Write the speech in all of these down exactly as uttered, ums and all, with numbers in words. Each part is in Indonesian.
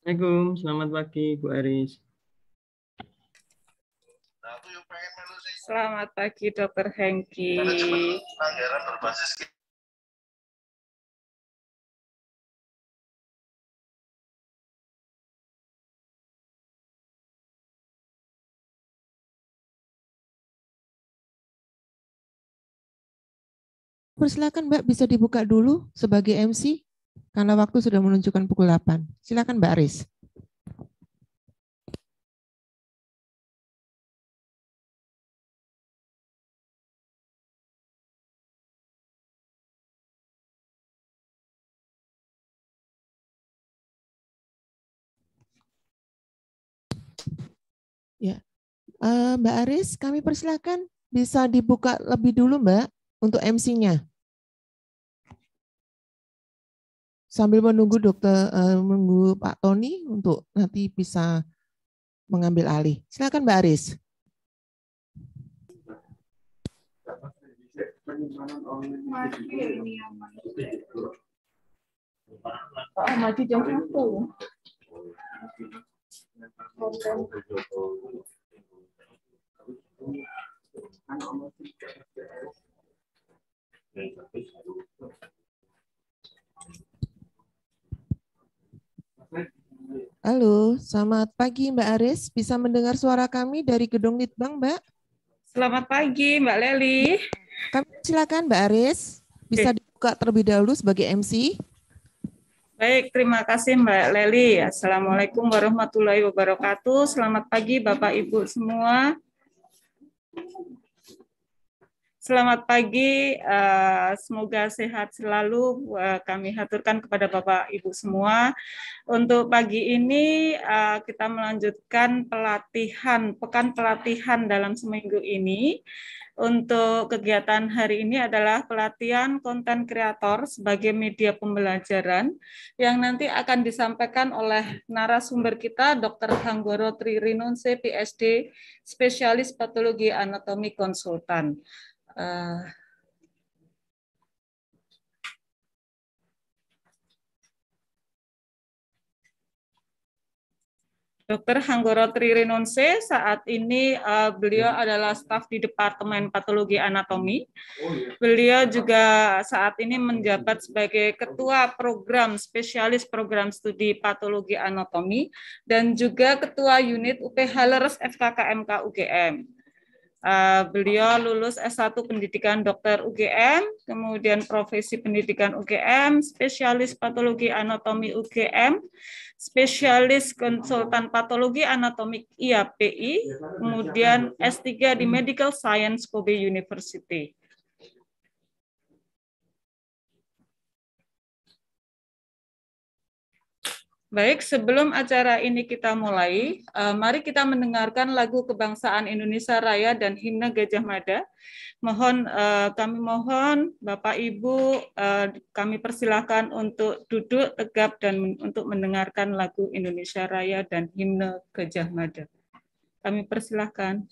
Assalamualaikum, selamat pagi Bu Aris. Selamat pagi Dokter Hengki. Anggaran berbasis Persilakan Mbak, bisa dibuka dulu sebagai M C karena waktu sudah menunjukkan pukul delapan. Silakan Mbak Aris. Ya, Mbak Aris, kami persilakan bisa dibuka lebih dulu Mbak untuk M C-nya. Sambil menunggu dokter, uh, menunggu Pak Tony untuk nanti bisa mengambil alih. Silakan Mbak Aris. Pak Ahmadi jam satu. Halo, selamat pagi Mbak Aris. Bisa mendengar suara kami dari Gedung Litbang, Mbak? Selamat pagi Mbak Leli. Kami silakan Mbak Aris. Bisa dibuka terlebih dahulu sebagai M C. Baik, terima kasih Mbak Leli. Assalamualaikum warahmatullahi wabarakatuh. Selamat pagi Bapak Ibu semua. Selamat pagi, semoga sehat selalu. Kami haturkan kepada Bapak Ibu semua. Untuk pagi ini kita melanjutkan pelatihan, pekan pelatihan dalam seminggu ini. Untuk kegiatan hari ini adalah pelatihan konten kreator sebagai media pembelajaran yang nanti akan disampaikan oleh narasumber kita, Dokter Hanggoro Tririnunse, P S D, spesialis patologi anatomi konsultan. Uh, Dokter Hanggoro Tririnunse saat ini uh, beliau adalah staf di Departemen Patologi Anatomi. Beliau juga saat ini menjabat sebagai Ketua Program Spesialis Program Studi Patologi Anatomi dan juga Ketua Unit U P Halers F K K M K U G M. Uh, beliau lulus S satu Pendidikan Dokter U G M, kemudian Profesi Pendidikan U G M, Spesialis Patologi Anatomi U G M, Spesialis Konsultan Patologi Anatomik I A P I, kemudian S tiga di Medical Science Kobe University. Baik, sebelum acara ini kita mulai, uh, mari kita mendengarkan lagu Kebangsaan Indonesia Raya dan Himne Gajah Mada. Mohon uh, kami mohon Bapak Ibu, uh, kami persilahkan untuk duduk tegap dan men untuk mendengarkan lagu Indonesia Raya dan Himne Gajah Mada. Kami persilahkan.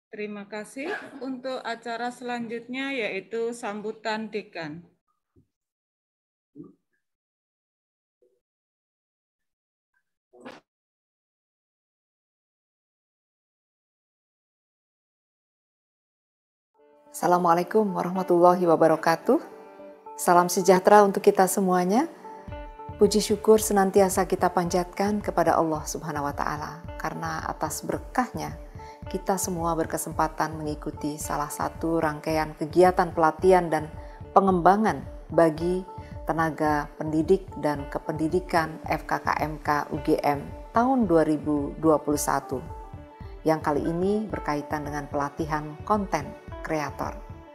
Terima kasih. Untuk acara selanjutnya yaitu sambutan dekan. Assalamualaikum warahmatullahi wabarakatuh. Salam sejahtera untuk kita semuanya. Puji syukur senantiasa kita panjatkan kepada Allah Subhanahu wa Ta'ala, karena atas berkahnya kita semua berkesempatan mengikuti salah satu rangkaian kegiatan pelatihan dan pengembangan bagi tenaga pendidik dan kependidikan F K K M K U G M tahun dua ribu dua puluh satu, yang kali ini berkaitan dengan pelatihan konten kreator.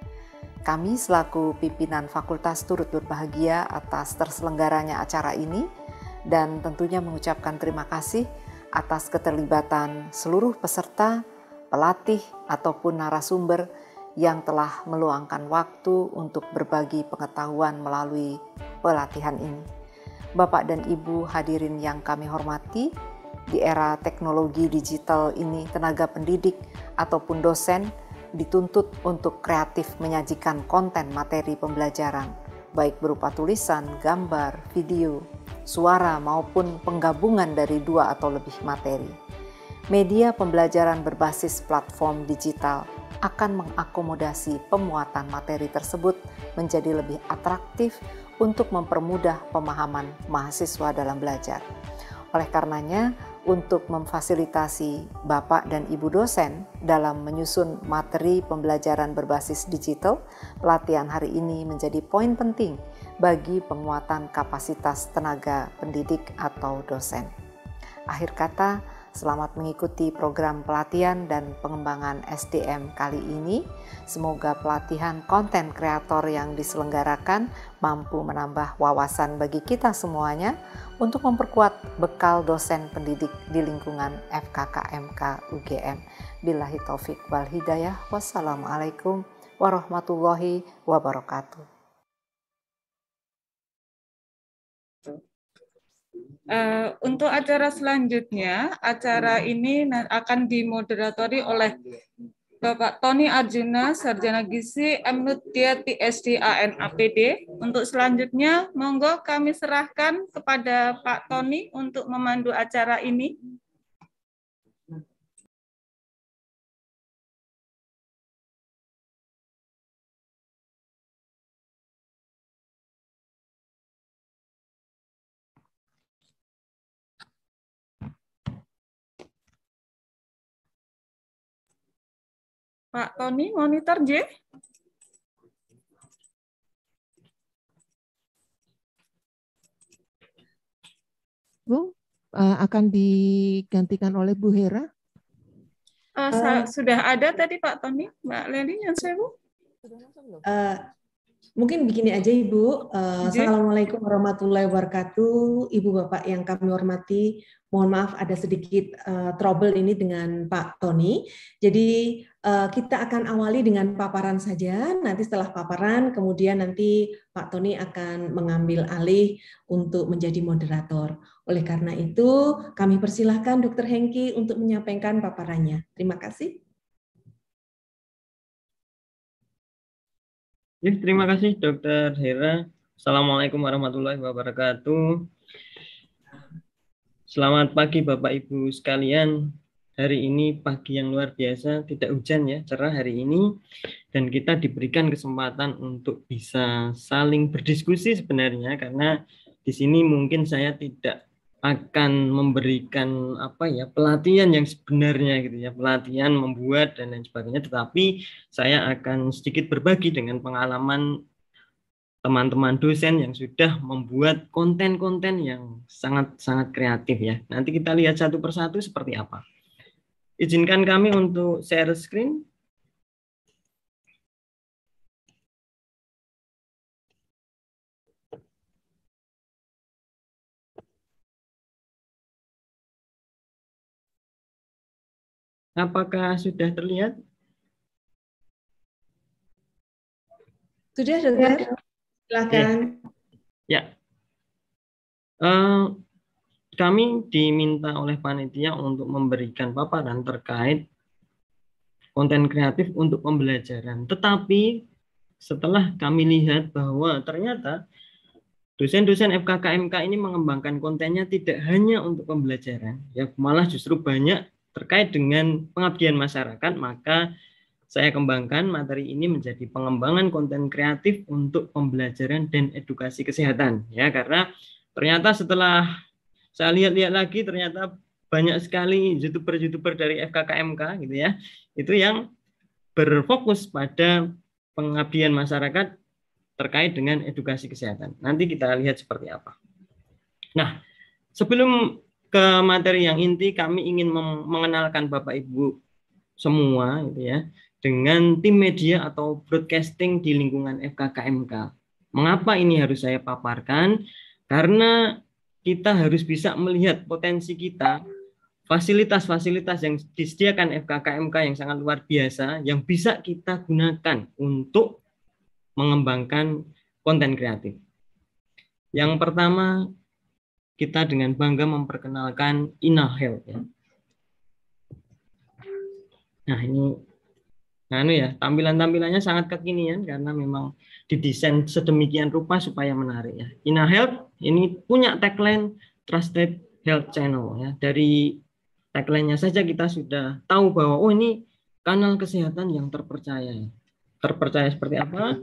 Kami selaku pimpinan fakultas turut berbahagia atas terselenggaranya acara ini dan tentunya mengucapkan terima kasih atas keterlibatan seluruh peserta, pelatih ataupun narasumber yang telah meluangkan waktu untuk berbagi pengetahuan melalui pelatihan ini. Bapak dan Ibu hadirin yang kami hormati, di era teknologi digital ini tenaga pendidik ataupun dosen dituntut untuk kreatif menyajikan konten materi pembelajaran, baik berupa tulisan, gambar, video, suara maupun penggabungan dari dua atau lebih materi. Media pembelajaran berbasis platform digital akan mengakomodasi pemuatan materi tersebut menjadi lebih atraktif untuk mempermudah pemahaman mahasiswa dalam belajar. Oleh karenanya, untuk memfasilitasi Bapak dan Ibu dosen dalam menyusun materi pembelajaran berbasis digital, pelatihan hari ini menjadi poin penting bagi penguatan kapasitas tenaga pendidik atau dosen. Akhir kata, selamat mengikuti program pelatihan dan pengembangan S D M kali ini. Semoga pelatihan konten kreator yang diselenggarakan mampu menambah wawasan bagi kita semuanya untuk memperkuat bekal dosen pendidik di lingkungan F K K M K U G M. Billahi taufik wal hidayah. Wassalamualaikum warahmatullahi wabarakatuh. Uh, untuk acara selanjutnya, acara ini akan dimoderatori oleh Bapak Tony Arjuna, Sarjana Gizi, M Nutia P S D A N A P D. Untuk selanjutnya, monggo kami serahkan kepada Pak Tony untuk memandu acara ini. Pak Tony, monitor J. Bu, uh, akan digantikan oleh Bu Hera. Uh, uh, sudah ada tadi Pak Tony, Mbak Leni yang saya Bu. Uh, mungkin begini aja Ibu. Uh, Assalamualaikum warahmatullahi wabarakatuh. Ibu Bapak yang kami hormati, mohon maaf ada sedikit uh, trouble ini dengan Pak Tony. Jadi uh, kita akan awali dengan paparan saja. Nanti setelah paparan, kemudian nanti Pak Tony akan mengambil alih untuk menjadi moderator. Oleh karena itu, kami persilahkan Dokter Hengki untuk menyampaikan paparannya. Terima kasih. Ya, terima kasih Dokter Hera. Assalamualaikum warahmatullahi wabarakatuh. Selamat pagi Bapak Ibu sekalian. Hari ini pagi yang luar biasa, tidak hujan ya, cerah hari ini. Dan kita diberikan kesempatan untuk bisa saling berdiskusi sebenarnya, karena di sini mungkin saya tidak akan memberikan apa ya pelatihan yang sebenarnya gitu ya, pelatihan membuat dan lain sebagainya, tetapi saya akan sedikit berbagi dengan pengalaman teman-teman dosen yang sudah membuat konten-konten yang sangat-sangat kreatif ya. Nanti kita lihat satu persatu seperti apa. Izinkan kami untuk share screen. Apakah sudah terlihat? Sudah, Dokter? Silakan. Ya. Uh, kami diminta oleh panitia untuk memberikan paparan terkait konten kreatif untuk pembelajaran. Tetapi setelah kami lihat bahwa ternyata dosen-dosen F K K M K ini mengembangkan kontennya tidak hanya untuk pembelajaran, ya malah justru banyak terkait dengan pengabdian masyarakat, maka saya kembangkan materi ini menjadi pengembangan konten kreatif untuk pembelajaran dan edukasi kesehatan. Ya, karena ternyata setelah saya lihat-lihat lagi, ternyata banyak sekali youtuber-youtuber dari F K K M K gitu ya, itu yang berfokus pada pengabdian masyarakat terkait dengan edukasi kesehatan. Nanti kita lihat seperti apa. Nah, sebelum ke materi yang inti, kami ingin mengenalkan Bapak Ibu semua gitu ya, dengan tim media atau broadcasting di lingkungan F K K M K. Mengapa ini harus saya paparkan? Karena kita harus bisa melihat potensi kita, fasilitas-fasilitas yang disediakan F K K M K yang sangat luar biasa, yang bisa kita gunakan untuk mengembangkan konten kreatif. Yang pertama, kita dengan bangga memperkenalkan InaHealth. Ya. Nah ini, nah ini ya, tampilan-tampilannya sangat kekinian karena memang didesain sedemikian rupa supaya menarik ya. InaHealth ini punya tagline Trusted Health Channel ya. Dari tagline-nya saja kita sudah tahu bahwa oh ini kanal kesehatan yang terpercaya. Terpercaya seperti apa?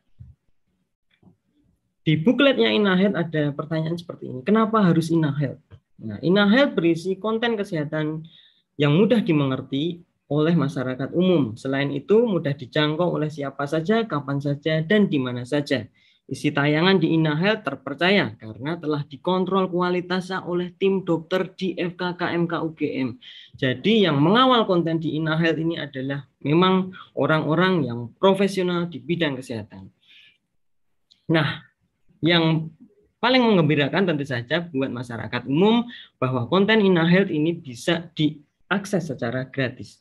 Di bukletnya InaHealth ada pertanyaan seperti ini. Kenapa harus InaHealth? Nah, InaHealth berisi konten kesehatan yang mudah dimengerti oleh masyarakat umum. Selain itu, mudah dijangkau oleh siapa saja, kapan saja, dan di mana saja. Isi tayangan di InaHealth terpercaya karena telah dikontrol kualitasnya oleh tim dokter di F K K M K U G M. Jadi yang mengawal konten di InaHealth ini adalah memang orang-orang yang profesional di bidang kesehatan. Nah, yang paling menggembirakan tentu saja buat masyarakat umum bahwa konten InaHealth ini bisa diakses secara gratis.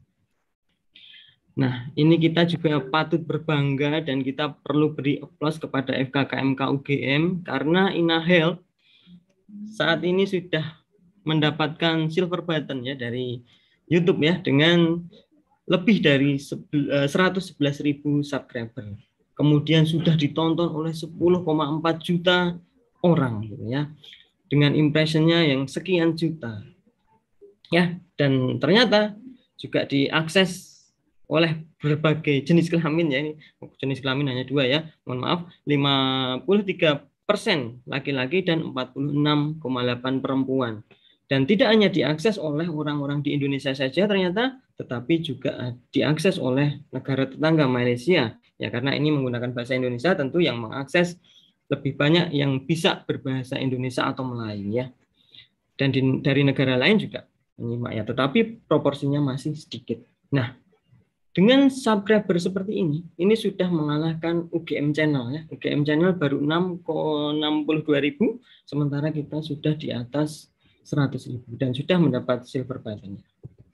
Nah, ini kita juga patut berbangga dan kita perlu beri aplaus kepada F K K M K U G M karena InaHealth saat ini sudah mendapatkan silver button ya dari YouTube ya dengan lebih dari seratus sebelas ribu subscriber. Kemudian sudah ditonton oleh sepuluh koma empat juta orang gitu ya. Dengan impressionnya yang sekian juta. Ya, dan ternyata juga diakses oleh berbagai jenis kelamin ya, ini jenis kelamin hanya dua ya, mohon maaf, lima puluh tiga persen laki-laki dan empat puluh enam koma delapan perempuan. Dan tidak hanya diakses oleh orang-orang di Indonesia saja ternyata, tetapi juga diakses oleh negara tetangga Malaysia ya, karena ini menggunakan bahasa Indonesia tentu yang mengakses lebih banyak yang bisa berbahasa Indonesia atau Melayu ya. Dan di, dari negara lain juga menyimak ya, tetapi proporsinya masih sedikit. Nah, dengan subscriber seperti ini, ini sudah mengalahkan U G M Channel ya. U G M Channel baru enam koma enam dua ribu, sementara kita sudah di atas seratus ribu dan sudah mendapat silver button.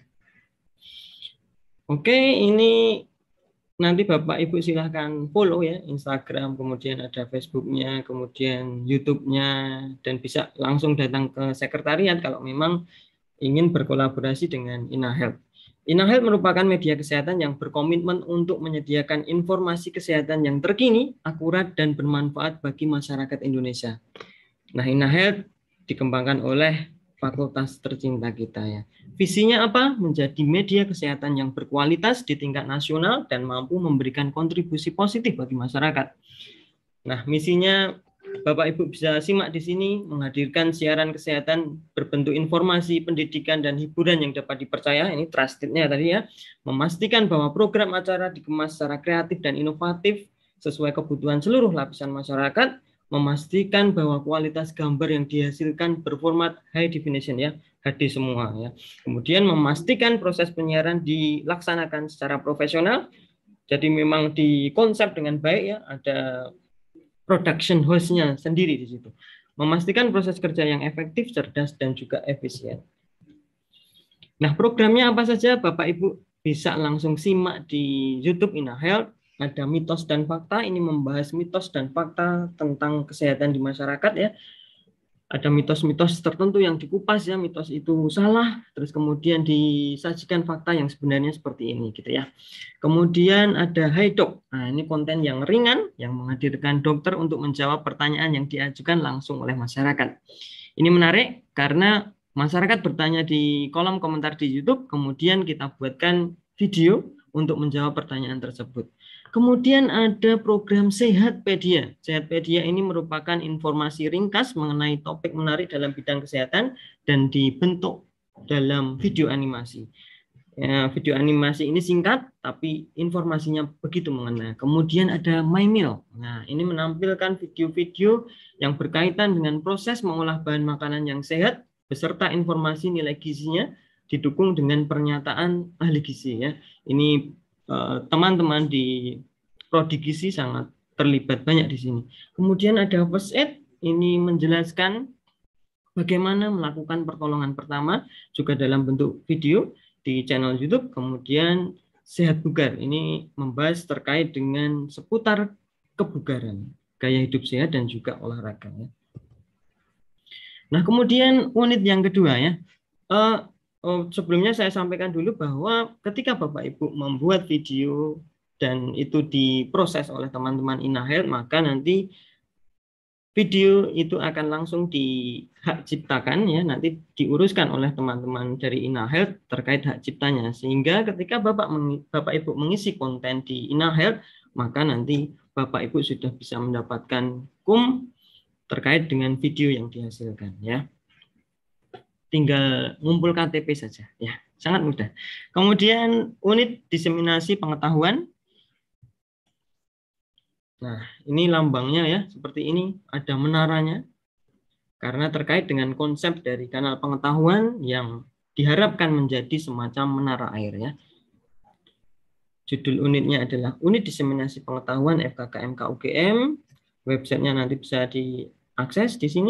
Oke, ini nanti Bapak Ibu silahkan follow ya Instagram, kemudian ada Facebooknya, kemudian YouTube-nya, dan bisa langsung datang ke sekretariat kalau memang ingin berkolaborasi dengan InaHealth. InaHealth merupakan media kesehatan yang berkomitmen untuk menyediakan informasi kesehatan yang terkini, akurat, dan bermanfaat bagi masyarakat Indonesia. Nah, InaHealth dikembangkan oleh fakultas tercinta kita ya. Visinya apa? Menjadi media kesehatan yang berkualitas di tingkat nasional dan mampu memberikan kontribusi positif bagi masyarakat. Nah, misinya Bapak Ibu bisa simak di sini, menghadirkan siaran kesehatan berbentuk informasi, pendidikan, dan hiburan yang dapat dipercaya, ini trustednya tadi ya, memastikan bahwa program acara dikemas secara kreatif dan inovatif sesuai kebutuhan seluruh lapisan masyarakat, memastikan bahwa kualitas gambar yang dihasilkan berformat high definition ya, H D semua ya. Kemudian memastikan proses penyiaran dilaksanakan secara profesional, jadi memang dikonsep dengan baik ya, ada production host-nya sendiri di situ. Memastikan proses kerja yang efektif, cerdas, dan juga efisien. Nah, programnya apa saja? Bapak Ibu bisa langsung simak di YouTube InaHealth. Ada mitos dan fakta, ini membahas mitos dan fakta tentang kesehatan di masyarakat ya. ada mitos-mitos tertentu yang dikupas ya, mitos itu salah, terus kemudian disajikan fakta yang sebenarnya seperti ini gitu ya. Kemudian ada Hai Dok. Nah, ini konten yang ringan yang menghadirkan dokter untuk menjawab pertanyaan yang diajukan langsung oleh masyarakat. Ini menarik karena masyarakat bertanya di kolom komentar di YouTube, kemudian kita buatkan video untuk menjawab pertanyaan tersebut. Kemudian ada program Sehatpedia. Sehatpedia ini merupakan informasi ringkas mengenai topik menarik dalam bidang kesehatan dan dibentuk dalam video animasi. Ya, video animasi ini singkat, tapi informasinya begitu mengena. Kemudian ada My Meal. Nah, ini menampilkan video-video yang berkaitan dengan proses mengolah bahan makanan yang sehat, beserta informasi nilai gizinya, didukung dengan pernyataan ahli gizi. Ya, ini teman-teman di prodi gizi sangat terlibat banyak di sini. Kemudian ada First Aid, ini menjelaskan bagaimana melakukan pertolongan pertama juga dalam bentuk video di channel YouTube. Kemudian Sehat Bugar, ini membahas terkait dengan seputar kebugaran, gaya hidup sehat dan juga olahraga. Ya. Nah, kemudian unit yang kedua ya. Uh, Oh, sebelumnya saya sampaikan dulu bahwa ketika Bapak Ibu membuat video dan itu diproses oleh teman-teman InaHealth, maka nanti video itu akan langsung dihak ciptakan ya, nanti diuruskan oleh teman-teman dari InaHealth terkait hak ciptanya, sehingga ketika Bapak Bapak Ibu mengisi konten di InaHealth, maka nanti Bapak Ibu sudah bisa mendapatkan K U M terkait dengan video yang dihasilkan ya. Tinggal ngumpul K T P saja ya, sangat mudah. Kemudian unit diseminasi pengetahuan. Nah, ini lambangnya ya, seperti ini, ada menaranya. Karena terkait dengan konsep dari kanal pengetahuan yang diharapkan menjadi semacam menara air ya. Judul unitnya adalah Unit Diseminasi Pengetahuan F K K M K U G M. Websitenya nanti bisa diakses di sini.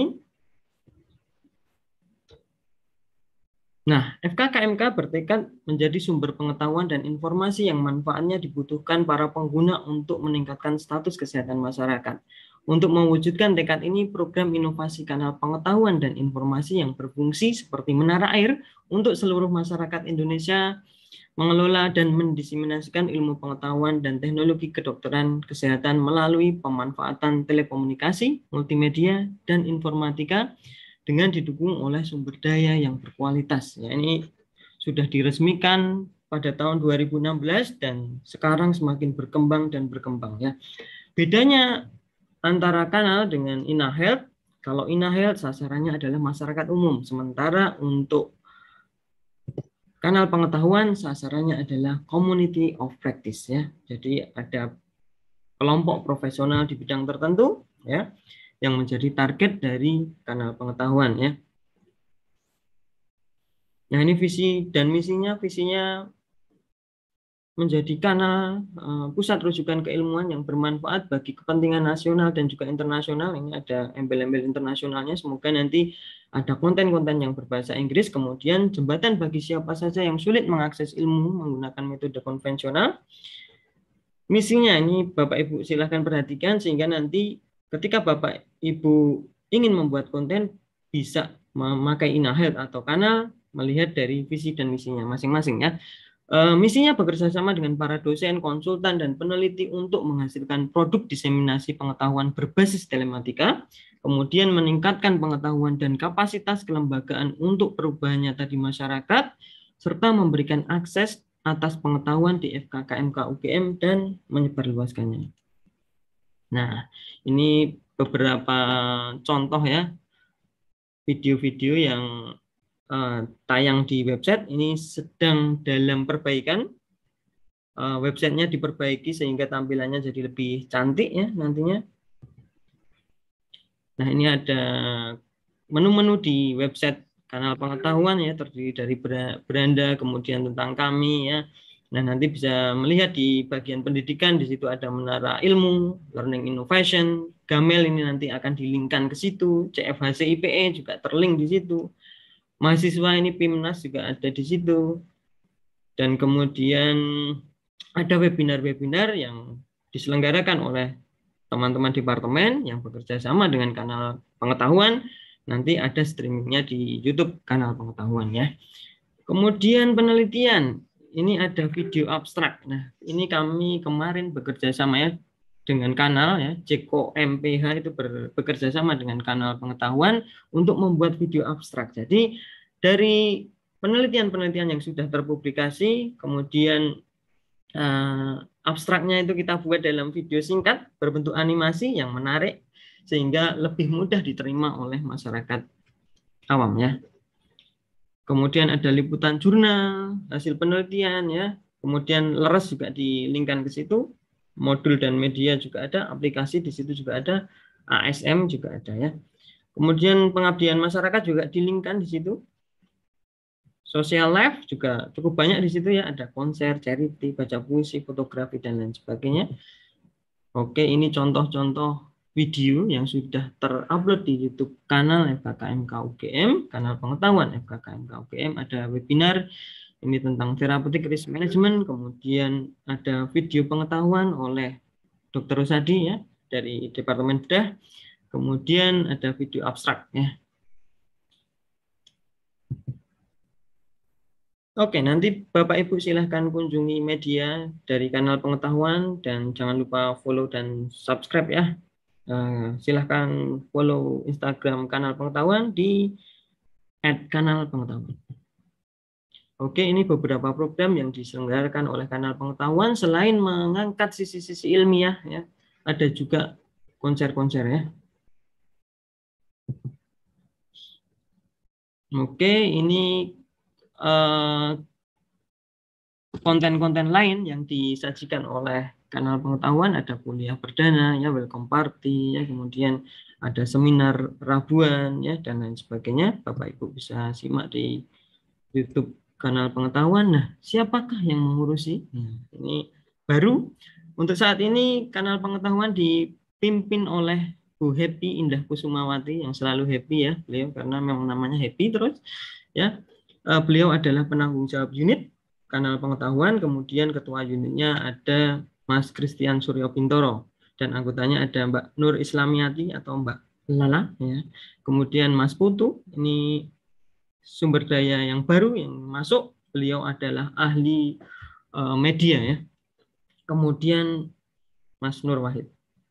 Nah, F K K M K bertekad menjadi sumber pengetahuan dan informasi yang manfaatnya dibutuhkan para pengguna untuk meningkatkan status kesehatan masyarakat. Untuk mewujudkan tekad ini, program inovasi kanal pengetahuan dan informasi yang berfungsi seperti menara air untuk seluruh masyarakat Indonesia mengelola dan mendiseminasikan ilmu pengetahuan dan teknologi kedokteran kesehatan melalui pemanfaatan telekomunikasi, multimedia, dan informatika dengan didukung oleh sumber daya yang berkualitas. Ya, ini sudah diresmikan pada tahun dua ribu enam belas dan sekarang semakin berkembang dan berkembang ya. Bedanya antara kanal dengan InaHealth, kalau InaHealth sasarannya adalah masyarakat umum, sementara untuk kanal pengetahuan sasarannya adalah community of practice ya. Jadi ada kelompok profesional di bidang tertentu ya, yang menjadi target dari kanal pengetahuan ya. Nah, ini visi dan misinya, visinya menjadi kanal uh, pusat rujukan keilmuan yang bermanfaat bagi kepentingan nasional dan juga internasional. Ini ada embel-embel internasionalnya, semoga nanti ada konten-konten yang berbahasa Inggris, kemudian jembatan bagi siapa saja yang sulit mengakses ilmu menggunakan metode konvensional. Misinya ini Bapak Ibu silahkan perhatikan sehingga nanti ketika Bapak Ibu ingin membuat konten bisa memakai InaHealth atau kanal melihat dari visi dan misinya masing-masing ya. E, misinya bekerja sama dengan para dosen, konsultan, dan peneliti untuk menghasilkan produk diseminasi pengetahuan berbasis telematika, kemudian meningkatkan pengetahuan dan kapasitas kelembagaan untuk perubahan nyata di masyarakat, serta memberikan akses atas pengetahuan di F K K M K U G M dan menyebarluaskannya. Nah, ini beberapa contoh ya, video-video yang uh, tayang di website. Ini sedang dalam perbaikan. Uh, websitenya diperbaiki sehingga tampilannya jadi lebih cantik ya nantinya. Nah, ini ada menu-menu di website kanal pengetahuan ya, terdiri dari beranda, kemudian tentang kami ya. Nah, nanti bisa melihat di bagian pendidikan, di situ ada menara ilmu, learning innovation, Gamel ini nanti akan dilingkan ke situ, C F H C I P E juga terlink di situ, mahasiswa ini Pimnas juga ada di situ, dan kemudian ada webinar-webinar yang diselenggarakan oleh teman-teman departemen yang bekerja sama dengan kanal pengetahuan, Nanti ada streamingnya di YouTube Kanal Pengetahuan ya. Kemudian penelitian, ini ada video abstrak. Nah, ini kami kemarin bekerja sama ya dengan kanal ya, Jeko M P H itu ber, bekerja sama dengan Kanal Pengetahuan untuk membuat video abstrak. Jadi dari penelitian-penelitian yang sudah terpublikasi, kemudian uh, abstraknya itu kita buat dalam video singkat berbentuk animasi yang menarik sehingga lebih mudah diterima oleh masyarakat awam ya. Kemudian ada liputan jurnal, hasil penelitian ya. Kemudian leres juga dilingkan ke situ. Modul dan media juga ada, aplikasi di situ juga ada, A S M juga ada ya. Kemudian pengabdian masyarakat juga dilingkan di situ. Social life juga cukup banyak di situ ya, ada konser, charity, baca puisi, fotografi dan lain sebagainya. Oke, ini contoh-contoh video yang sudah terupload di YouTube kanal F K K M K U G M, Kanal Pengetahuan F K K M K U G M, ada webinar ini tentang therapeutic risk management, kemudian ada video pengetahuan oleh Dokter Rusadi ya dari Departemen Bedah, kemudian ada video abstrak ya. Oke, nanti Bapak Ibu silahkan kunjungi media dari Kanal Pengetahuan dan jangan lupa follow dan subscribe ya. Uh, silahkan follow Instagram Kanal Pengetahuan di et kanal pengetahuan. Oke, ini beberapa program yang diselenggarakan oleh Kanal Pengetahuan selain mengangkat sisi-sisi ilmiah ya, ada juga konser-konser ya. Oke, ini konten-konten uh, lain yang disajikan oleh Kanal Pengetahuan, ada kuliah perdana ya, welcome party ya, kemudian ada seminar Rabuan ya dan lain sebagainya. Bapak Ibu bisa simak di YouTube Kanal Pengetahuan. Nah, siapakah yang mengurusi? Nah, ini baru untuk saat ini Kanal Pengetahuan dipimpin oleh Bu Happy Indah Kusumawati yang selalu happy ya beliau karena memang namanya happy terus ya. Uh, beliau adalah penanggung jawab unit Kanal Pengetahuan, kemudian ketua unitnya ada Mas Christian Suryo Pintoro dan anggotanya ada Mbak Nur Islamiati atau Mbak Lala ya. Kemudian Mas Putu, ini sumber daya yang baru yang masuk, beliau adalah ahli uh, media ya. Kemudian Mas Nur Wahid.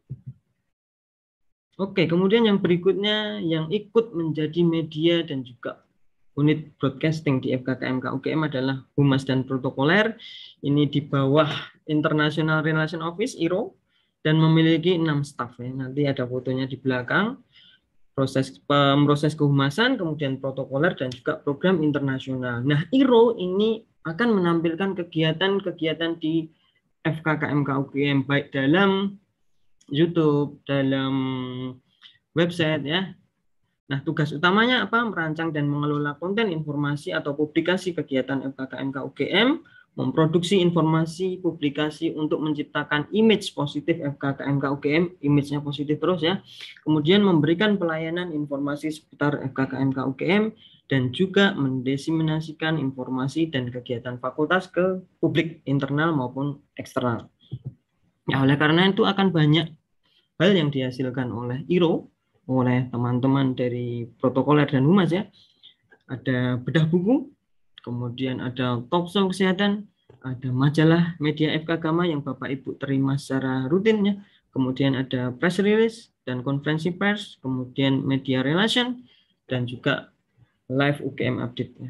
Oke, kemudian yang berikutnya yang ikut menjadi media dan juga unit broadcasting di F K K M K U G M adalah Humas dan Protokoler. Ini di bawah International Relation Office I R O dan memiliki enam staf ya. Nanti ada fotonya di belakang. Proses proses kehumasan, kemudian protokoler dan juga program internasional. Nah, I R O ini akan menampilkan kegiatan-kegiatan di F K K M K U G M baik dalam YouTube, dalam website ya. Nah, tugas utamanya apa? Merancang dan mengelola konten informasi atau publikasi kegiatan F K K M K U G M, memproduksi informasi publikasi untuk menciptakan image positif F K K M K U G M, image-nya positif terus ya. Kemudian memberikan pelayanan informasi seputar F K K M K U G M dan juga mendiseminasikan informasi dan kegiatan fakultas ke publik internal maupun eksternal. Ya, oleh karena itu akan banyak hal yang dihasilkan oleh I R O, oleh teman-teman dari protokoler dan humas ya. Ada bedah buku, kemudian ada talk show kesehatan, ada majalah media F K Gama yang Bapak Ibu terima secara rutin ya. Kemudian ada press release dan konferensi pers, kemudian media relation dan juga live U G M update ya.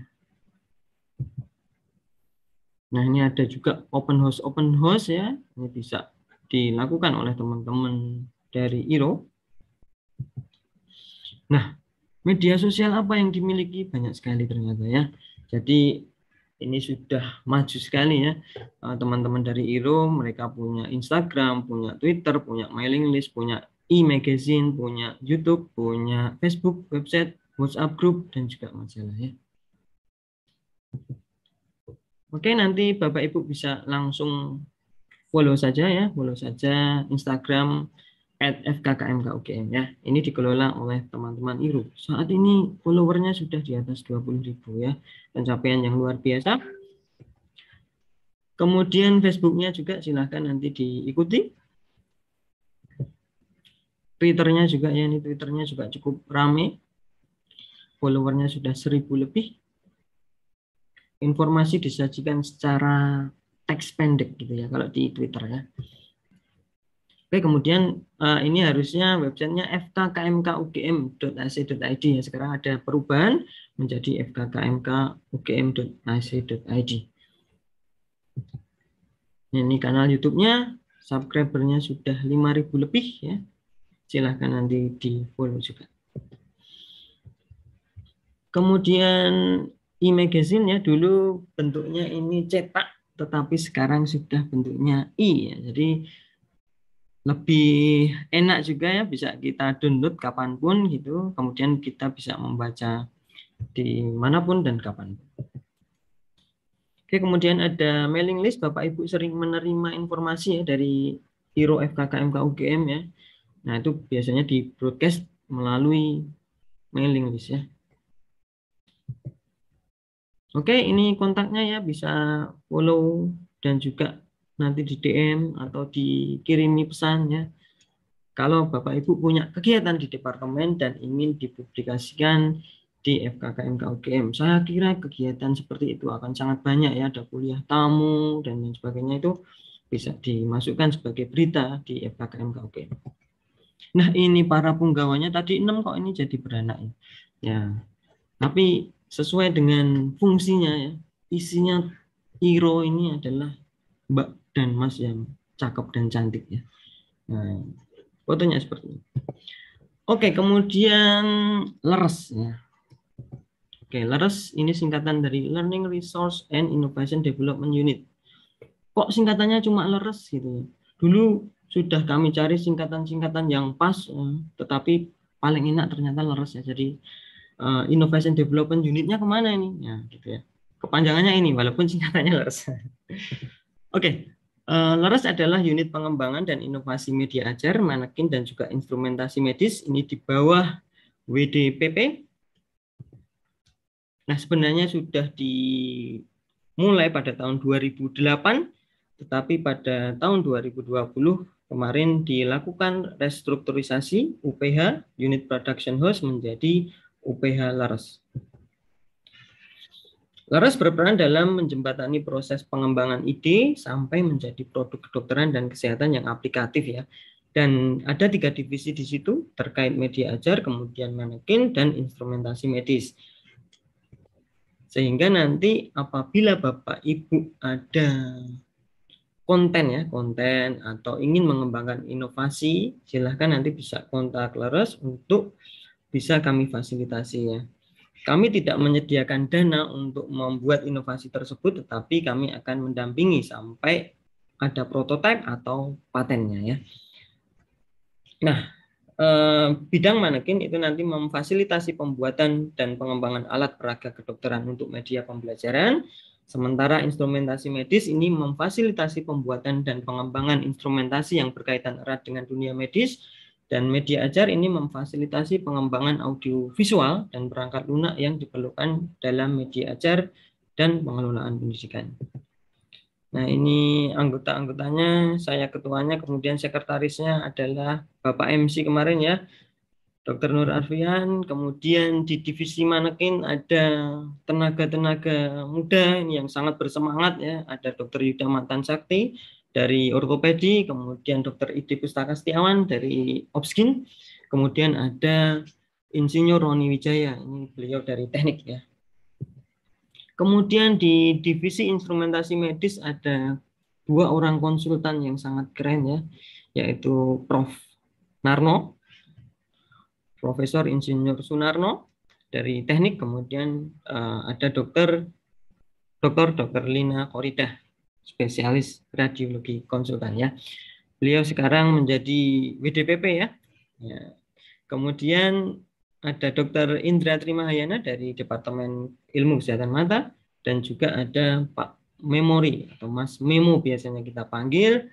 Nah, ini ada juga open house open house ya. Ini bisa dilakukan oleh teman-teman dari I R O. Nah, media sosial apa yang dimiliki? Banyak sekali ternyata ya. Jadi ini sudah maju sekali ya. Teman-teman dari I R O, mereka punya Instagram, punya Twitter, punya mailing list, punya e-magazine, punya YouTube, punya Facebook, website, WhatsApp group, dan juga majalah ya. Oke, nanti Bapak Ibu bisa langsung follow saja ya, follow saja Instagram at F K K M K U G M ya. Ini dikelola oleh teman-teman I R O. Saat ini followernya sudah di atas dua puluh ribu ya. Pencapaian yang luar biasa. Kemudian Facebooknya juga silahkan nanti diikuti. Twitternya juga ya, ini Twitternya juga cukup ramai. followernya sudah seribu lebih. Informasi disajikan secara teks pendek gitu ya, kalau di Twitter ya. Oke, kemudian uh, ini harusnya websitenya f k k m k u g m dot a c dot i d ya. Sekarang ada perubahan menjadi f k k m k u g m dot a c dot i d. Ini kanal YouTube-nya, subscribernya sudah lima ribu lebih ya. Silahkan nanti di follow juga. Kemudian e-magazine ya, dulu bentuknya ini cetak, tetapi sekarang sudah bentuknya i ya. Jadi lebih enak juga ya, bisa kita download kapanpun gitu. Kemudian kita bisa membaca di manapun dan kapanpun. Oke, kemudian ada mailing list. Bapak Ibu sering menerima informasi ya dari Hero F K K M K U G M ya. Nah, itu biasanya di broadcast melalui mailing list ya. Oke, ini kontaknya ya, bisa follow dan juga nanti di D M atau dikirimi pesan ya. Kalau Bapak Ibu punya kegiatan di departemen dan ingin dipublikasikan di F K K M K U G M, saya kira kegiatan seperti itu akan sangat banyak ya, ada kuliah tamu dan lain sebagainya, itu bisa dimasukkan sebagai berita di F K K M K U G M. Nah, ini para punggawanya tadi enam, kok ini jadi beranak ya. Ya, tapi sesuai dengan fungsinya ya, isinya hero ini adalah Mbak dan Mas yang cakep dan cantik ya. Nah, fotonya seperti ini. Oke, kemudian LERES ya. Oke, LERES ini singkatan dari Learning Resource and Innovation Development Unit. Kok singkatannya cuma LERES gitu? Dulu sudah kami cari singkatan-singkatan yang pas, tetapi paling enak ternyata LERES ya. Jadi uh, Innovation Development Unitnya kemana ini? Ya, gitu ya. Kepanjangannya ini, walaupun singkatannya LERES. Oke, uh, LERES adalah unit pengembangan dan inovasi media ajar, manekin dan juga instrumentasi medis. Ini di bawah W D P P. Nah, sebenarnya sudah dimulai pada tahun dua ribu delapan, tetapi pada tahun dua ribu dua puluh kemarin dilakukan restrukturisasi U P H, Unit Production House, menjadi U P H LERES. LERES berperan dalam menjembatani proses pengembangan ide sampai menjadi produk kedokteran dan kesehatan yang aplikatif ya. Dan ada tiga divisi di situ terkait media ajar, kemudian manekin, dan instrumentasi medis. Sehingga nanti apabila Bapak Ibu ada konten ya, konten atau ingin mengembangkan inovasi, silahkan nanti bisa kontak LERES untuk bisa kami fasilitasi ya. Kami tidak menyediakan dana untuk membuat inovasi tersebut, tetapi kami akan mendampingi sampai ada prototipe atau patennya ya. Nah, Eh, bidang manekin itu nanti memfasilitasi pembuatan dan pengembangan alat peraga kedokteran untuk media pembelajaran, sementara instrumentasi medis ini memfasilitasi pembuatan dan pengembangan instrumentasi yang berkaitan erat dengan dunia medis, dan media ajar ini memfasilitasi pengembangan audiovisual dan perangkat lunak yang diperlukan dalam media ajar dan pengelolaan pendidikan. Nah, ini anggota-anggotanya, saya ketuanya, kemudian sekretarisnya adalah Bapak M C kemarin ya, Dokter Nur Arfian. Kemudian di divisi manekin ada tenaga-tenaga muda ini yang sangat bersemangat ya, ada Dokter Yuda Mantan Sakti dari ortopedi, kemudian Dokter Ide Pustaka Setiawan dari Opskin, kemudian ada Insinyur Roni Wijaya, ini beliau dari teknik ya. Kemudian di divisi instrumentasi medis ada dua orang konsultan yang sangat keren ya, yaitu Prof Narno, Profesor Insinyur Sunarno dari teknik, kemudian uh, ada dokter dokter dokter Lina Koridah, spesialis radiologi konsultan ya. Beliau sekarang menjadi W D P P ya. Ya. Kemudian ada Dokter Indra Trimahayana dari Departemen Ilmu Kesehatan Mata, dan juga ada Pak Memori atau Mas Memo biasanya kita panggil.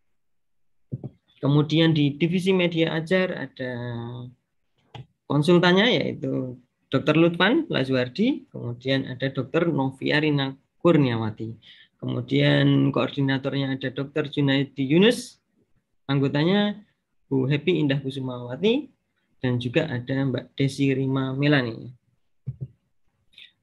Kemudian di divisi media ajar ada konsultannya yaitu Dokter Lutfan Lazuardi, kemudian ada Dokter Noviarina Kurniawati. Kemudian koordinatornya ada Dokter Junaidi Yunus, anggotanya Bu Happy Indah Kusumawati, dan juga ada Mbak Desi Rima Melani.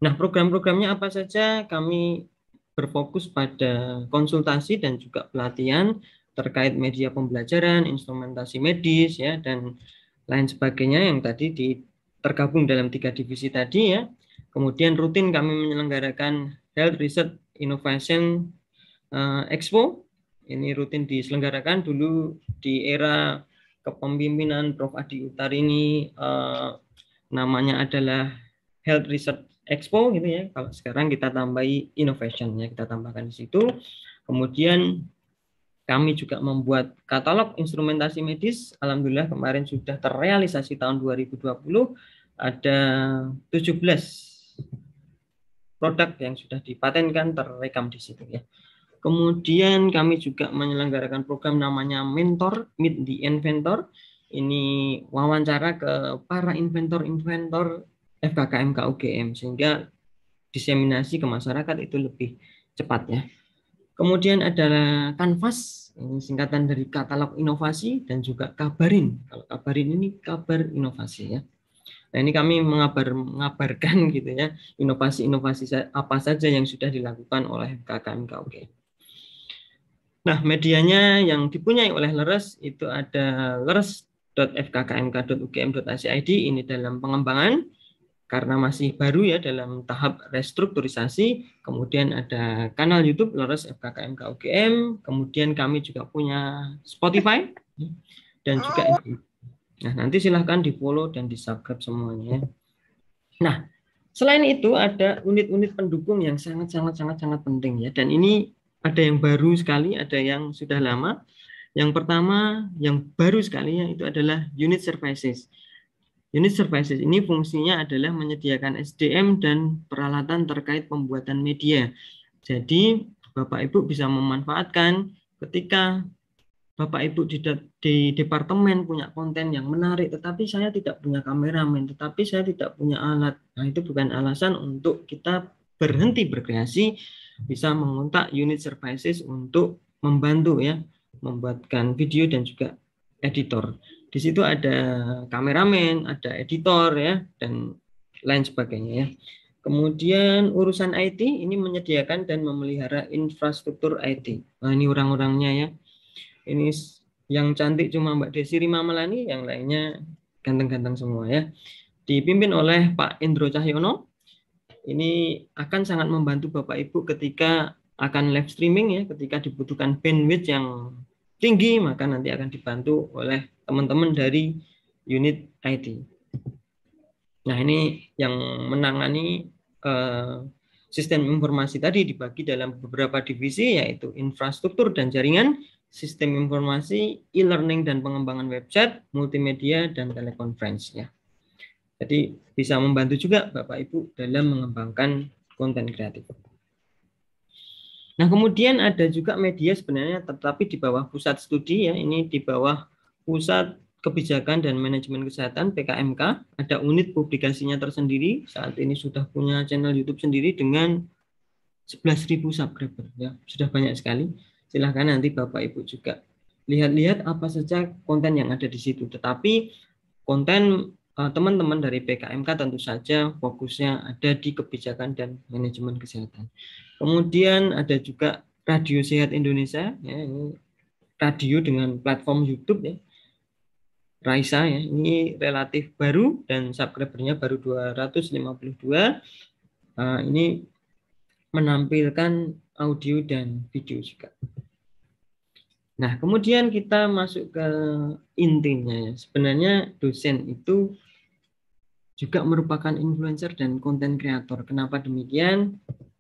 Nah, program-programnya apa saja? Kami berfokus pada konsultasi dan juga pelatihan terkait media pembelajaran, instrumentasi medis, ya, dan lain sebagainya yang tadi di, tergabung dalam tiga divisi tadi, ya. Kemudian rutin kami menyelenggarakan Health Research Innovation uh, Expo. Ini rutin diselenggarakan dulu di era kepemimpinan Prof Adi Utarini, uh, namanya adalah Health Research Expo gitu ya. Kalau sekarang kita tambahi innovation ya, kita tambahkan di situ. Kemudian kami juga membuat katalog instrumentasi medis. Alhamdulillah kemarin sudah terrealisasi tahun dua ribu dua puluh, ada tujuh belas produk yang sudah dipatenkan terrekam di situ ya. Kemudian kami juga menyelenggarakan program namanya Mentor, Meet the Inventor. Ini wawancara ke para inventor-inventor F K K M K U G M sehingga diseminasi ke masyarakat itu lebih cepat ya. Kemudian ada Kanvas, ini singkatan dari katalog inovasi, dan juga Kabarin. Kalau Kabarin ini kabar inovasi ya. Nah, ini kami mengabar, mengabarkan gitu ya, inovasi-inovasi apa saja yang sudah dilakukan oleh F K K M K U G M. Nah, medianya yang dipunyai oleh Leres itu ada leres dot f k k m k dot u g m dot a c i d, ini dalam pengembangan karena masih baru ya, dalam tahap restrukturisasi. Kemudian ada kanal YouTube Leres F K K M K U G M, kemudian kami juga punya Spotify dan juga F B. Nah, nanti silahkan di-follow dan di-subscribe semuanya. Nah, selain itu ada unit-unit pendukung yang sangat-sangat-sangat-sangat penting ya, dan ini ada yang baru sekali, ada yang sudah lama. Yang pertama, yang baru sekali ya, itu adalah unit services. Unit services ini fungsinya adalah menyediakan S D M dan peralatan terkait pembuatan media. Jadi, Bapak Ibu bisa memanfaatkan ketika Bapak Ibu di, di departemen punya konten yang menarik, tetapi saya tidak punya kameramen, tetapi saya tidak punya alat. Nah, itu bukan alasan untuk kita berhenti berkreasi, bisa mengontak unit services untuk membantu ya, membuatkan video dan juga editor. Di situ ada kameramen, ada editor ya, dan lain sebagainya ya. Kemudian urusan I T ini menyediakan dan memelihara infrastruktur I T. Nah, ini orang-orangnya ya. Ini yang cantik cuma Mbak Desi Rimamelani, yang lainnya ganteng-ganteng semua ya. Dipimpin oleh Pak Indro Cahyono. Ini akan sangat membantu Bapak Ibu ketika akan live streaming ya, ketika dibutuhkan bandwidth yang tinggi, maka nanti akan dibantu oleh teman-teman dari unit I T. Nah, ini yang menangani eh, sistem informasi tadi dibagi dalam beberapa divisi, yaitu infrastruktur dan jaringan, sistem informasi, e-learning dan pengembangan website, multimedia, dan telekonferensi ya. Jadi bisa membantu juga Bapak Ibu dalam mengembangkan konten kreatif. Nah, kemudian ada juga media sebenarnya tetapi di bawah pusat studi ya, ini di bawah pusat kebijakan dan manajemen kesehatan P K M K, ada unit publikasinya tersendiri. Saat ini sudah punya channel YouTube sendiri dengan sebelas ribu subscriber ya, sudah banyak sekali. Silahkan nanti Bapak Ibu juga lihat-lihat apa saja konten yang ada di situ. Tetapi konten teman-teman dari P K M K tentu saja fokusnya ada di kebijakan dan manajemen kesehatan. Kemudian ada juga Radio Sehat Indonesia, ya, ini radio dengan platform YouTube ya, Raisa ya, ini relatif baru dan subscribernya baru dua ratus lima puluh dua. Uh, ini menampilkan audio dan video juga. Nah, kemudian kita masuk ke intinya ya. Sebenarnya dosen itu juga merupakan influencer dan konten kreator. Kenapa demikian?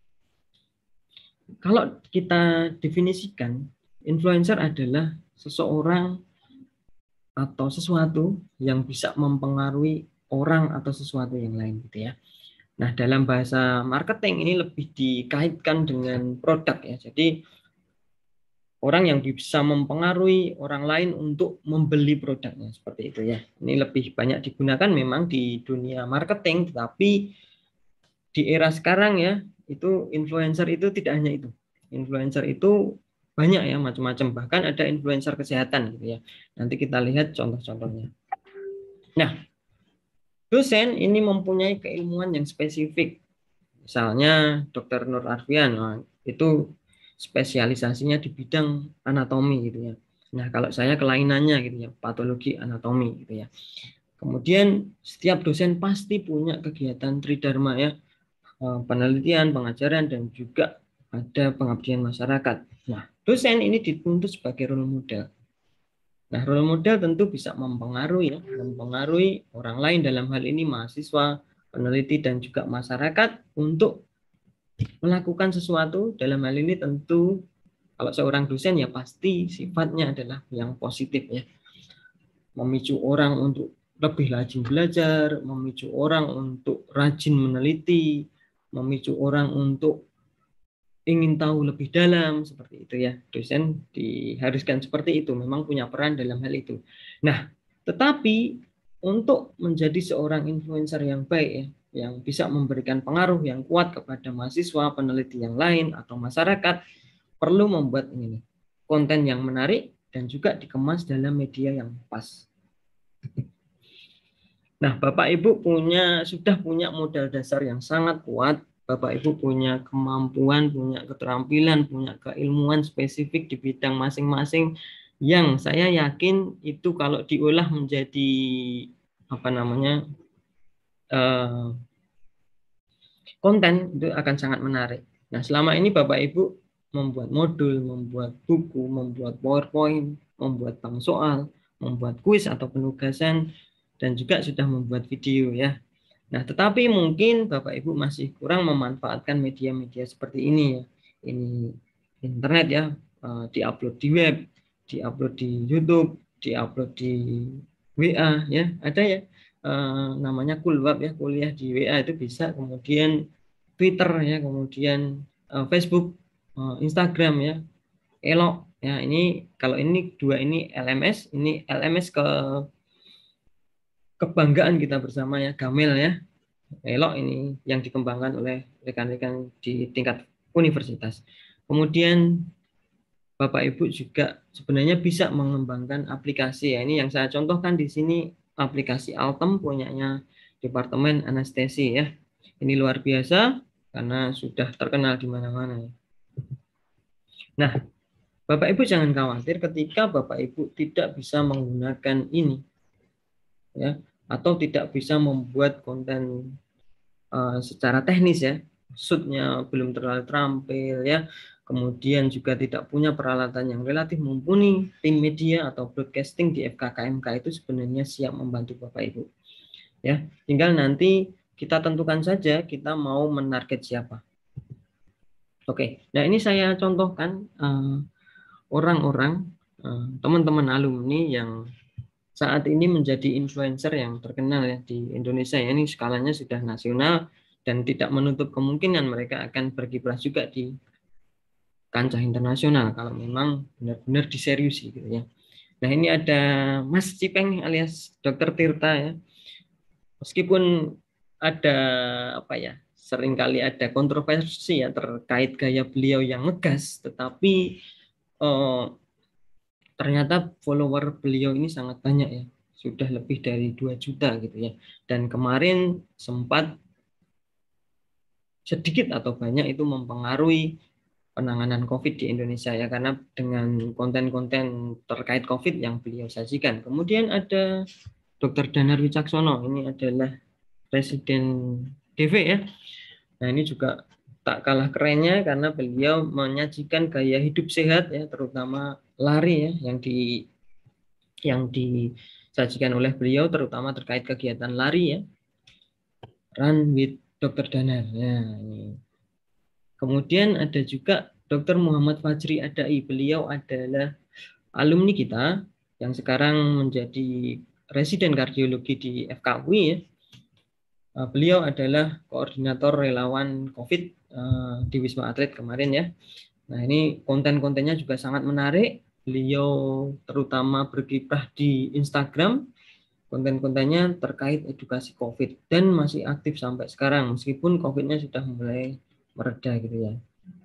Kalau kita definisikan, influencer adalah seseorang atau sesuatu yang bisa mempengaruhi orang atau sesuatu yang lain gitu ya. Nah, dalam bahasa marketing ini lebih dikaitkan dengan produk ya. Jadi orang yang bisa mempengaruhi orang lain untuk membeli produknya, seperti itu ya. Ini lebih banyak digunakan memang di dunia marketing, tetapi di era sekarang ya, itu influencer itu tidak hanya itu. Influencer itu banyak ya, macam-macam. Bahkan ada influencer kesehatan gitu ya. Nanti kita lihat contoh-contohnya. Nah, dosen ini mempunyai keilmuan yang spesifik Misalnya Dokter Nur Arfian, nah, itu spesialisasinya di bidang anatomi gitu ya. Nah, kalau saya kelainannya gitu ya, patologi anatomi gitu ya. Kemudian setiap dosen pasti punya kegiatan tridharma ya, penelitian, pengajaran, dan juga ada pengabdian masyarakat. Nah, dosen ini dituntut sebagai role model. Nah, role model tentu bisa mempengaruhi ya, mempengaruhi orang lain, dalam hal ini mahasiswa, peneliti, dan juga masyarakat untuk melakukan sesuatu. Dalam hal ini tentu kalau seorang dosen ya pasti sifatnya adalah yang positif ya. Memicu orang untuk lebih rajin belajar, memicu orang untuk rajin meneliti, memicu orang untuk ingin tahu lebih dalam, seperti itu ya. Dosen diharuskan seperti itu, memang punya peran dalam hal itu. Nah, tetapi untuk menjadi seorang influencer yang baik ya, yang bisa memberikan pengaruh yang kuat kepada mahasiswa, peneliti yang lain, atau masyarakat, perlu membuat ini nih, konten yang menarik dan juga dikemas dalam media yang pas. Nah, Bapak Ibu punya sudah punya modal dasar yang sangat kuat. Bapak Ibu punya kemampuan, punya keterampilan, punya keilmuan spesifik di bidang masing-masing yang saya yakin itu kalau diolah menjadi apa namanya eh, konten itu akan sangat menarik. Nah, selama ini Bapak Ibu membuat modul, membuat buku, membuat PowerPoint, membuat bank soal, membuat kuis atau penugasan, dan juga sudah membuat video ya. Nah, tetapi mungkin Bapak Ibu masih kurang memanfaatkan media-media seperti ini ya. Ini internet ya, diupload di web, diupload di YouTube, diupload di W A ya. Ada ya namanya Kulwab ya, kuliah di W A itu bisa, kemudian Twitter ya, kemudian Facebook, Instagram ya. Elok ya, ini kalau ini dua ini L M S, ini L M S ke kebanggaan kita bersama ya, Gamel ya. Elok ini yang dikembangkan oleh rekan-rekan di tingkat universitas. Kemudian Bapak Ibu juga sebenarnya bisa mengembangkan aplikasi ya. Ini yang saya contohkan di sini aplikasi Altem punyanya Departemen Anestesi ya. Ini luar biasa karena sudah terkenal di mana-mana ya. Nah, Bapak Ibu jangan khawatir ketika Bapak Ibu tidak bisa menggunakan ini ya, atau tidak bisa membuat konten uh, secara teknis ya, shootnya belum terlalu terampil ya, kemudian juga tidak punya peralatan yang relatif mumpuni. Tim media atau broadcasting di F K K M K itu sebenarnya siap membantu Bapak Ibu ya, tinggal nanti kita tentukan saja kita mau menarget siapa. Oke, nah ini saya contohkan orang-orang uh, teman-teman alumni yang saat ini menjadi influencer yang terkenal ya di Indonesia ya. Ini skalanya sudah nasional dan tidak menutup kemungkinan mereka akan berkiprah juga di kancah internasional kalau memang benar-benar diseriusi gitu ya. Nah, ini ada Mas Cipeng alias Dokter Tirta ya. Meskipun ada apa ya, seringkali ada kontroversi ya terkait gaya beliau yang ngegas, tetapi eh, ternyata follower beliau ini sangat banyak ya, sudah lebih dari dua juta gitu ya. Dan kemarin sempat sedikit atau banyak itu mempengaruhi penanganan COVID di Indonesia ya, karena dengan konten-konten terkait COVID yang beliau sajikan. Kemudian ada Dokter Danar Wicaksono, ini adalah Presiden D V ya. Nah, ini juga tak kalah kerennya karena beliau menyajikan gaya hidup sehat ya, terutama lari ya, yang di yang disajikan oleh beliau terutama terkait kegiatan lari ya. Run with Dokter Danar. Ya, ini. Kemudian ada juga Dokter Muhammad Fajri Adai. Beliau adalah alumni kita yang sekarang menjadi residen kardiologi di F K U I ya. Beliau adalah koordinator relawan COVID di Wisma Atlet kemarin ya. Nah, ini konten-kontennya juga sangat menarik. Beliau terutama berkiprah di Instagram. Konten-kontennya terkait edukasi COVID dan masih aktif sampai sekarang meskipun COVID-nya sudah mulai mereda gitu ya.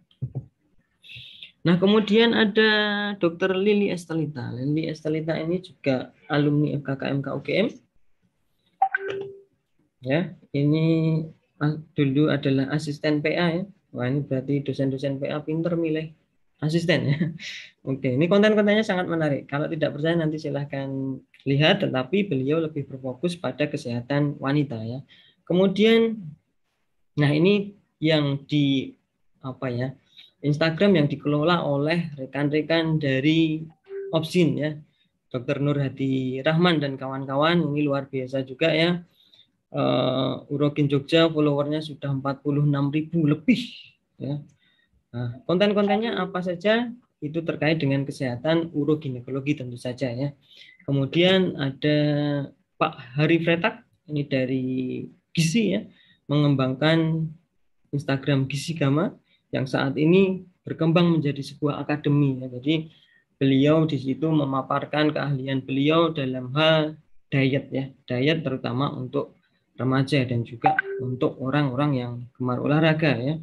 Nah, kemudian ada Dokter Lili Estelita. Lili Estelita ini juga alumni F K K M K U G M. Ya, ini dulu adalah asisten P A ya. Wah, ini berarti dosen-dosen P A pinter milih asisten ya. Oke, ini konten-kontennya sangat menarik. Kalau tidak percaya nanti silahkan lihat, tetapi beliau lebih berfokus pada kesehatan wanita ya. Kemudian, nah ini yang di apa ya, Instagram yang dikelola oleh rekan-rekan dari Opsin ya, Dokter Nur Hadi Rahman dan kawan-kawan. Ini luar biasa juga ya. Uh, Urokin Jogja followernya sudah empat puluh enam ribu lebih ya. Nah, konten-kontennya apa saja itu terkait dengan kesehatan uroginekologi tentu saja ya. Kemudian ada Pak Hari Fretak, ini dari Gizi ya, mengembangkan Instagram Gizi Gama yang saat ini berkembang menjadi sebuah akademi ya. Jadi beliau di situ memaparkan keahlian beliau dalam hal diet ya, diet terutama untuk remaja dan juga untuk orang-orang yang gemar olahraga ya.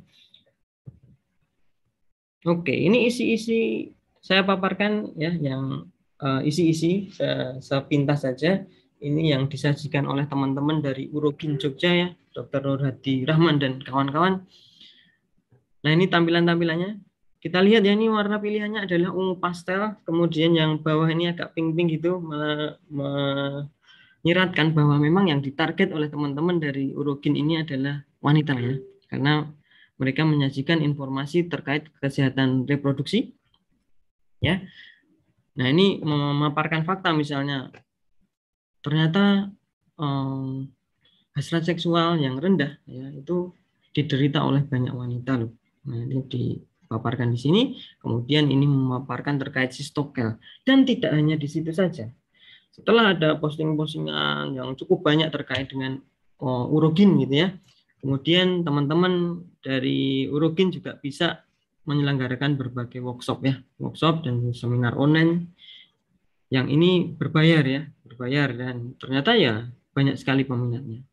Oke, ini isi-isi saya paparkan ya, yang uh, isi-isi sepintas saja. Ini yang disajikan oleh teman-teman dari Urogin Jogja ya, Dokter Nur Hadi Rahman dan kawan-kawan. Nah, ini tampilan-tampilannya. Kita lihat ya, ini warna pilihannya adalah ungu pastel, kemudian yang bawah ini agak pink-pink gitu, me, me, menyiratkan bahwa memang yang ditarget oleh teman-teman dari Urogin ini adalah wanita ya, karena mereka menyajikan informasi terkait kesehatan reproduksi ya. Nah, ini memaparkan fakta misalnya ternyata eh, hasrat seksual yang rendah ya itu diderita oleh banyak wanita loh. Nah, ini dipaparkan di sini. Kemudian ini memaparkan terkait sistokel, dan tidak hanya di situ saja. Setelah ada posting-postingan yang cukup banyak terkait dengan oh, Urogin gitu ya, kemudian teman-teman dari Urogin juga bisa menyelenggarakan berbagai workshop ya, workshop dan seminar online yang ini berbayar ya, berbayar dan ternyata ya banyak sekali peminatnya.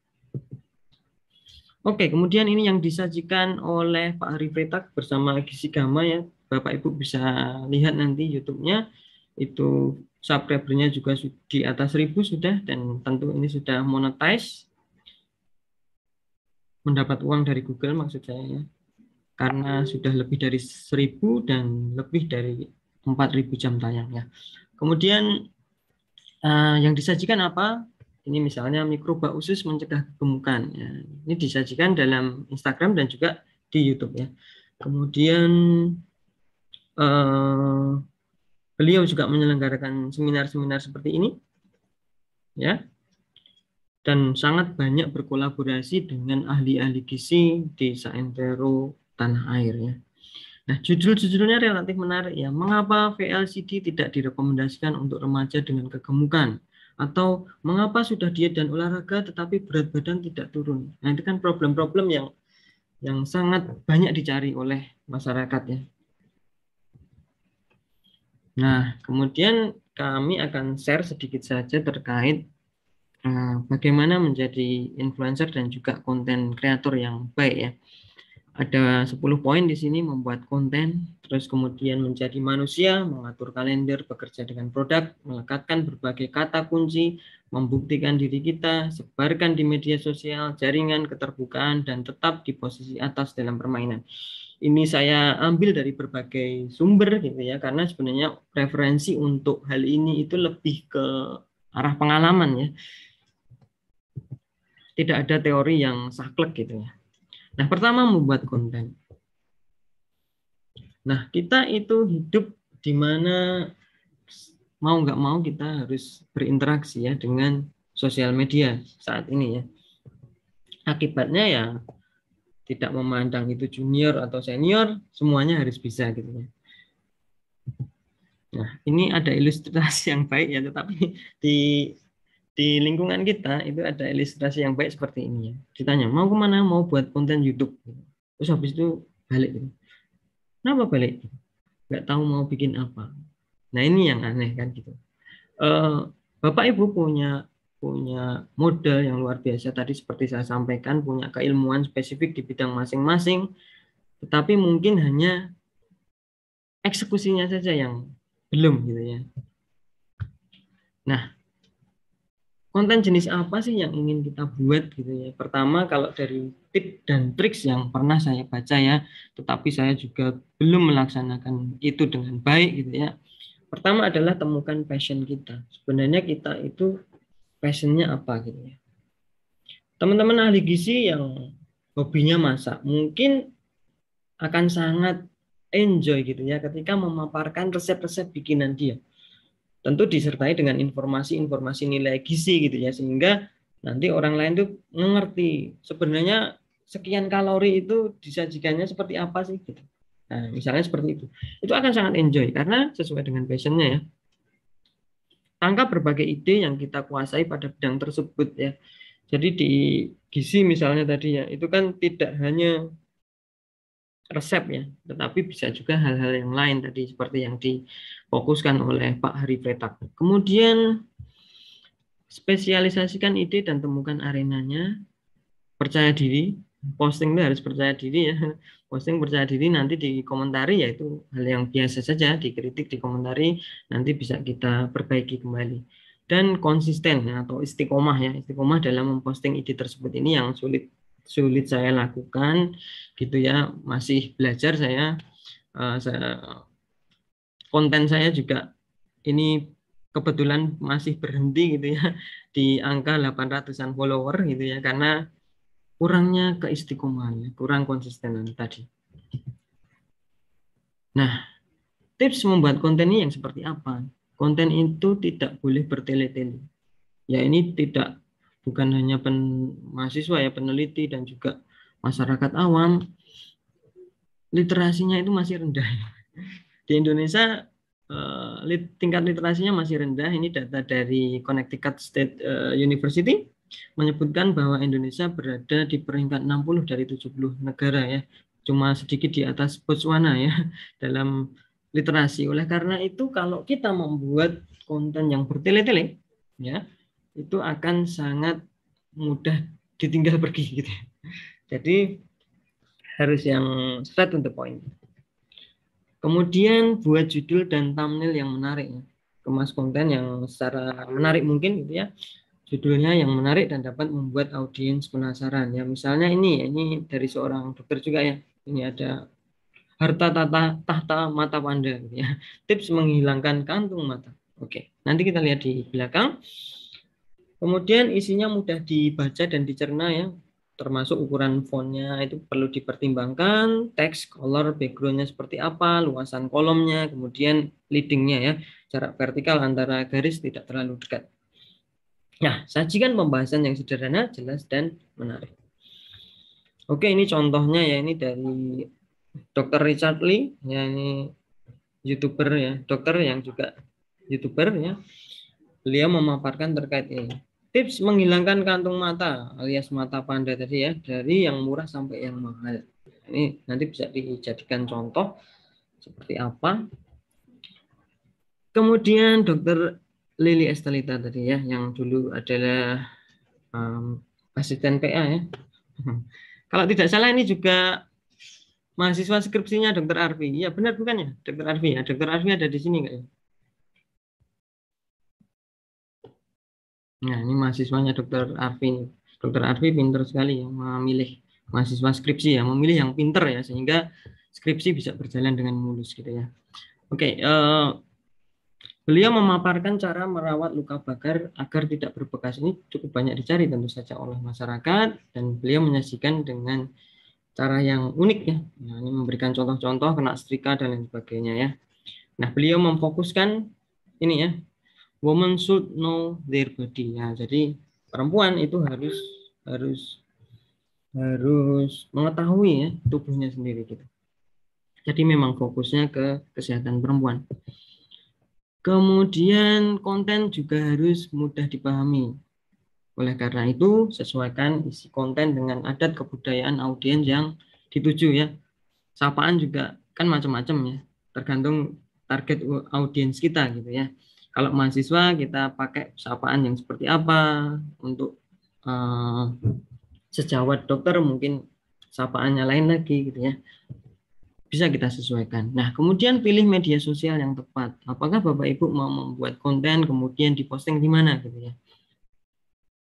Oke, kemudian ini yang disajikan oleh Pak Hari Fretak bersama Gizi Gama ya, Bapak Ibu bisa lihat nanti YouTube-nya, itu subscribernya juga di atas seribu sudah, dan tentu ini sudah monetize, mendapat uang dari Google maksud saya ya, karena sudah lebih dari seribu dan lebih dari empat ribu jam tayangnya. Kemudian uh, yang disajikan apa? Ini misalnya mikroba usus mencegah kegemukan ya. Ini disajikan dalam Instagram dan juga di YouTube ya. Kemudian uh, beliau juga menyelenggarakan seminar-seminar seperti ini, ya, dan sangat banyak berkolaborasi dengan ahli-ahli gizi di seantero tanah air ya. Nah, judul-judulnya relatif menarik ya. Mengapa V L C D tidak direkomendasikan untuk remaja dengan kegemukan? Atau mengapa sudah diet dan olahraga tetapi berat badan tidak turun? Nah, itu kan problem-problem yang yang sangat banyak dicari oleh masyarakat ya. Nah, kemudian kami akan share sedikit saja terkait uh, bagaimana menjadi influencer dan juga konten kreator yang baik ya. Ada sepuluh poin di sini: membuat konten, terus kemudian menjadi manusia, mengatur kalender, bekerja dengan produk, melekatkan berbagai kata kunci, membuktikan diri kita, sebarkan di media sosial, jaringan, keterbukaan, dan tetap di posisi atas dalam permainan. Ini saya ambil dari berbagai sumber gitu ya, karena sebenarnya referensi untuk hal ini itu lebih ke arah pengalaman ya. Tidak ada teori yang saklek gitu ya. Nah, pertama membuat konten. Nah, kita itu hidup di mana mau nggak mau kita harus berinteraksi ya dengan sosial media saat ini ya. Akibatnya ya tidak memandang itu junior atau senior, semuanya harus bisa gitu ya. Nah, ini ada ilustrasi yang baik ya, tetapi di di lingkungan kita itu ada ilustrasi yang baik seperti ini ya. Ditanya, mau kemana? Mau buat konten YouTube. Terus habis itu balik gitu. Kenapa balik? Nggak tahu mau bikin apa. Nah, ini yang aneh kan gitu. Uh, Bapak Ibu punya punya modal yang luar biasa tadi seperti saya sampaikan, punya keilmuan spesifik di bidang masing-masing, tetapi mungkin hanya eksekusinya saja yang belum gitu ya. Nah, konten jenis apa sih yang ingin kita buat gitu ya. Pertama, kalau dari tips dan triks yang pernah saya baca ya, tetapi saya juga belum melaksanakan itu dengan baik gitu ya. Pertama adalah temukan passion kita. Sebenarnya kita itu passionnya apa gitu ya. Teman-teman ahli gizi yang hobinya masak mungkin akan sangat enjoy gitu ya ketika memaparkan resep-resep bikinan dia. Tentu disertai dengan informasi-informasi nilai gizi gitu ya, sehingga nanti orang lain tuh mengerti sebenarnya sekian kalori itu disajikannya seperti apa sih gitu. Nah, misalnya seperti itu. Itu akan sangat enjoy karena sesuai dengan passionnya ya. Tangkap berbagai ide yang kita kuasai pada bidang tersebut ya. Jadi di gizi misalnya tadi ya, itu kan tidak hanya resep ya, tetapi bisa juga hal-hal yang lain tadi seperti yang difokuskan oleh Pak Hari Pretak. Kemudian spesialisasikan ide dan temukan arenanya. Percaya diri, posting itu harus percaya diri ya. Posting percaya diri nanti dikomentari ya itu hal yang biasa saja, dikritik, dikomentari, nanti bisa kita perbaiki kembali. Dan konsisten ya, atau istiqomah ya, istiqomah dalam memposting ide tersebut ini yang sulit sulit saya lakukan gitu ya, masih belajar saya, uh, saya konten saya juga ini kebetulan masih berhenti gitu ya di angka delapan ratusan follower gitu ya, karena kurangnya keistiqomahan, kurang konsistenan tadi. Nah, tips membuat konten ini yang seperti apa? Konten itu tidak boleh bertele-tele. Ya ini tidak bukan hanya pen, mahasiswa ya, peneliti dan juga masyarakat awam, literasinya itu masih rendah. Di Indonesia eh, tingkat literasinya masih rendah. Ini data dari Connecticut State eh, University menyebutkan bahwa Indonesia berada di peringkat enam puluh dari tujuh puluh negara ya. Cuma sedikit di atas Botswana ya dalam literasi. Oleh karena itu kalau kita membuat konten yang bertele-tele ya, itu akan sangat mudah ditinggal pergi gitu. Jadi harus yang straight to the point. Kemudian buat judul dan thumbnail yang menarik. Kemas konten yang secara menarik mungkin gitu ya. Judulnya yang menarik dan dapat membuat audiens penasaran. Ya misalnya ini, ini dari seorang dokter juga ya. Ini ada harta tata, tahta mata panda gitu ya. Tips menghilangkan kantung mata. Oke, nanti kita lihat di belakang. Kemudian isinya mudah dibaca dan dicerna ya, termasuk ukuran fontnya itu perlu dipertimbangkan, teks, color, backgroundnya seperti apa, luasan kolomnya, kemudian leadingnya ya, jarak vertikal antara garis tidak terlalu dekat. Nah, sajikan pembahasan yang sederhana, jelas, dan menarik. Oke, ini contohnya ya, ini dari dokter Richard Lee, ya ini YouTuber ya, dokter yang juga YouTuber ya. Beliau memaparkan terkait ini. Tips menghilangkan kantung mata alias mata panda tadi ya, dari yang murah sampai yang mahal. Ini nanti bisa dijadikan contoh seperti apa. Kemudian dokter Lili Estelita tadi ya, yang dulu adalah um, asisten P A ya. Kalau tidak salah ini juga mahasiswa skripsinya dokter Arfi. Ya benar bukan ya, dokter Arfi ya. dokter Arfi ada di sini nggak ya? Nah, ini mahasiswanya dokter Arfi. dokter Arfi pinter sekali ya memilih mahasiswa skripsi ya, memilih yang pinter ya, sehingga skripsi bisa berjalan dengan mulus gitu ya. Oke, eh, beliau memaparkan cara merawat luka bakar agar tidak berbekas. Ini cukup banyak dicari tentu saja oleh masyarakat, dan beliau menyajikan dengan cara yang unik ya. Nah, ini memberikan contoh-contoh kena setrika dan lain sebagainya ya. Nah, beliau memfokuskan ini ya, women should know their body. Ya, jadi perempuan itu harus harus harus mengetahui ya tubuhnya sendiri gitu. Jadi memang fokusnya ke kesehatan perempuan. Kemudian konten juga harus mudah dipahami. Oleh karena itu, sesuaikan isi konten dengan adat kebudayaan audiens yang dituju ya. Sapaan juga kan macam-macam ya, tergantung target audiens kita gitu ya. Kalau mahasiswa kita pakai sapaan yang seperti apa, untuk uh, sejawat dokter mungkin sapaannya lain lagi gitu ya. Bisa kita sesuaikan. Nah, kemudian pilih media sosial yang tepat. Apakah Bapak Ibu mau membuat konten kemudian diposting di mana gitu ya.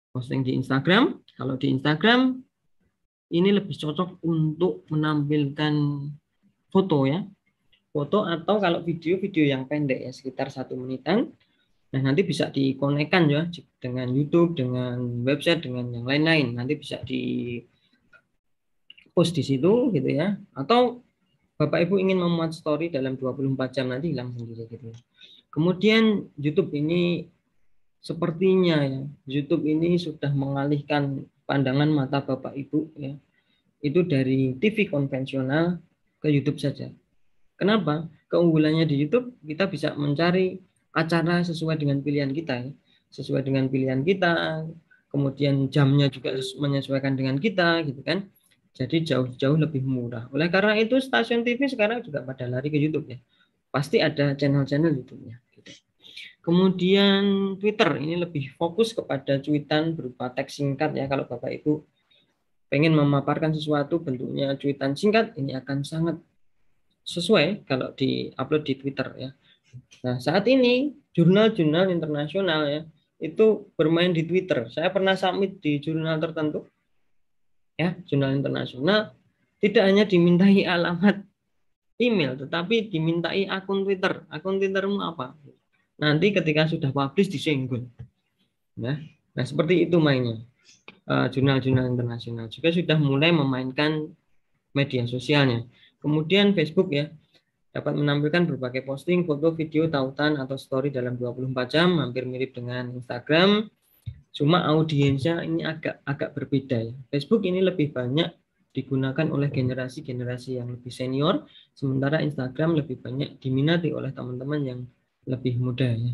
posting di Instagram. Kalau di Instagram ini lebih cocok untuk menampilkan foto ya, foto atau kalau video-video yang pendek ya sekitar satu menitan. Nah nanti bisa dikonekkan ya dengan YouTube, dengan website, dengan yang lain-lain. Nanti bisa di post di situ gitu ya. Atau Bapak Ibu ingin memuat story dalam dua puluh empat jam nanti hilang sendiri gitu. Kemudian YouTube ini sepertinya ya, YouTube ini sudah mengalihkan pandangan mata Bapak Ibu ya. Itu dari T V konvensional ke YouTube saja. Kenapa? Keunggulannya di YouTube kita bisa mencari acara sesuai dengan pilihan kita ya. Sesuai dengan pilihan kita, kemudian jamnya juga menyesuaikan dengan kita gitu kan. Jadi jauh-jauh lebih murah. Oleh karena itu stasiun T V sekarang juga pada lari ke YouTube ya. Pasti ada channel-channel YouTube-nya gitu. Kemudian Twitter ini lebih fokus kepada cuitan berupa teks singkat ya. Kalau Bapak Ibu pengen memaparkan sesuatu bentuknya cuitan singkat, ini akan sangat sesuai kalau di-upload di Twitter ya. Nah, saat ini jurnal-jurnal internasional ya itu bermain di Twitter. Saya pernah submit di jurnal tertentu ya, jurnal internasional, tidak hanya dimintai alamat email tetapi dimintai akun Twitter. Akun Twittermu apa? Nanti ketika sudah publish disenggol. Nah, nah seperti itu mainnya. Jurnal-jurnal uh, internasional juga sudah mulai memainkan media sosialnya. Kemudian Facebook ya dapat menampilkan berbagai posting, foto, video, tautan atau story dalam dua puluh empat jam, hampir mirip dengan Instagram. Cuma audiensnya ini agak agak berbeda ya. Facebook ini lebih banyak digunakan oleh generasi-generasi yang lebih senior, sementara Instagram lebih banyak diminati oleh teman-teman yang lebih muda ya.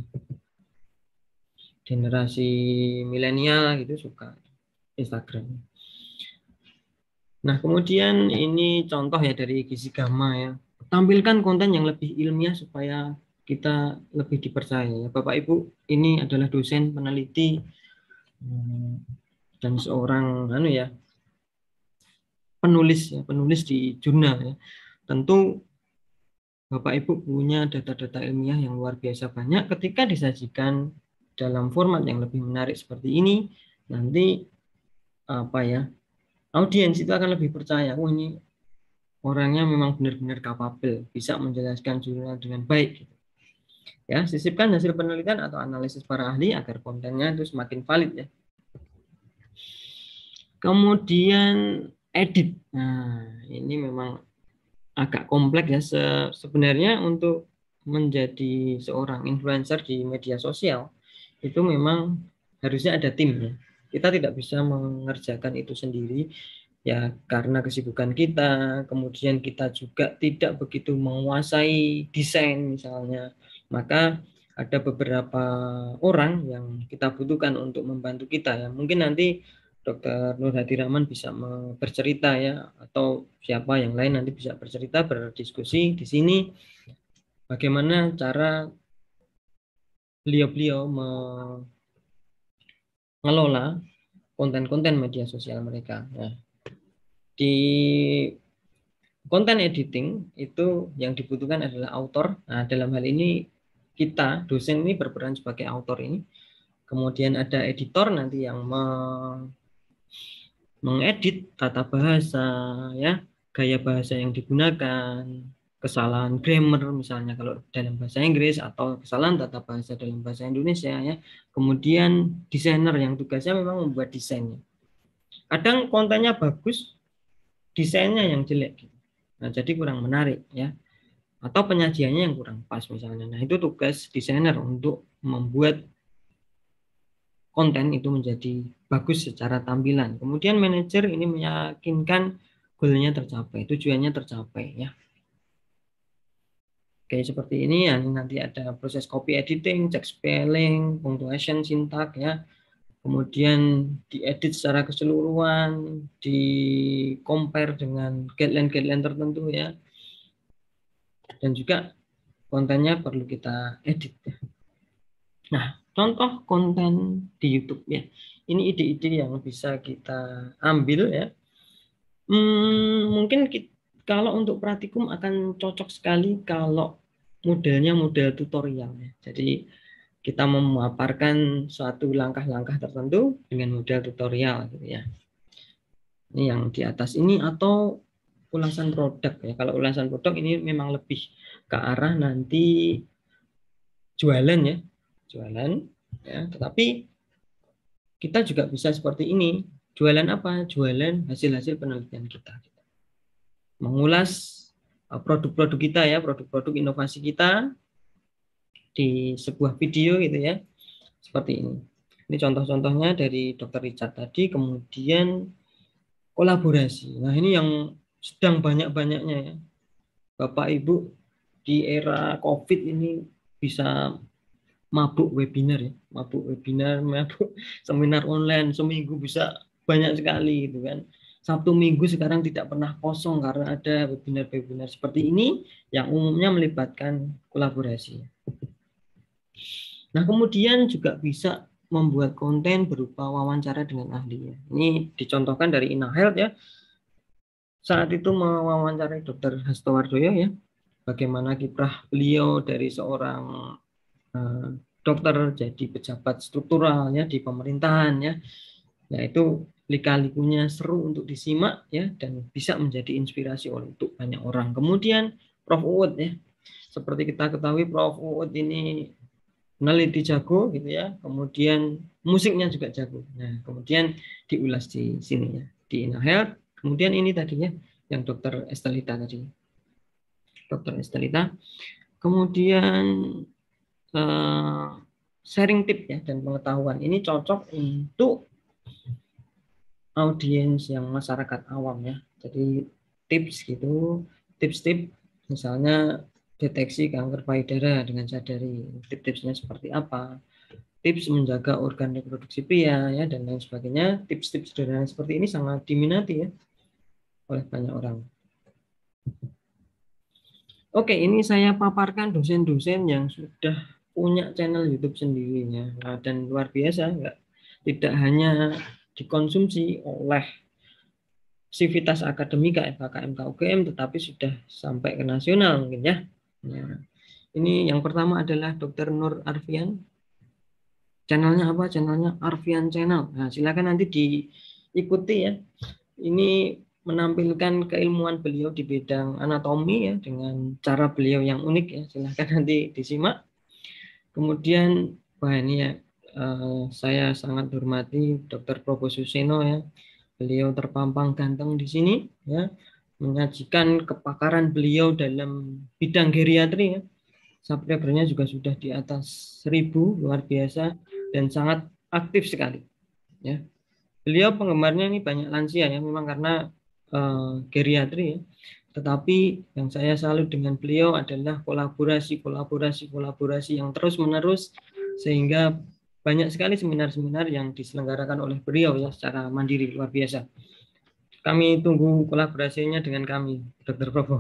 Generasi milenial gitu suka Instagram. Nah, kemudian ini contoh ya dari Gizi Gamma ya. Tampilkan konten yang lebih ilmiah supaya kita lebih dipercaya. Bapak Ibu, ini adalah dosen peneliti dan seorang anu ya penulis ya, penulis di jurnal ya. Tentu Bapak Ibu punya data-data ilmiah yang luar biasa banyak. Ketika disajikan dalam format yang lebih menarik seperti ini, nanti apa ya? Audiens itu akan lebih percaya, oh ini orangnya memang benar-benar kapabel, bisa menjelaskan jurnal dengan baik. Ya, sisipkan hasil penelitian atau analisis para ahli agar kontennya itu semakin valid ya. Kemudian edit. Nah, ini memang agak kompleks ya. Se sebenarnya untuk menjadi seorang influencer di media sosial itu memang harusnya ada tim ya. Kita tidak bisa mengerjakan itu sendiri ya karena kesibukan kita, kemudian kita juga tidak begitu menguasai desain misalnya. Maka ada beberapa orang yang kita butuhkan untuk membantu kita ya. Mungkin nanti Dokter Nur Hadi Rahman bisa bercerita ya, atau siapa yang lain nanti bisa bercerita, berdiskusi di sini bagaimana cara beliau-beliau mengelola konten-konten media sosial mereka. Nah, di konten editing itu yang dibutuhkan adalah author. Nah, dalam hal ini kita dosen ini berperan sebagai author ini. Kemudian ada editor nanti yang me mengedit tata bahasa ya, gaya bahasa yang digunakan, kesalahan grammar misalnya kalau dalam bahasa Inggris atau kesalahan tata bahasa dalam bahasa Indonesia ya. Kemudian desainer yang tugasnya memang membuat desainnya. Kadang kontennya bagus, desainnya yang jelek gitu. Nah, jadi kurang menarik ya. Atau penyajiannya yang kurang pas misalnya. Nah, itu tugas desainer untuk membuat konten itu menjadi bagus secara tampilan. Kemudian manajer ini meyakinkan goalnya tercapai, tujuannya tercapai ya. Oke, seperti ini ya. Nanti ada proses copy editing, cek spelling, punctuation, syntax ya. Kemudian diedit secara keseluruhan, di compare dengan guideline-guideline tertentu ya. Dan juga kontennya perlu kita edit ya. Nah, contoh konten di YouTube ya. Ini ide-ide yang bisa kita ambil ya. Hmm, mungkin kita, kalau untuk praktikum akan cocok sekali kalau modelnya model tutorial ya. Jadi kita memaparkan suatu langkah-langkah tertentu dengan model tutorial gitu ya. Ini yang di atas ini, atau ulasan produk ya. Kalau ulasan produk ini memang lebih ke arah nanti jualan ya, jualan ya. Tetapi kita juga bisa seperti ini. Jualan apa? Jualan hasil-hasil penelitian kita. Mengulas produk-produk kita ya, produk-produk inovasi kita di sebuah video gitu ya. Seperti ini. Ini contoh-contohnya dari dokter Richard tadi. Kemudian kolaborasi. Nah, ini yang sedang banyak-banyaknya ya. Bapak Ibu di era COVID ini bisa mabuk webinar ya, mabuk webinar, mabuk seminar online, seminggu bisa banyak sekali gitu kan. Sabtu Minggu sekarang tidak pernah kosong karena ada webinar-webinar seperti ini yang umumnya melibatkan kolaborasi. Nah, kemudian juga bisa membuat konten berupa wawancara dengan ahli. Ini dicontohkan dari InnaHealth ya. Saat itu mewawancarai dokter Hasto Wardoyo ya, bagaimana kiprah beliau dari seorang uh, dokter jadi pejabat struktural ya di pemerintahan ya. Yaitu lika-likunya seru untuk disimak ya, dan bisa menjadi inspirasi untuk banyak orang. Kemudian Prof Uud ya. Seperti kita ketahui Prof Uud ini peneliti jago gitu ya. Kemudian musiknya juga jago. Nah, kemudian diulas di sini ya, di InnaHealth. Kemudian ini tadinya yang dokter Estelita tadi, dokter Estelita. Kemudian eh, sharing tip ya dan pengetahuan ini cocok untuk audiens yang masyarakat awam ya. Jadi tips gitu, tips-tips misalnya deteksi kanker payudara dengan sadari, tips-tipsnya seperti apa, tips menjaga organ reproduksi pria ya dan lain sebagainya. Tips-tips sederhana seperti ini sangat diminati ya oleh banyak orang. Oke, ini saya paparkan dosen-dosen yang sudah punya channel YouTube sendirinya. Nah, dan luar biasa, enggak, tidak hanya dikonsumsi oleh sivitas akademika F K K M K U G M, tetapi sudah sampai ke nasional mungkin ya. Nah, ini yang pertama adalah dokter Nur Arfian. Channelnya apa? Channelnya Arfian Channel. Nah, silakan nanti diikuti ya. Ini menampilkan keilmuan beliau di bidang anatomi ya, dengan cara beliau yang unik ya. Silahkan nanti disimak. Kemudian wah ini ya, uh, saya sangat hormati dokter Probo Suseno ya. Beliau terpampang ganteng di sini ya, menyajikan kepakaran beliau dalam bidang geriatri ya. Subscribernya juga sudah di atas seribu, luar biasa dan sangat aktif sekali ya. Beliau penggemarnya ini banyak lansia ya, memang karena Uh, geriatri ya. Tetapi yang saya salut dengan beliau adalah kolaborasi, kolaborasi, kolaborasi yang terus menerus, sehingga banyak sekali seminar-seminar yang diselenggarakan oleh beliau ya secara mandiri, luar biasa. Kami tunggu kolaborasinya dengan kami, dokter Probo.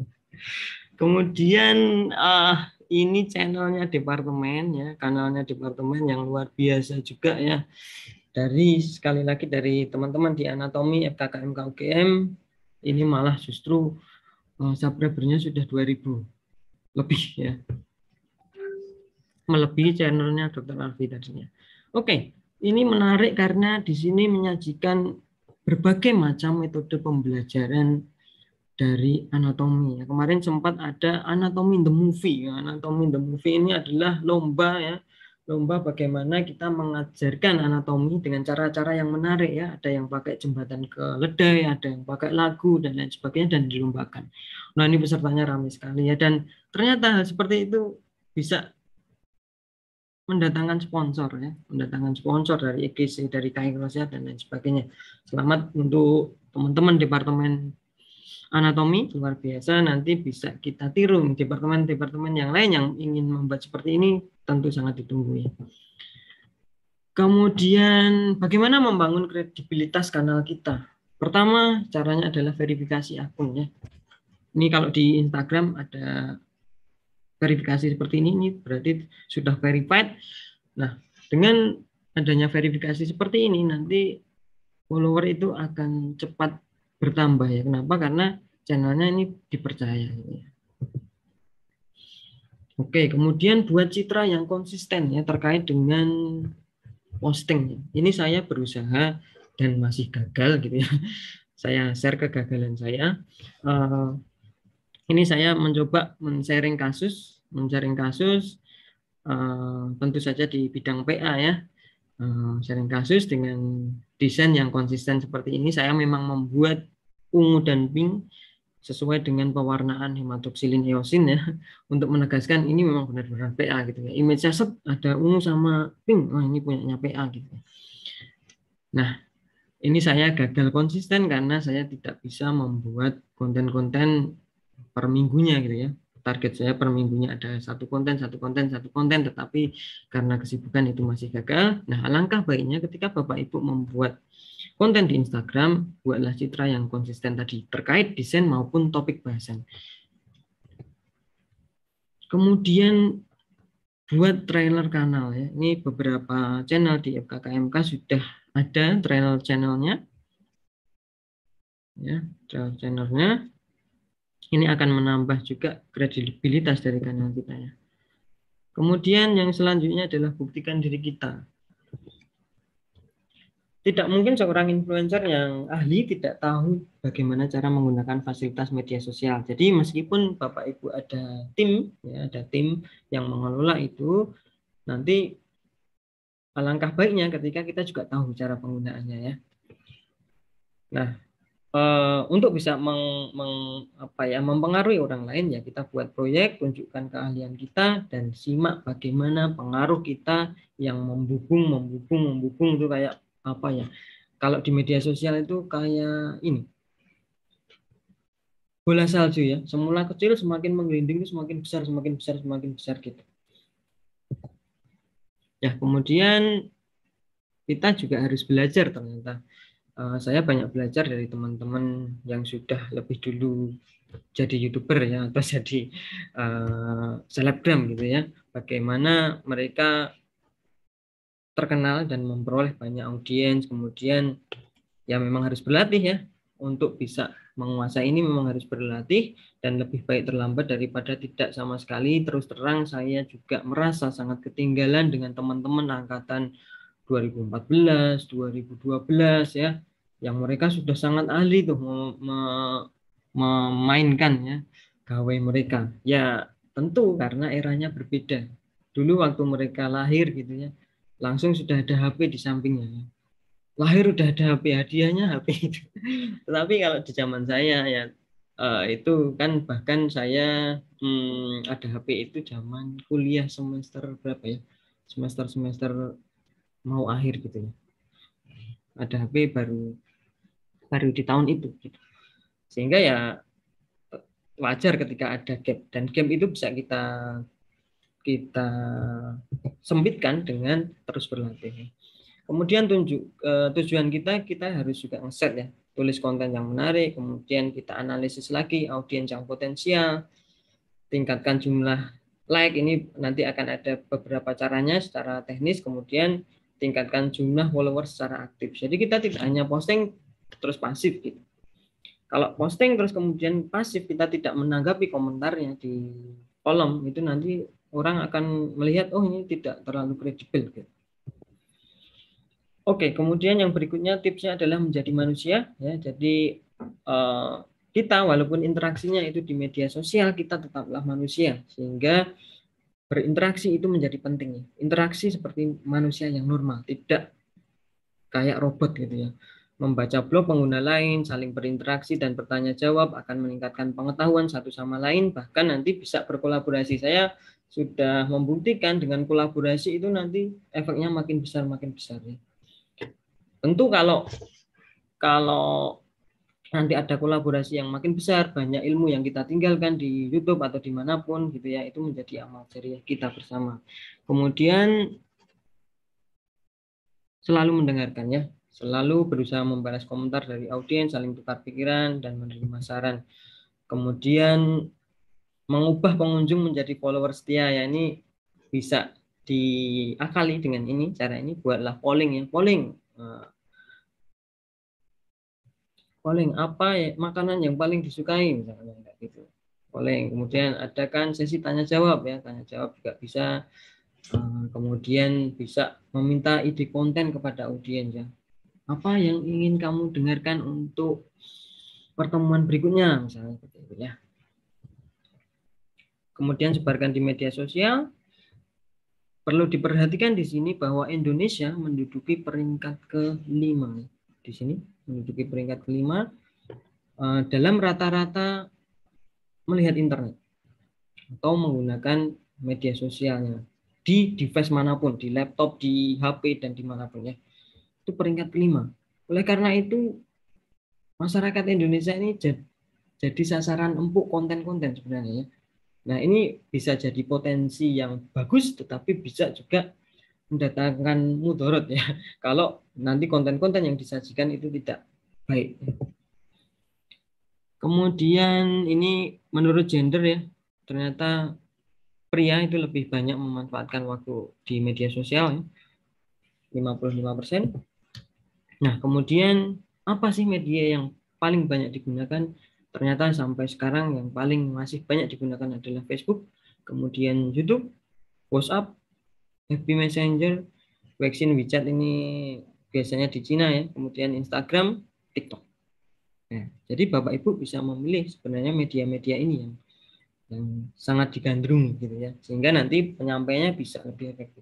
Kemudian uh, ini channelnya departemen ya, kanalnya departemen yang luar biasa juga ya. Dari sekali lagi dari teman-teman di anatomi F K K M K U G M, ini malah justru uh, subscribernya sudah dua ribu lebih ya, melebihi channelnya dokter Alfi tadinya. Oke, ini menarik karena di sini menyajikan berbagai macam metode pembelajaran dari anatomi. Kemarin sempat ada anatomi the movie. Anatomi the movie ini adalah lomba ya, lomba bagaimana kita mengajarkan anatomi dengan cara-cara yang menarik ya. Ada yang pakai jembatan keledai, ada yang pakai lagu dan lain sebagainya, dan dilombakan. Nah, ini pesertanya ramai sekali ya, dan ternyata hal seperti itu bisa mendatangkan sponsor ya, mendatangkan sponsor dari E G C, dari K I Krosia dan lain sebagainya. Selamat untuk teman-teman departemen anatomi, luar biasa, nanti bisa kita tiru. Departemen-departemen yang lain yang ingin membuat seperti ini tentu sangat ditunggu ya. Kemudian bagaimana membangun kredibilitas kanal kita? Pertama, caranya adalah verifikasi akun ya. Ini kalau di Instagram ada verifikasi seperti ini, ini berarti sudah verified. Nah, dengan adanya verifikasi seperti ini, nanti follower itu akan cepat bertambah ya. Kenapa? Karena channelnya ini dipercaya. Oke, kemudian buat citra yang konsisten ya terkait dengan posting. Ini saya berusaha dan masih gagal gitu ya. Saya share kegagalan saya. Uh, ini saya mencoba men-sharing kasus, men-sharing kasus uh, tentu saja di bidang P A ya. Uh, sharing kasus dengan desain yang konsisten seperti ini. Saya memang membuat ungu dan pink sesuai dengan pewarnaan hematoksilin eosin ya, untuk menegaskan ini memang benar-benar P A gitu ya. Image set ada ungu sama pink, oh ini punyanya P A gitu. Nah, ini saya gagal konsisten karena saya tidak bisa membuat konten-konten per minggunya gitu ya. Target saya per minggunya ada satu konten, satu konten, satu konten, tetapi karena kesibukan itu masih gagal. Nah, alangkah baiknya ketika Bapak Ibu membuat konten di Instagram, buatlah citra yang konsisten tadi terkait desain maupun topik bahasan. Kemudian buat trailer kanal ya. Ini beberapa channel di F K K M K sudah ada trailer channelnya. Ya, trailer channelnya. Ini akan menambah juga kredibilitas dari kanal kita ya. Kemudian yang selanjutnya adalah buktikan diri kita. Tidak mungkin seorang influencer yang ahli tidak tahu bagaimana cara menggunakan fasilitas media sosial. Jadi meskipun Bapak Ibu ada tim, ya, ada tim yang mengelola itu, nanti alangkah baiknya ketika kita juga tahu cara penggunaannya ya. Nah, e, untuk bisa meng, meng, apa ya, mempengaruhi orang lain ya kita buat proyek, tunjukkan keahlian kita dan simak bagaimana pengaruh kita yang membubung, membubung, membubung itu kayak apa ya? Kalau di media sosial itu kayak ini, bola salju ya. Semula kecil semakin menggelinding itu semakin besar, semakin besar, semakin besar gitu. Ya, kemudian kita juga harus belajar ternyata. Uh, saya banyak belajar dari teman-teman yang sudah lebih dulu jadi YouTuber ya atau jadi uh, selebgram gitu ya. Bagaimana mereka terkenal dan memperoleh banyak audiens, kemudian ya memang harus berlatih ya untuk bisa menguasai ini, memang harus berlatih dan lebih baik terlambat daripada tidak sama sekali. Terus terang saya juga merasa sangat ketinggalan dengan teman-teman angkatan dua ribu empat belas, dua ribu dua belas ya, yang mereka sudah sangat ahli tuh memainkan ya gawai mereka. Ya tentu karena eranya berbeda. Dulu waktu mereka lahir gitu ya, langsung sudah ada H P di sampingnya. Lahir udah ada H P, hadiahnya H P itu. Tetapi kalau di zaman saya ya uh, itu kan bahkan saya hmm, ada H P itu zaman kuliah semester berapa ya? Semester-semester mau akhir gitu ya. Ada H P baru baru di tahun itu gitu. Sehingga ya wajar ketika ada gap dan gap itu bisa kita kita sempitkan dengan terus berlatih. Kemudian tunjuk eh, tujuan kita kita harus juga ngeset ya, tulis konten yang menarik, kemudian kita analisis lagi audiens yang potensial, tingkatkan jumlah like, ini nanti akan ada beberapa caranya secara teknis, kemudian tingkatkan jumlah followers secara aktif. Jadi kita tidak hanya posting terus pasif gitu. Kalau posting terus kemudian pasif, kita tidak menanggapi komentarnya di kolom, itu nanti orang akan melihat oh ini tidak terlalu kredibel gitu. Oke, kemudian yang berikutnya tipsnya adalah menjadi manusia ya. Jadi eh, kita walaupun interaksinya itu di media sosial, kita tetaplah manusia, sehingga berinteraksi itu menjadi penting. Interaksi seperti manusia yang normal, tidak kayak robot gitu ya. Membaca blog pengguna lain, saling berinteraksi dan bertanya jawab akan meningkatkan pengetahuan satu sama lain, bahkan nanti bisa berkolaborasi. Saya sudah membuktikan dengan kolaborasi itu nanti efeknya makin besar makin besar ya. Tentu kalau kalau nanti ada kolaborasi yang makin besar, banyak ilmu yang kita tinggalkan di YouTube atau dimanapun gitu ya, itu menjadi amal jariah kita bersama. Kemudian selalu mendengarkan ya, selalu berusaha membalas komentar dari audiens, saling tukar pikiran dan menerima saran. Kemudian mengubah pengunjung menjadi follower setia ya, ini bisa diakali dengan ini, cara ini. Buatlah polling ya, polling. Polling apa ya makanan yang paling disukai misalnya kayak gitu. Boleh. Kemudian adakan sesi tanya jawab ya, tanya jawab juga bisa. Kemudian bisa meminta ide konten kepada audiens ya. Apa yang ingin kamu dengarkan untuk pertemuan berikutnya misalnya seperti itu ya. Kemudian sebarkan di media sosial. Perlu diperhatikan di sini bahwa Indonesia menduduki peringkat kelima. Di sini menduduki peringkat kelima uh, dalam rata-rata melihat internet atau menggunakan media sosialnya di device manapun, di laptop, di H P, dan dimanapun ya. Itu peringkat kelima. Oleh karena itu, masyarakat Indonesia ini jadi, jadi sasaran empuk konten-konten sebenarnya ya. Nah, ini bisa jadi potensi yang bagus, tetapi bisa juga mendatangkan mudarat ya. Kalau nanti konten-konten yang disajikan itu tidak baik. Kemudian ini menurut gender ya, ternyata pria itu lebih banyak memanfaatkan waktu di media sosial ya, lima puluh lima persen. Nah, kemudian apa sih media yang paling banyak digunakan? Ternyata sampai sekarang yang paling masih banyak digunakan adalah Facebook, kemudian YouTube, WhatsApp, F B Messenger, Weixin, WeChat ini biasanya di Cina ya, kemudian Instagram, TikTok. Nah, jadi Bapak Ibu bisa memilih sebenarnya media-media ini yang yang sangat digandrungi gitu ya, sehingga nanti penyampaiannya bisa lebih efektif.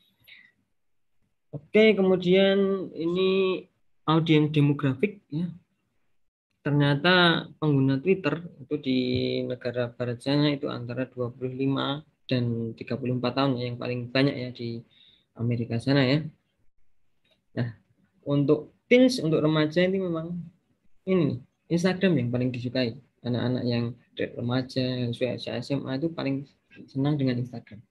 Oke, kemudian ini audiens demografik ya. Ternyata pengguna Twitter itu di negara barat sana itu antara dua puluh lima dan tiga puluh empat tahun ya, yang paling banyak ya di Amerika sana ya. Nah, untuk teens, untuk remaja ini memang ini Instagram yang paling disukai. Anak-anak yang remaja, yang sudah S M A itu paling senang dengan Instagram.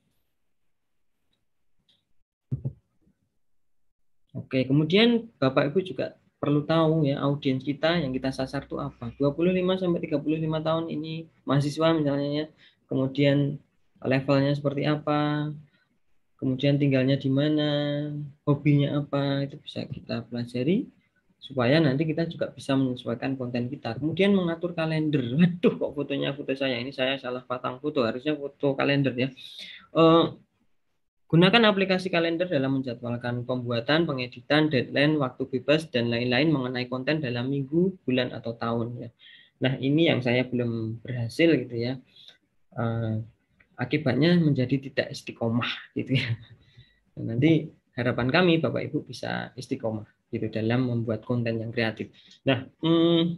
Oke, kemudian Bapak Ibu juga perlu tahu ya, audiens kita yang kita sasar itu apa. dua puluh lima sampai tiga puluh lima tahun ini mahasiswa misalnya ya. Kemudian levelnya seperti apa, kemudian tinggalnya di mana, hobinya apa, itu bisa kita pelajari supaya nanti kita juga bisa menyesuaikan konten kita. Kemudian mengatur kalender. Waduh, kok fotonya foto saya ini, saya salah pasang foto, harusnya foto kalender ya. Uh, Gunakan aplikasi kalender dalam menjadwalkan pembuatan, pengeditan, deadline, waktu bebas, dan lain-lain mengenai konten dalam minggu, bulan, atau tahun ya. Nah, ini yang saya belum berhasil gitu ya. Uh, akibatnya menjadi tidak istiqomah gitu ya. Dan nanti harapan kami Bapak Ibu bisa istiqomah gitu dalam membuat konten yang kreatif. Nah, hmm,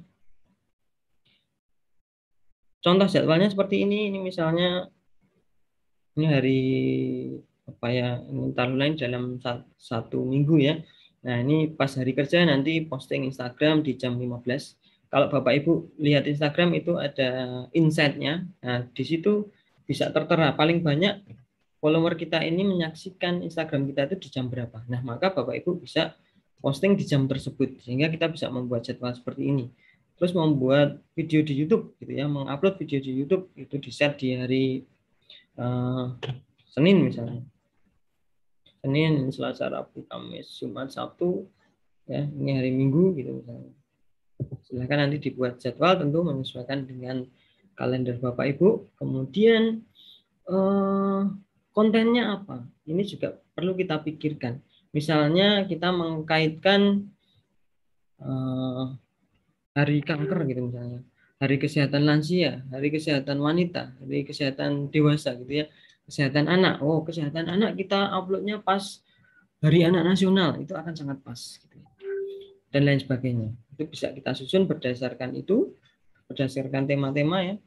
contoh jadwalnya seperti ini. Ini misalnya ini hari apa ya, ini taruh lain dalam satu minggu ya. Nah, ini pas hari kerja nanti posting Instagram di jam lima belas. Kalau Bapak Ibu lihat Instagram itu ada insight-nya. Nah, di situ bisa tertera paling banyak follower kita ini menyaksikan Instagram kita itu di jam berapa. Nah, maka Bapak Ibu bisa posting di jam tersebut sehingga kita bisa membuat jadwal seperti ini. Terus membuat video di YouTube gitu ya, mengupload video di YouTube itu di set di hari uh, Senin misalnya. Senin, Selasa, Rabu, Kamis, Jumat, Sabtu, ya ini hari Minggu gitu misalnya. Silahkan nanti dibuat jadwal, tentu menyesuaikan dengan kalender Bapak Ibu. Kemudian eh, kontennya apa? Ini juga perlu kita pikirkan. Misalnya kita mengkaitkan eh, hari kanker gitu misalnya, hari kesehatan lansia, hari kesehatan wanita, hari kesehatan dewasa gitu ya. Kesehatan anak, oh kesehatan anak kita uploadnya pas Hari Anak Nasional, itu akan sangat pas gitu. Dan lain sebagainya. Itu bisa kita susun berdasarkan itu, berdasarkan tema-tema ya.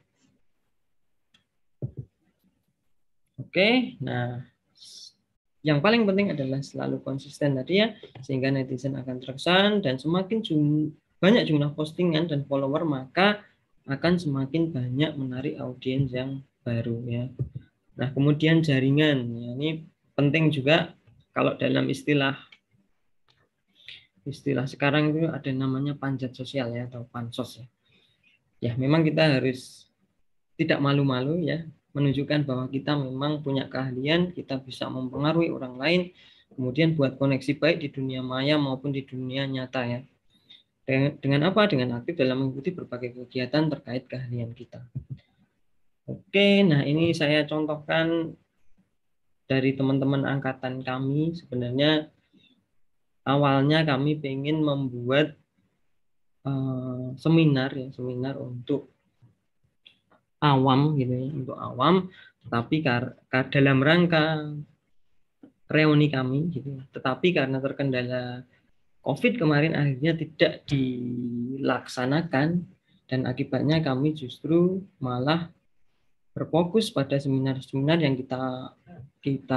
Oke, nah yang paling penting adalah selalu konsisten tadi ya, sehingga netizen akan terkesan, dan semakin jum, banyak jumlah postingan dan follower, maka akan semakin banyak menarik audiens yang baru ya. Nah, kemudian jaringan, ya, ini penting juga. Kalau dalam istilah istilah sekarang itu ada namanya panjat sosial ya, atau pansos ya. Ya, memang kita harus tidak malu-malu ya, menunjukkan bahwa kita memang punya keahlian, kita bisa mempengaruhi orang lain, kemudian buat koneksi baik di dunia maya maupun di dunia nyata ya. Dengan apa? Dengan aktif dalam mengikuti berbagai kegiatan terkait keahlian kita. Oke, nah ini saya contohkan dari teman-teman angkatan kami. Sebenarnya awalnya kami ingin membuat uh, seminar ya, seminar untuk awam gitu ya, untuk awam, tapi kar dalam rangka reuni kami gitu ya. Tetapi karena terkendala COVID kemarin akhirnya tidak dilaksanakan, dan akibatnya kami justru malah berfokus pada seminar-seminar yang kita kita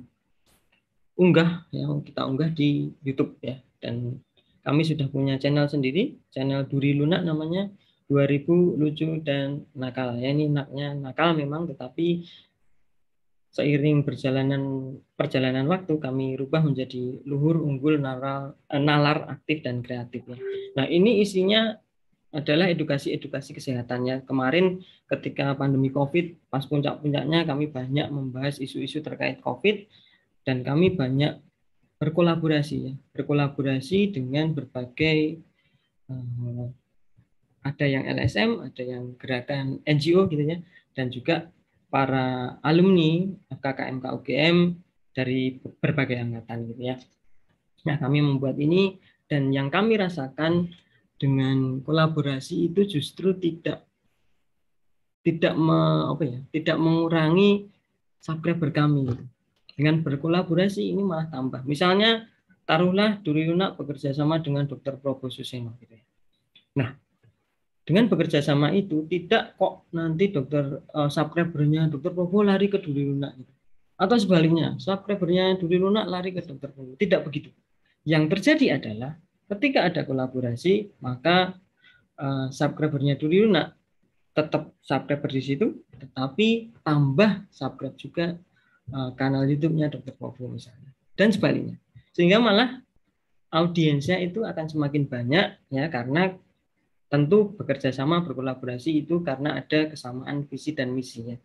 unggah ya, kita unggah di YouTube ya. Dan kami sudah punya channel sendiri, channel Duri Lunak namanya, dua ribu lucu dan nakal. Ya, ini naknya nakal memang, tetapi seiring berjalanan perjalanan waktu kami rubah menjadi luhur, unggul, nalar, nalar, aktif dan kreatif ya. Nah, ini isinya adalah edukasi-edukasi kesehatannya. Kemarin ketika pandemi COVID, pas puncak-puncaknya kami banyak membahas isu-isu terkait COVID, dan kami banyak berkolaborasi ya, berkolaborasi dengan berbagai eh, ada yang L S M, ada yang gerakan N G O gitu ya, dan juga para alumni K K M K U G M dari berbagai angkatan gitu ya. Nah, kami membuat ini, dan yang kami rasakan dengan kolaborasi itu justru tidak tidak me, apa ya, tidak mengurangi subscriber kami. Dengan berkolaborasi ini malah tambah. Misalnya taruhlah Duri Lunak bekerja sama dengan Dokter Probo Suseno gitu ya. Nah, dengan bekerja sama itu tidak kok nanti dokter uh, subscribernya Dokter Probo lari ke Duri Lunak gitu. Atau sebaliknya, subscribernya Duri Lunak lari ke Dokter Probo. Tidak begitu. Yang terjadi adalah ketika ada kolaborasi, maka uh, subscribernya Duri Lunak tetap subscriber di situ, tetapi tambah subscribe juga uh, kanal YouTube-nya Dokter Probo misalnya, dan sebaliknya. Sehingga malah audiensnya itu akan semakin banyak ya, karena tentu bekerja sama, berkolaborasi itu karena ada kesamaan visi dan misinya.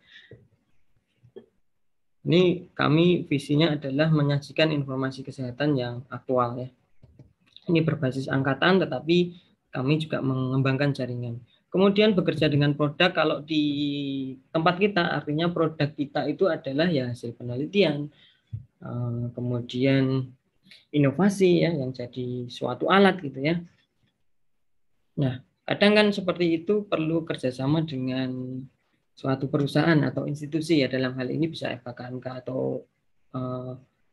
Ini kami visinya adalah menyajikan informasi kesehatan yang aktual ya. Ini berbasis angkatan, tetapi kami juga mengembangkan jaringan. Kemudian bekerja dengan produk, kalau di tempat kita artinya produk kita itu adalah ya hasil penelitian, kemudian inovasi ya, yang jadi suatu alat gitu ya. Nah, kadang kan seperti itu perlu kerjasama dengan suatu perusahaan atau institusi ya, dalam hal ini bisa F K K M K atau uh,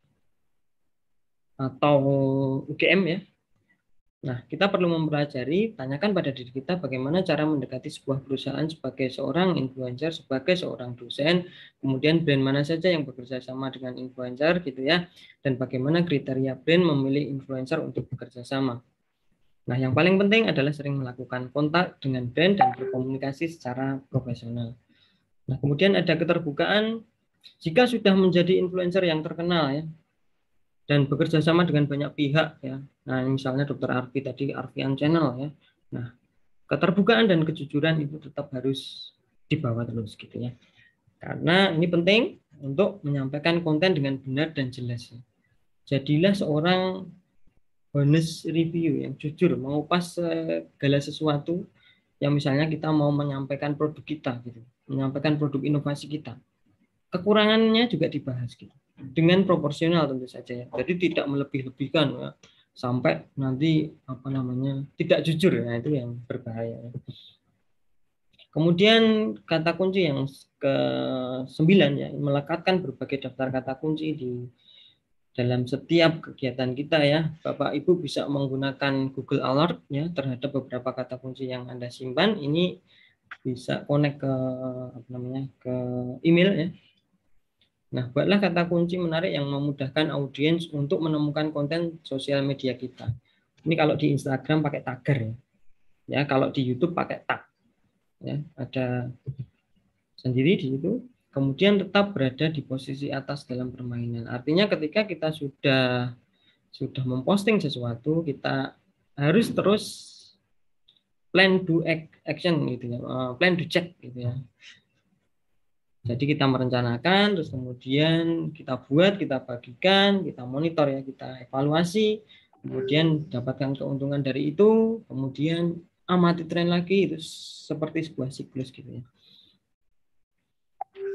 atau U G M ya. Nah, kita perlu mempelajari, tanyakan pada diri kita bagaimana cara mendekati sebuah perusahaan sebagai seorang influencer, sebagai seorang dosen, kemudian brand mana saja yang bekerja sama dengan influencer gitu ya, dan bagaimana kriteria brand memilih influencer untuk bekerja sama. Nah, yang paling penting adalah sering melakukan kontak dengan brand dan berkomunikasi secara profesional. Nah, kemudian ada keterbukaan. Jika sudah menjadi influencer yang terkenal ya, dan bekerja sama dengan banyak pihak ya. Nah, misalnya Dokter Arfi tadi, Arfian Channel ya. Nah, keterbukaan dan kejujuran itu tetap harus dibawa terus gitu ya. Karena ini penting untuk menyampaikan konten dengan benar dan jelas ya. Jadilah seorang honest review yang jujur, mengupas segala sesuatu yang misalnya kita mau menyampaikan produk kita gitu, menyampaikan produk inovasi kita. Kekurangannya juga dibahas gitu, dengan proporsional tentu saja ya. Jadi tidak melebih-lebihkan ya, sampai nanti apa namanya tidak jujur ya, itu yang berbahaya ya. Kemudian kata kunci yang ke sembilan ya, melekatkan berbagai daftar kata kunci di dalam setiap kegiatan kita ya. Bapak Ibu bisa menggunakan Google Alert ya terhadap beberapa kata kunci yang Anda simpan. Ini bisa connect ke apa namanya ke email ya. Nah, buatlah kata kunci menarik yang memudahkan audiens untuk menemukan konten sosial media kita. Ini kalau di Instagram pakai tagger ya. Ya, kalau di YouTube pakai tag. Ya, ada sendiri di situ. Kemudian tetap berada di posisi atas dalam permainan. Artinya ketika kita sudah sudah memposting sesuatu, kita harus terus plan do action gitu ya. Plan do check gitu ya. Jadi kita merencanakan, terus kemudian kita buat, kita bagikan, kita monitor ya, kita evaluasi, kemudian dapatkan keuntungan dari itu, kemudian amati tren lagi, itu seperti sebuah siklus gitu ya.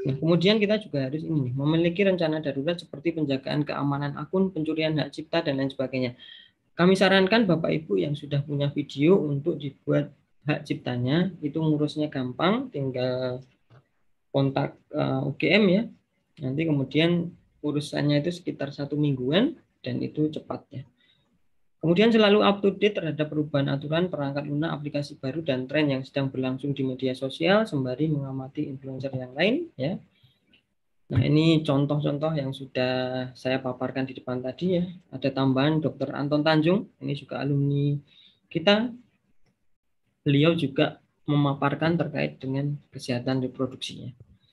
Nah, kemudian kita juga harus ini memiliki rencana darurat seperti penjagaan keamanan akun, pencurian hak cipta, dan lain sebagainya. Kami sarankan Bapak Ibu yang sudah punya video untuk dibuat hak ciptanya, itu ngurusnya gampang, tinggal kontak uh, U G M ya. Nanti kemudian urusannya itu sekitar satu mingguan dan itu cepat ya. Kemudian selalu up to date terhadap perubahan aturan, perangkat lunak, aplikasi baru, dan tren yang sedang berlangsung di media sosial sembari mengamati influencer yang lain ya. Nah, ini contoh-contoh yang sudah saya paparkan di depan tadi ya. Ada tambahan Dokter Anton Tanjung, ini juga alumni kita. Beliau juga memaparkan terkait dengan kesehatan reproduksinya.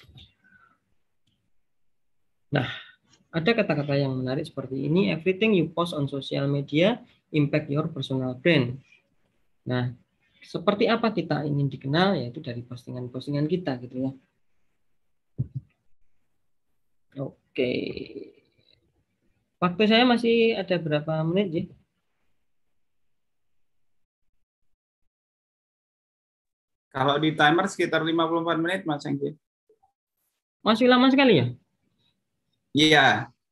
Nah, ada kata-kata yang menarik seperti ini, everything you post on social media impact your personal brand. Nah, seperti apa kita ingin dikenal, yaitu dari postingan-postingan kita gitu ya. Oke. Waktu saya masih ada berapa menit ya? Kalau di timer sekitar lima puluh empat menit, Mas Engki. Masih lama sekali ya? Iya.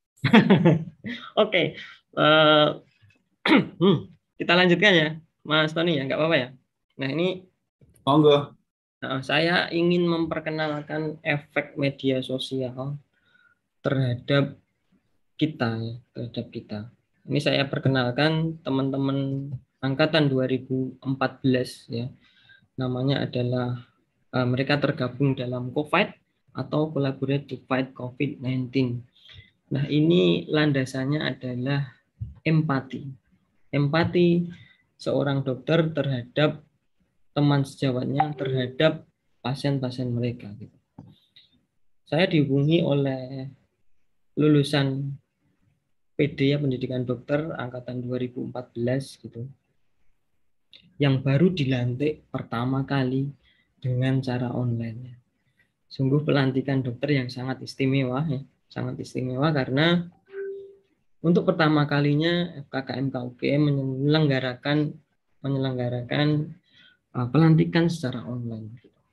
Oke. Uh, kita lanjutkan ya, Mas Tony ya, nggak apa-apa ya. Nah, ini monggo. Nah, saya ingin memperkenalkan efek media sosial terhadap kita, ya, terhadap kita. Ini saya perkenalkan teman-teman angkatan dua ribu empat belas ya. Namanya adalah uh, mereka tergabung dalam COVID atau Collaborate to Fight COVID sembilan belas. Nah, ini landasannya adalah empati. Empati seorang dokter terhadap teman sejawatnya, terhadap pasien-pasien mereka. Gitu. Saya dihubungi oleh lulusan P D ya, pendidikan dokter angkatan dua ribu empat belas gitu, yang baru dilantik pertama kali dengan cara online. Sungguh pelantikan dokter yang sangat istimewa ya, sangat istimewa karena untuk pertama kalinya F K K M K U G M menyelenggarakan menyelenggarakan uh, pelantikan secara online.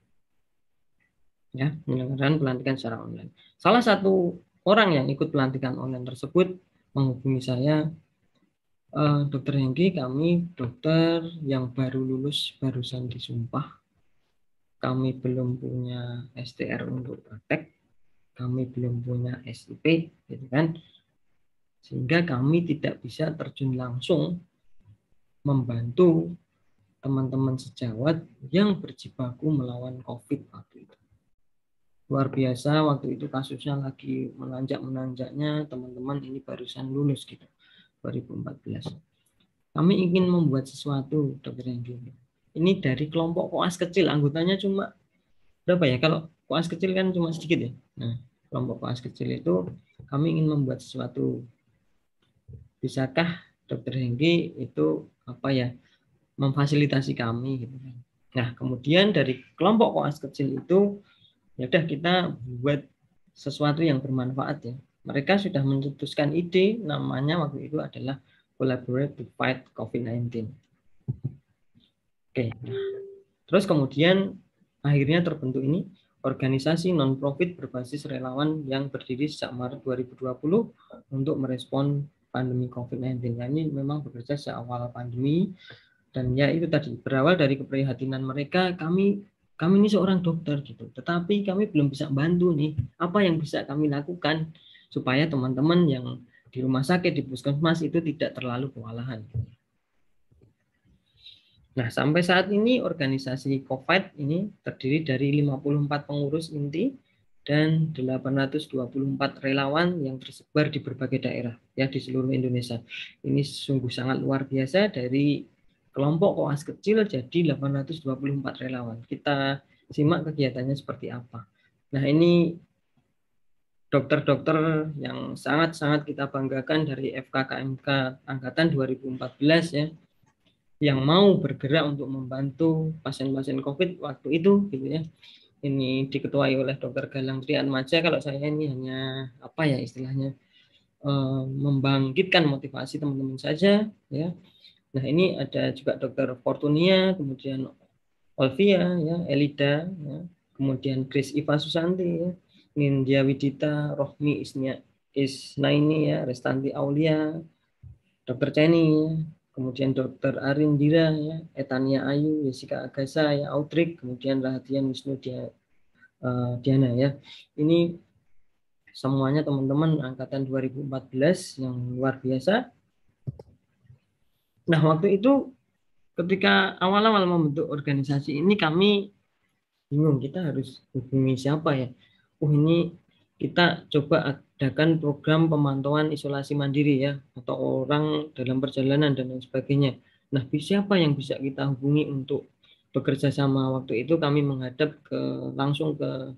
Ya, menyelenggarakan pelantikan secara online. Salah satu orang yang ikut pelantikan online tersebut menghubungi saya, e, Dokter Hengki, kami dokter yang baru lulus, barusan disumpah, kami belum punya S T R untuk praktek, kami belum punya S I P, gitu kan, sehingga kami tidak bisa terjun langsung membantu teman-teman sejawat yang berjibaku melawan COVID waktu itu. Luar biasa, waktu itu kasusnya lagi menanjak-menanjaknya, teman-teman ini barusan lulus gitu, dua ribu empat belas. Kami ingin membuat sesuatu, Dokter Hengki. Ini dari kelompok koas kecil, anggotanya cuma berapa ya? Kalau koas kecil kan cuma sedikit ya. Nah, kelompok koas kecil itu kami ingin membuat sesuatu. Bisakah Dokter Hengki itu apa ya? Memfasilitasi kami gitu kan. Nah, kemudian dari kelompok koas kecil itu ya udah kita buat sesuatu yang bermanfaat ya. Mereka sudah mencetuskan ide, namanya waktu itu adalah Collaborate to Fight COVID sembilan belas. Oke, nah, terus kemudian akhirnya terbentuk ini organisasi non-profit berbasis relawan yang berdiri sejak Maret dua ribu dua puluh untuk merespon pandemi COVID sembilan belas. Nah, ini memang bekerja sejak awal pandemi dan ya itu tadi berawal dari keprihatinan mereka. Kami Kami ini seorang dokter gitu, tetapi kami belum bisa bantu nih. Apa yang bisa kami lakukan supaya teman-teman yang di rumah sakit, di puskesmas itu tidak terlalu kewalahan. Nah, sampai saat ini organisasi COVID ini terdiri dari lima puluh empat pengurus inti dan delapan ratus dua puluh empat relawan yang tersebar di berbagai daerah ya di seluruh Indonesia. Ini sungguh sangat luar biasa, dari kelompok koas kecil jadi delapan ratus dua puluh empat relawan. Kita simak kegiatannya seperti apa. Nah, ini dokter-dokter yang sangat-sangat kita banggakan dari F K K M K angkatan dua ribu empat belas ya, yang mau bergerak untuk membantu pasien-pasien COVID waktu itu gitu ya. Ini diketuai oleh Dokter Galang Triatmaja. Kalau saya ini hanya apa ya istilahnya eh, membangkitkan motivasi teman-teman saja ya. Nah, ini ada juga Dokter Fortunia, kemudian Olvia, ya, Elida, ya, kemudian Chris Iva Susanti. Ya. Nindya Widita, Rohmi Isnia Isnaini ya, Restanti Aulia, Dokter Ceni ya, kemudian Dokter Arindira ya, Etania Ayu, Jessica Agasa ya, Autrik, kemudian Rahadian Wisnu Dia, uh, Diana ya. Ini semuanya teman-teman angkatan dua ribu empat belas yang luar biasa. Nah, waktu itu ketika awal-awal membentuk organisasi ini kami bingung kita harus hubungi siapa ya. Oh, ini kita coba adakan program pemantauan isolasi mandiri ya, atau orang dalam perjalanan dan lain sebagainya. Nah, siapa yang bisa kita hubungi untuk bekerja sama? Waktu itu kami menghadap ke langsung ke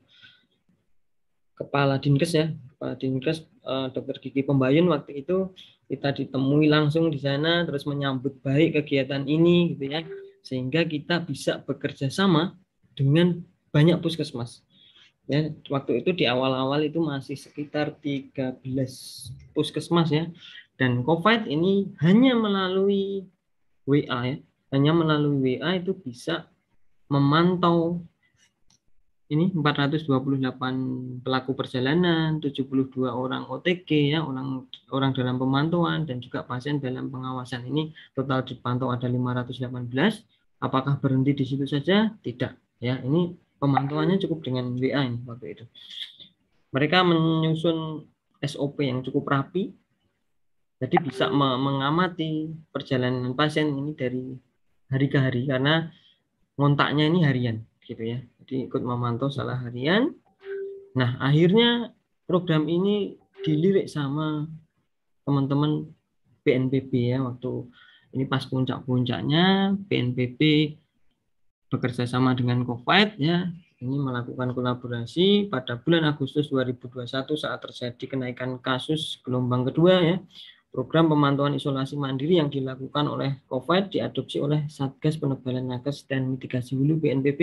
Kepala Dinkes ya, Kepala Dinkes eh, Dokter Gigi Pembayun. Waktu itu kita ditemui langsung di sana, terus menyambut baik kegiatan ini gitu ya, sehingga kita bisa bekerja sama dengan banyak puskesmas. Ya, waktu itu di awal-awal itu masih sekitar tiga belas puskesmas ya, dan COVID ini hanya melalui W A ya, hanya melalui W A itu bisa memantau ini empat ratus dua puluh delapan pelaku perjalanan, tujuh puluh dua orang O T G ya, orang orang dalam pemantauan dan juga pasien dalam pengawasan. Ini total dipantau ada lima ratus delapan belas. Apakah berhenti di situ saja? Tidak ya, ini pemantauannya cukup dengan W A ini waktu itu. Mereka menyusun S O P yang cukup rapi, jadi bisa mengamati perjalanan pasien ini dari hari ke hari karena ngontaknya ini harian, gitu ya. Jadi ikut memantau secara harian. Nah, akhirnya program ini dilirik sama teman-teman B N P B ya, waktu ini pas puncak-puncaknya B N P B bekerja sama dengan COVID ya, ini melakukan kolaborasi pada bulan Agustus dua ribu dua puluh satu saat terjadi kenaikan kasus gelombang kedua ya. Program pemantauan isolasi mandiri yang dilakukan oleh COVID diadopsi oleh Satgas Penebalan Nakes dan Mitigasi Hulu B N P B.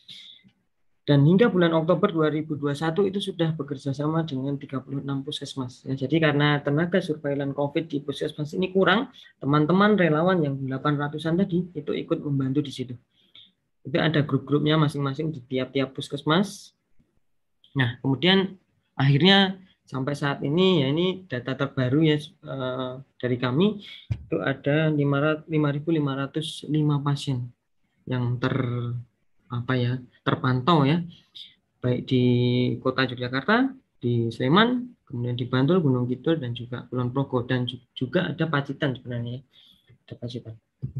Dan hingga bulan Oktober dua ribu dua puluh satu itu sudah bekerja sama dengan tiga puluh enam puskesmas. Ya, jadi karena tenaga surveillance COVID di puskesmas ini kurang, teman-teman relawan yang delapan ratusan tadi itu ikut membantu di situ. Itu ada grup-grupnya masing-masing di tiap-tiap puskesmas. Nah, kemudian akhirnya sampai saat ini ya, ini data terbaru ya eh, dari kami itu ada lima ribu lima ratus lima pasien yang ter apa ya terpantau ya, baik di Kota Yogyakarta, di Sleman, kemudian di Bantul, Gunung Kidul dan juga Kulon Progo, dan juga ada Pacitan sebenarnya, ada Pacitan.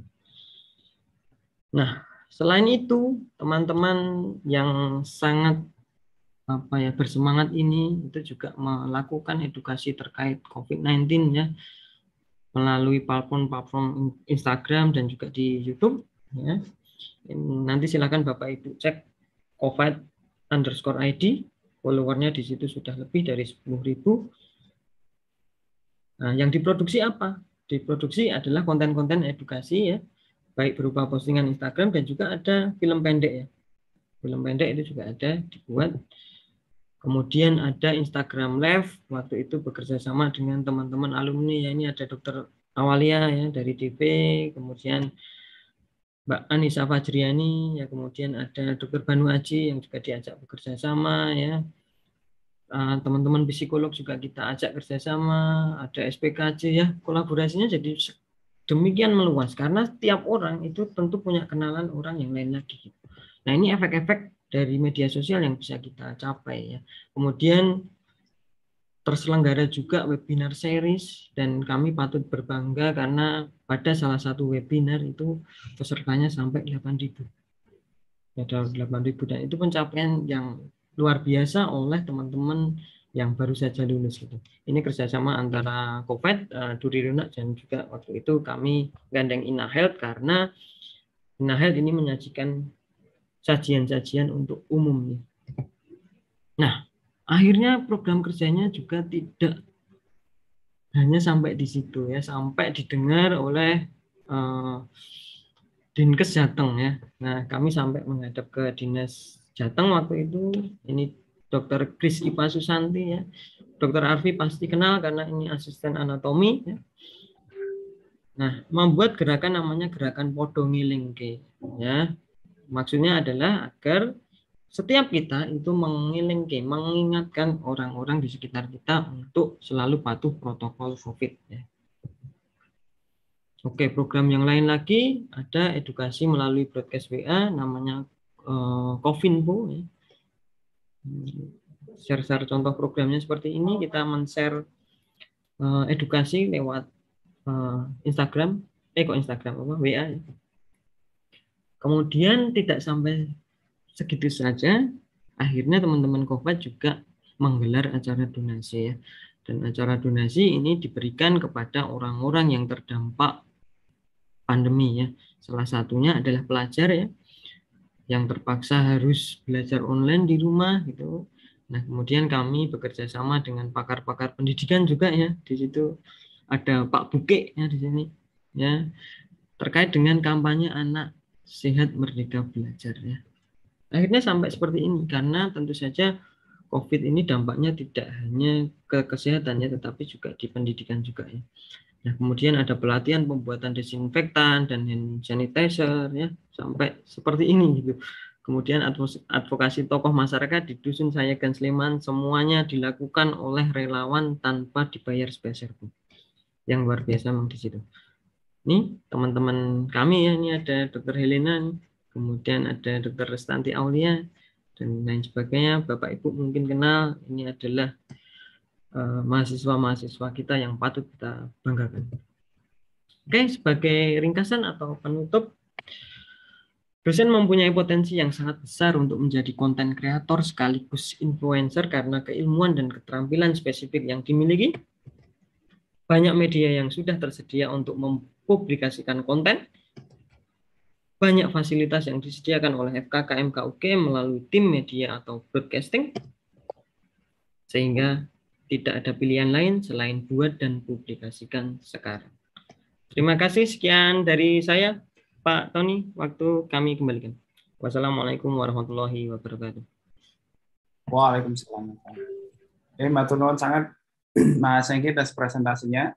Nah, selain itu teman-teman yang sangat apa ya bersemangat ini itu juga melakukan edukasi terkait COVID sembilan belas ya, melalui platform-platform Instagram dan juga di YouTube ya. Nanti silakan Bapak Ibu cek COVID underscore I D, followernya di situ sudah lebih dari sepuluh ribu. Nah, yang diproduksi apa? Diproduksi adalah konten-konten edukasi ya, baik berupa postingan Instagram dan juga ada film pendek ya. Film pendek itu juga ada dibuat. Kemudian ada Instagram Live, waktu itu bekerja sama dengan teman-teman alumni ya, ini ada Dokter Awalia ya dari D P, kemudian Mbak Anissa Fajriani ya, kemudian ada Dokter Banu Aji yang juga diajak bekerja sama ya. Teman-teman psikolog juga kita ajak kerjasama, ada S P K J ya, kolaborasinya jadi demikian meluas karena tiap orang itu tentu punya kenalan orang yang lain lagi. Nah, ini efek-efek dari media sosial yang bisa kita capai ya. Kemudian terselenggara juga webinar series dan kami patut berbangga karena pada salah satu webinar itu pesertanya sampai delapan ribu. Ada delapan ribu dan itu pencapaian yang luar biasa oleh teman-teman yang baru saja lulus gitu. Ini kerjasama antara COVID, uh, Duri Lunak dan juga waktu itu kami gandeng InaHealth karena InaHealth ini menyajikan sajian-sajian untuk umum. Nah, akhirnya program kerjanya juga tidak hanya sampai di situ ya, sampai didengar oleh uh, Dinkes Jateng ya. Nah, kami sampai menghadap ke Dinas Jateng waktu itu. Ini Dokter Kris Ipa Susanti ya. Dokter Arfi pasti kenal karena ini asisten anatomi ya. Nah, membuat gerakan namanya gerakan podo ngilingke ya. Maksudnya adalah agar setiap kita itu mengilingi, mengingatkan orang-orang di sekitar kita untuk selalu patuh protokol COVID. Ya. Oke, program yang lain lagi ada edukasi melalui broadcast W A, namanya uh, Kofinfo. Ya. Share-share contoh programnya seperti ini, kita men-share uh, edukasi lewat uh, Instagram, eh kok Instagram apa W A. Ya. Kemudian tidak sampai segitu saja, akhirnya teman-teman Kopat juga menggelar acara donasi ya. Dan acara donasi ini diberikan kepada orang-orang yang terdampak pandemi ya. Salah satunya adalah pelajar ya, yang terpaksa harus belajar online di rumah gitu. Nah, kemudian kami bekerja sama dengan pakar-pakar pendidikan juga ya. Di situ ada Pak Buke ya di sini ya, terkait dengan kampanye anak sehat merdeka belajar ya. Akhirnya sampai seperti ini karena tentu saja COVID ini dampaknya tidak hanya ke kesehatannya tetapi juga di pendidikan juga ya. Nah, kemudian ada pelatihan pembuatan desinfektan dan hand sanitizer ya, sampai seperti ini gitu. Kemudian advokasi tokoh masyarakat di Dusun Sayagan Sleman semuanya dilakukan oleh relawan tanpa dibayar sepeser pun. Yang luar biasa memang di situ. Ini teman-teman kami ya, ini ada Dokter Helena nih. Kemudian ada Dokter Restanti Aulia dan lain sebagainya. Bapak Ibu mungkin kenal, ini adalah uh, mahasiswa-mahasiswa kita yang patut kita banggakan. Oke, sebagai ringkasan atau penutup, dosen mempunyai potensi yang sangat besar untuk menjadi konten kreator sekaligus influencer karena keilmuan dan keterampilan spesifik yang dimiliki. Banyak media yang sudah tersedia untuk mempublikasikan konten. Banyak fasilitas yang disediakan oleh F K K M K U G melalui tim media atau broadcasting, sehingga tidak ada pilihan lain selain buat dan publikasikan sekarang. Terima kasih, sekian dari saya, Pak Tony, waktu kami kembalikan. Wassalamualaikum warahmatullahi wabarakatuh. Waalaikumsalam. Eh, matur nuwun sangat Mas Hengki atas presentasinya.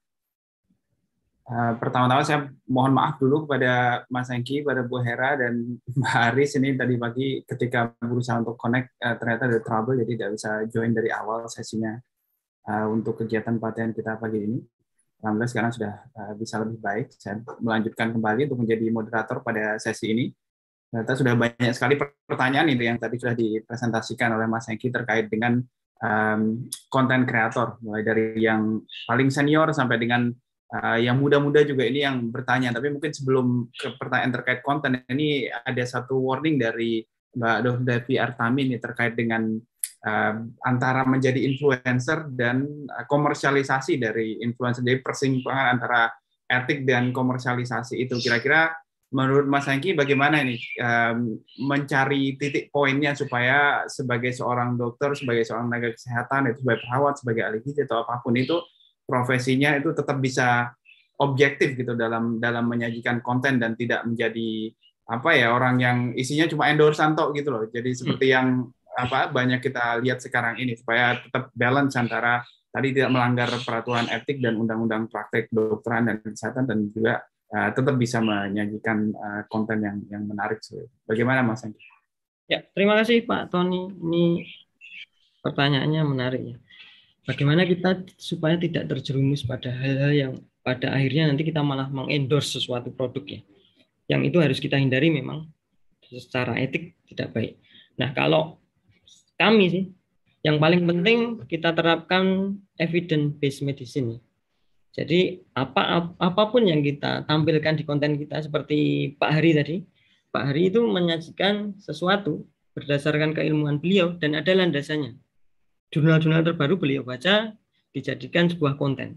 Uh, pertama-tama saya mohon maaf dulu kepada Mas Hengki, pada Bu Hera dan Mbak Aris ini tadi pagi ketika berusaha untuk connect uh, ternyata ada trouble jadi tidak bisa join dari awal sesinya uh, untuk kegiatan pelatihan kita pagi ini. Alhamdulillah sekarang sudah uh, bisa lebih baik. Saya melanjutkan kembali untuk menjadi moderator pada sesi ini. Ternyata sudah banyak sekali pertanyaan itu yang tadi sudah dipresentasikan oleh Mas Hengki terkait dengan konten um, kreator, mulai dari yang paling senior sampai dengan Uh, yang muda-muda juga ini yang bertanya, tapi mungkin sebelum ke pertanyaan terkait konten ini ada satu warning dari Mbak Dokter Devi Artami ini terkait dengan uh, antara menjadi influencer dan uh, komersialisasi dari influencer, jadi persimpangan antara etik dan komersialisasi itu. Kira-kira menurut Mas Hengki bagaimana ini um, mencari titik poinnya supaya sebagai seorang dokter, sebagai seorang tenaga kesehatan, itu sebagai perawat, sebagai ahli gizi atau apapun itu, profesinya itu tetap bisa objektif gitu dalam dalam menyajikan konten dan tidak menjadi apa ya orang yang isinya cuma endorsan tok gitu loh. Jadi seperti yang apa banyak kita lihat sekarang ini, supaya tetap balance antara tadi tidak melanggar peraturan etik dan undang-undang praktek kedokteran dan kesehatan, dan juga uh, tetap bisa menyajikan uh, konten yang yang menarik. Bagaimana Mas Hengki? Ya, terima kasih Pak Tony. Ini pertanyaannya menarik ya. Bagaimana kita supaya tidak terjerumus pada hal-hal yang pada akhirnya nanti kita malah mengendorse sesuatu produk ya. Yang itu harus kita hindari, memang secara etik tidak baik. Nah, kalau kami sih, yang paling penting kita terapkan evidence based medicine. Jadi apa ap, apapun yang kita tampilkan di konten kita, seperti Pak Hari tadi, Pak Hari itu menyajikan sesuatu berdasarkan keilmuan beliau dan ada landasannya. Jurnal-jurnal terbaru beliau baca, dijadikan sebuah konten.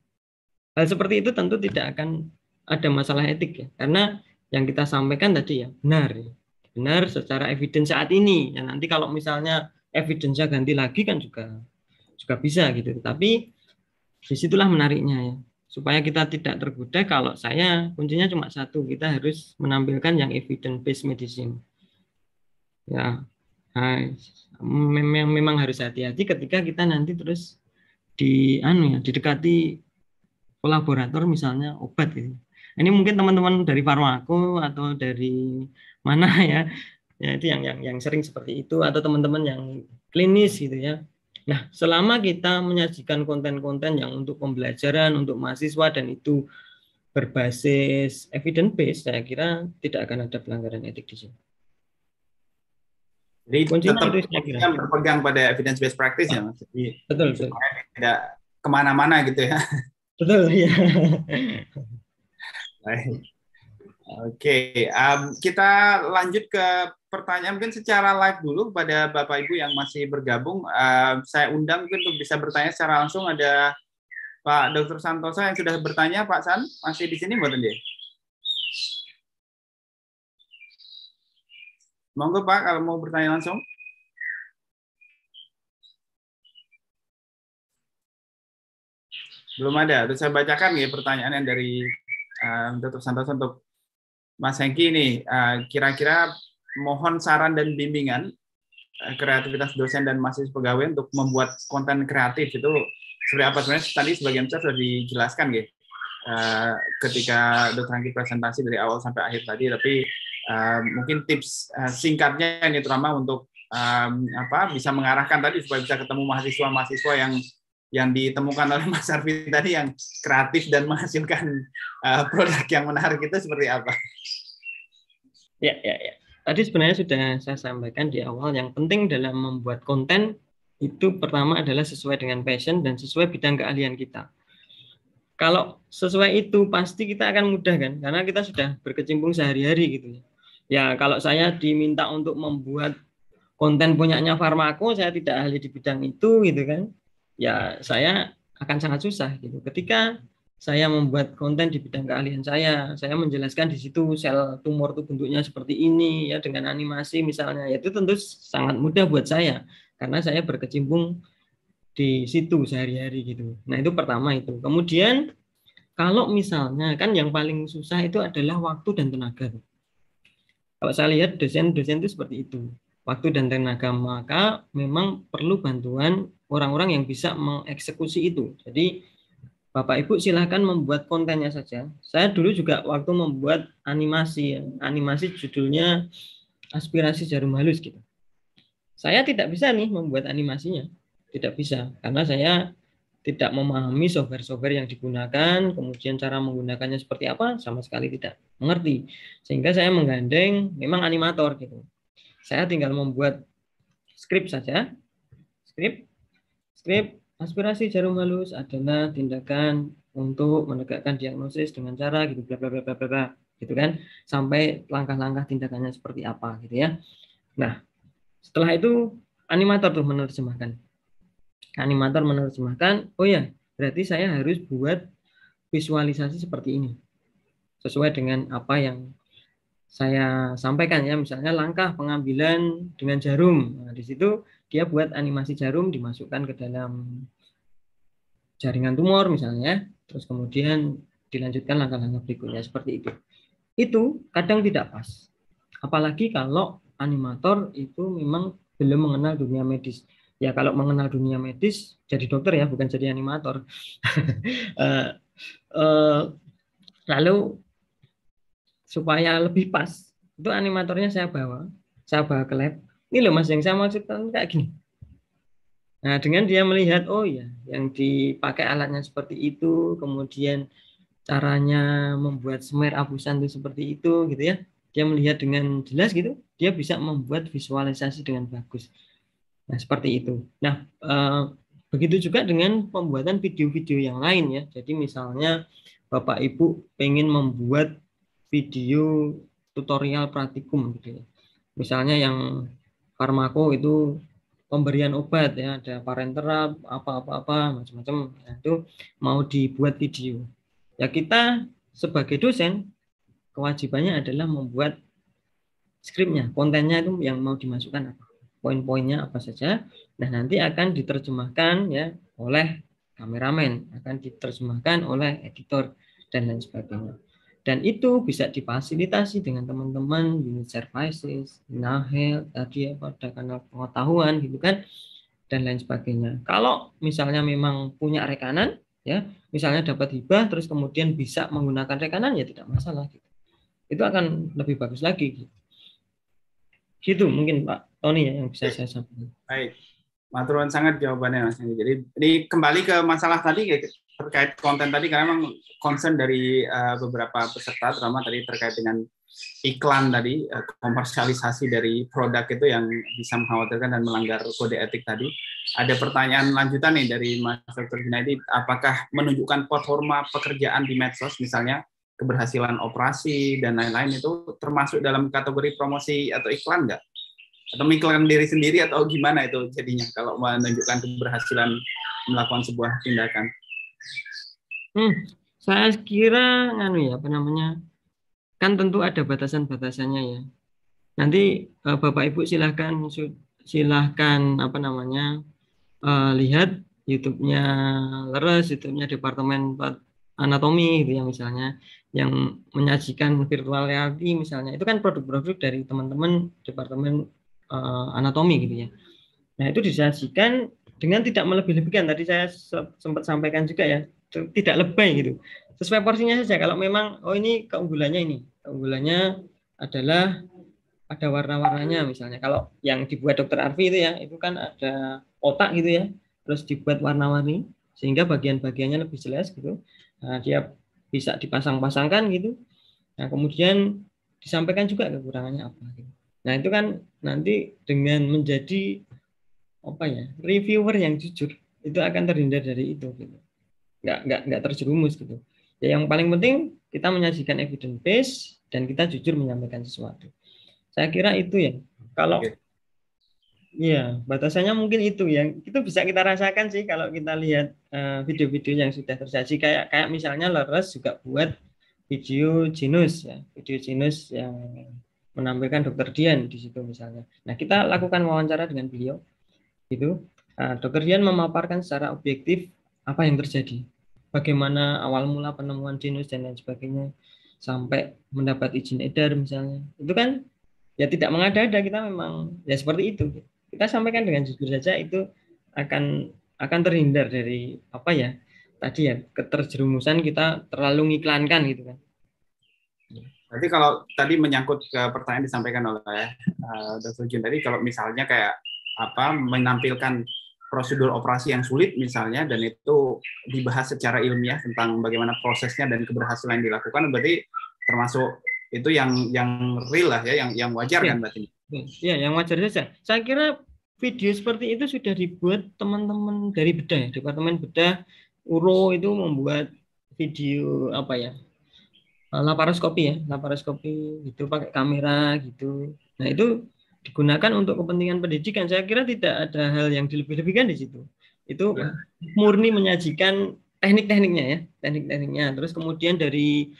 Hal seperti itu tentu tidak akan ada masalah etik ya, karena yang kita sampaikan tadi ya benar, ya. benar secara evidence saat ini. Ya, nanti kalau misalnya evidence-nya ganti lagi kan juga juga bisa gitu. Tapi disitulah menariknya ya, supaya kita tidak tergoda. Kalau saya kuncinya cuma satu, kita harus menampilkan yang evidence based medicine. Ya. Nah, memang memang harus hati-hati ketika kita nanti terus di anu ya didekati kolaborator misalnya obat gitu. Ini mungkin teman-teman dari Farmako atau dari mana ya Ya, itu yang yang yang sering seperti itu, atau teman-teman yang klinis gitu ya. Nah, selama kita menyajikan konten-konten yang untuk pembelajaran, untuk mahasiswa, dan itu berbasis evidence based, saya kira tidak akan ada pelanggaran etik di sini. Jadi kuncinya tetap itu saya kira. berpegang pada evidence based practice ya, Mas. Jadi, betul, betul. supaya tidak kemana-mana gitu ya. Betul, ya. Baik. Oke, um, kita lanjut ke pertanyaan mungkin secara live dulu kepada Bapak Ibu yang masih bergabung. Uh, saya undang mungkin untuk bisa bertanya secara langsung. Ada Pak Doktor Santoso yang sudah bertanya. Pak San, masih di sini buat dia? Monggo Pak, kalau mau bertanya langsung. Belum ada. Terus saya bacakan ya pertanyaannya dari um, Doktor Santoso untuk Mas Hengki ini, kira-kira mohon saran dan bimbingan kreativitas dosen dan mahasiswa pegawai untuk membuat konten kreatif itu seperti apa. Sebenarnya tadi sebagian besar sudah dijelaskan gitu ketika Dokter Hengki presentasi dari awal sampai akhir tadi, tapi uh, mungkin tips uh, singkatnya ini terutama untuk um, apa bisa mengarahkan tadi supaya bisa ketemu mahasiswa-mahasiswa yang yang ditemukan oleh Mas Arfi tadi yang kreatif dan menghasilkan uh, produk yang menarik itu seperti apa? Ya, ya, ya. Tadi sebenarnya sudah saya sampaikan di awal, yang penting dalam membuat konten itu pertama adalah sesuai dengan passion dan sesuai bidang keahlian kita. Kalau sesuai itu pasti kita akan mudah kan, karena kita sudah berkecimpung sehari-hari gitu. Ya, kalau saya diminta untuk membuat konten punyanya Farmako, saya tidak ahli di bidang itu gitu kan. Ya saya akan sangat susah gitu. Ketika saya membuat konten di bidang keahlian saya, saya menjelaskan di situ sel tumor itu bentuknya seperti ini ya dengan animasi misalnya, ya itu tentu sangat mudah buat saya karena saya berkecimpung di situ sehari-hari gitu. Nah itu pertama itu. Kemudian kalau misalnya kan yang paling susah itu adalah waktu dan tenaga. Kalau saya lihat dosen-dosen itu seperti itu. Waktu dan tenaga, maka memang perlu bantuan orang-orang yang bisa mengeksekusi itu. Jadi Bapak Ibu silahkan membuat kontennya saja. Saya dulu juga waktu membuat animasi, animasi judulnya Aspirasi Jarum Halus gitu. Saya tidak bisa nih membuat animasinya, tidak bisa karena saya tidak memahami software-software yang digunakan, kemudian cara menggunakannya seperti apa sama sekali tidak mengerti. Sehingga saya menggandeng memang animator gitu. Saya tinggal membuat skrip saja. Skrip, skrip aspirasi jarum halus adalah tindakan untuk menegakkan diagnosis dengan cara gitu bla bla bla bla bla gitu kan, sampai langkah-langkah tindakannya seperti apa gitu ya. Nah, setelah itu animator tuh menerjemahkan. Animator menerjemahkan, oh ya, berarti saya harus buat visualisasi seperti ini. Sesuai dengan apa yang saya sampaikan ya, misalnya langkah pengambilan dengan jarum. Nah, di situ dia buat animasi jarum dimasukkan ke dalam jaringan tumor misalnya, terus kemudian dilanjutkan langkah-langkah berikutnya seperti itu. Itu kadang tidak pas. Apalagi kalau animator itu memang belum mengenal dunia medis. Ya kalau mengenal dunia medis jadi dokter ya, bukan jadi animator. uh, uh, lalu supaya lebih pas, itu animatornya saya bawa, saya bawa ke lab. Ini loh Mas yang saya maksudkan kayak gini. Nah dengan dia melihat, oh ya, yang dipakai alatnya seperti itu, kemudian caranya membuat smear abusan itu seperti itu, gitu ya. Dia melihat dengan jelas gitu, dia bisa membuat visualisasi dengan bagus. Nah seperti itu. Nah eh, begitu juga dengan pembuatan video-video yang lain ya. Jadi misalnya Bapak Ibu pengen membuat video tutorial praktikum gitu ya. Misalnya yang Farmako itu pemberian obat ya, ada parenteral apa-apa-apa macam-macam. Nah, itu mau dibuat video. Ya kita sebagai dosen kewajibannya adalah membuat skripnya, kontennya itu yang mau dimasukkan apa, poin-poinnya apa saja. Nah nanti akan diterjemahkan ya oleh kameramen, akan diterjemahkan oleh editor dan lain sebagainya. Dan itu bisa difasilitasi dengan teman-teman unit services, Nahel, tadi ya pada kanal pengetahuan gitu kan, dan lain sebagainya. Kalau misalnya memang punya rekanan, ya misalnya dapat hibah, terus kemudian bisa menggunakan rekanan ya tidak masalah. Gitu. Itu akan lebih bagus lagi. Gitu. Gitu mungkin Pak Tony ya yang bisa saya sampaikan. Baik, matur nuwun sangat jawabannya Mas. Jadi ini kembali ke masalah tadi terkait konten tadi, karena memang concern dari uh, beberapa peserta, terutama tadi terkait dengan iklan tadi, uh, komersialisasi dari produk itu yang bisa mengkhawatirkan dan melanggar kode etik tadi. Ada pertanyaan lanjutan nih dari Mas Doktor Junaidi, apakah menunjukkan performa pekerjaan di medsos, misalnya keberhasilan operasi dan lain-lain, itu termasuk dalam kategori promosi atau iklan nggak? Atau mengiklankan diri sendiri atau gimana itu jadinya kalau menunjukkan keberhasilan melakukan sebuah tindakan? Hmm, saya kira nganu ya, apa namanya, kan tentu ada batasan-batasannya ya. Nanti uh, Bapak Ibu silahkan silahkan apa namanya uh, lihat YouTube-nya Leres, YouTube-nya Departemen Anatomi gitu ya misalnya, yang menyajikan virtual reality misalnya, itu kan produk-produk dari teman-teman Departemen uh, Anatomi gitu ya. Nah itu disajikan dengan tidak melebih-lebihkan, tadi saya sempat sampaikan juga ya, tidak lebay gitu, sesuai porsinya saja. Kalau memang oh ini keunggulannya ini, keunggulannya adalah ada warna-warnanya misalnya. Kalau yang dibuat Dokter Arfi itu ya, itu kan ada otak gitu ya, terus dibuat warna-warni sehingga bagian-bagiannya lebih jelas gitu. Nah, dia bisa dipasang-pasangkan gitu. Nah, kemudian disampaikan juga kekurangannya apa gitu. Nah, itu kan nanti dengan menjadi apa ya, reviewer yang jujur, itu akan terhindar dari itu gitu. Nggak nggak nggak terjerumus gitu. Ya, yang paling penting kita menyajikan evidence base dan kita jujur menyampaikan sesuatu. Saya kira itu ya. Kalau iya, batasannya mungkin itu yang itu bisa kita rasakan sih kalau kita lihat uh, video-video yang sudah tersaji, kayak kayak misalnya Leres juga buat video Genus ya, video Genus yang menampilkan Dokter Dian di situ misalnya. Nah, kita lakukan wawancara dengan beliau gitu. Uh, Dokter Dian memaparkan secara objektif apa yang terjadi. Bagaimana awal mula penemuan Genus dan lain sebagainya sampai mendapat izin edar misalnya. Itu kan ya tidak mengada-ada, kita memang ya seperti itu. Kita sampaikan dengan jujur saja, itu akan akan terhindar dari apa ya tadi ya, keterjerumusan kita terlalu ngiklankan gitu kan. Berarti kalau tadi menyangkut ke pertanyaan disampaikan oleh uh, Dokter Jun tadi, kalau misalnya kayak apa menampilkan prosedur operasi yang sulit misalnya, dan itu dibahas secara ilmiah tentang bagaimana prosesnya dan keberhasilan yang dilakukan, berarti termasuk itu yang yang real lah ya, yang yang wajar ya, kan berarti. Ya, yang wajar saja. Saya kira video seperti itu sudah dibuat teman-teman dari bedah ya, Departemen Bedah Uro itu membuat video apa ya, laparoskopi ya, laparoskopi itu pakai kamera gitu. Nah itu digunakan untuk kepentingan pendidikan. Saya kira tidak ada hal yang dilebih-lebihkan di situ. Itu ya, murni menyajikan teknik-tekniknya ya, teknik-tekniknya. Terus kemudian dari